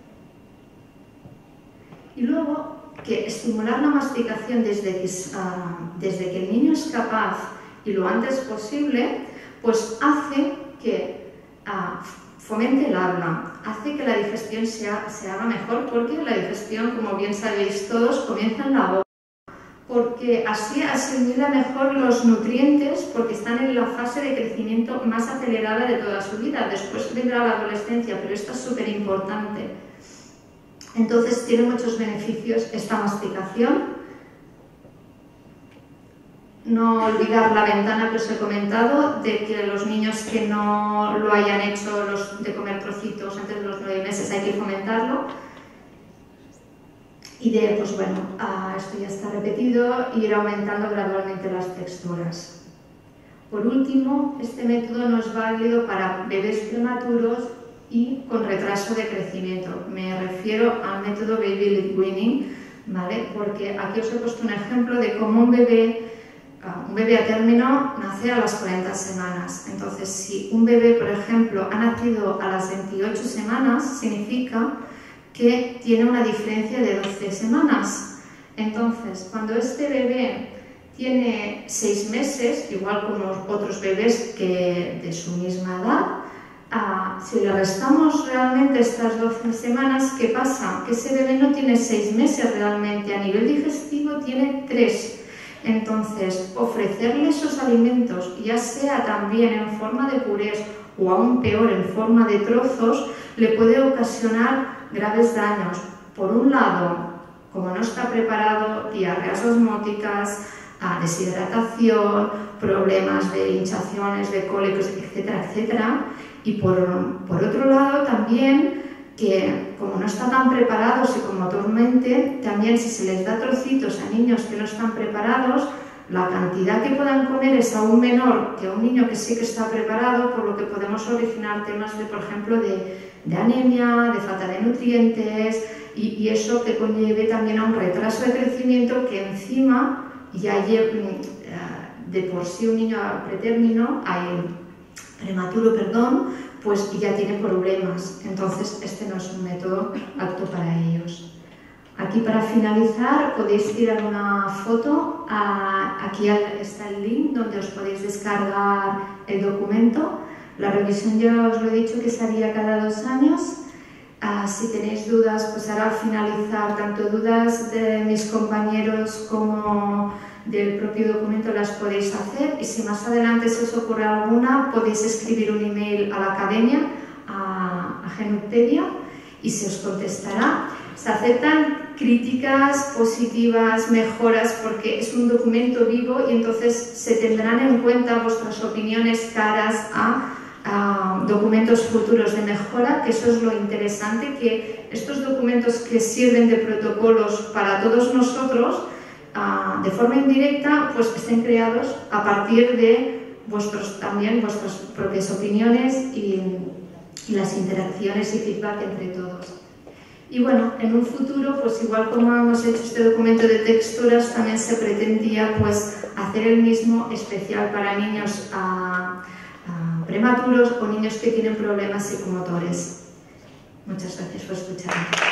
Y luego, que estimular la masticación desde que, uh, desde que el niño es capaz y lo antes posible, pues hace que uh, fomente el habla, hace que la digestión sea, se haga mejor, porque la digestión, como bien sabéis todos, comienza en la boca, porque así asimila mejor los nutrientes, porque están en la fase de crecimiento más acelerada de toda su vida. Después vendrá la adolescencia, pero esto es súper importante. Entonces tiene muchos beneficios esta masticación. No olvidar la ventana que os he comentado, de que los niños que no lo hayan hecho los de comer trocitos antes de los nueve meses hay que fomentarlo. Y de, pues bueno, uh, esto ya está repetido, ir aumentando gradualmente las texturas. Por último, este método no es válido para bebés prematuros y con retraso de crecimiento. Me refiero al método Baby Led Weaning, ¿vale? Porque aquí os he puesto un ejemplo de cómo un bebé, uh, un bebé a término nace a las cuarenta semanas. Entonces, si un bebé, por ejemplo, ha nacido a las veintiocho semanas, significa que tiene una diferencia de doce semanas. Entonces, cuando este bebé tiene seis meses, igual como otros bebés que de su misma edad, Ah, si le restamos realmente estas doce semanas, ¿qué pasa? Que ese bebé no tiene seis meses realmente, a nivel digestivo tiene tres. Entonces, ofrecerle esos alimentos, ya sea también en forma de purés o aún peor en forma de trozos, le puede ocasionar graves daños. Por un lado, como no está preparado, diarreas osmóticas, deshidratación, problemas de hinchaciones, de cólicos, etcétera, etcétera. Y por, por otro lado también, que como no están tan preparados psicomotormente, también si se les da trocitos a niños que no están preparados, la cantidad que puedan comer es aún menor que a un niño que sí que está preparado, por lo que podemos originar temas de, por ejemplo, de, de anemia, de falta de nutrientes y, y eso que conlleve también a un retraso de crecimiento que encima ya lleva, de por sí un niño a pretérmino, hay prematuro, perdón, pues ya tiene problemas. Entonces este no es un método apto para ellos. Aquí para finalizar podéis tirar una foto, aquí está el link donde os podéis descargar el documento. La revisión ya os lo he dicho que se haría cada dos años. Si tenéis dudas, pues ahora al finalizar, tanto dudas de mis compañeros como del propio documento las podéis hacer y si más adelante se os ocurre alguna podéis escribir un email a la academia, a, a Genuptedia y se os contestará. Se aceptan críticas positivas, mejoras, porque es un documento vivo y entonces se tendrán en cuenta vuestras opiniones caras a, a documentos futuros de mejora, que eso es lo interesante, que estos documentos que sirven de protocolos para todos nosotros, uh, de forma indirecta, pues estén creados a partir de vuestros, también vuestras propias opiniones y, y las interacciones y feedback entre todos. Y bueno, en un futuro, pues igual como hemos hecho este documento de texturas, también se pretendía pues hacer el mismo especial para niños uh, uh, prematuros o niños que tienen problemas psicomotores. Muchas gracias por escucharme.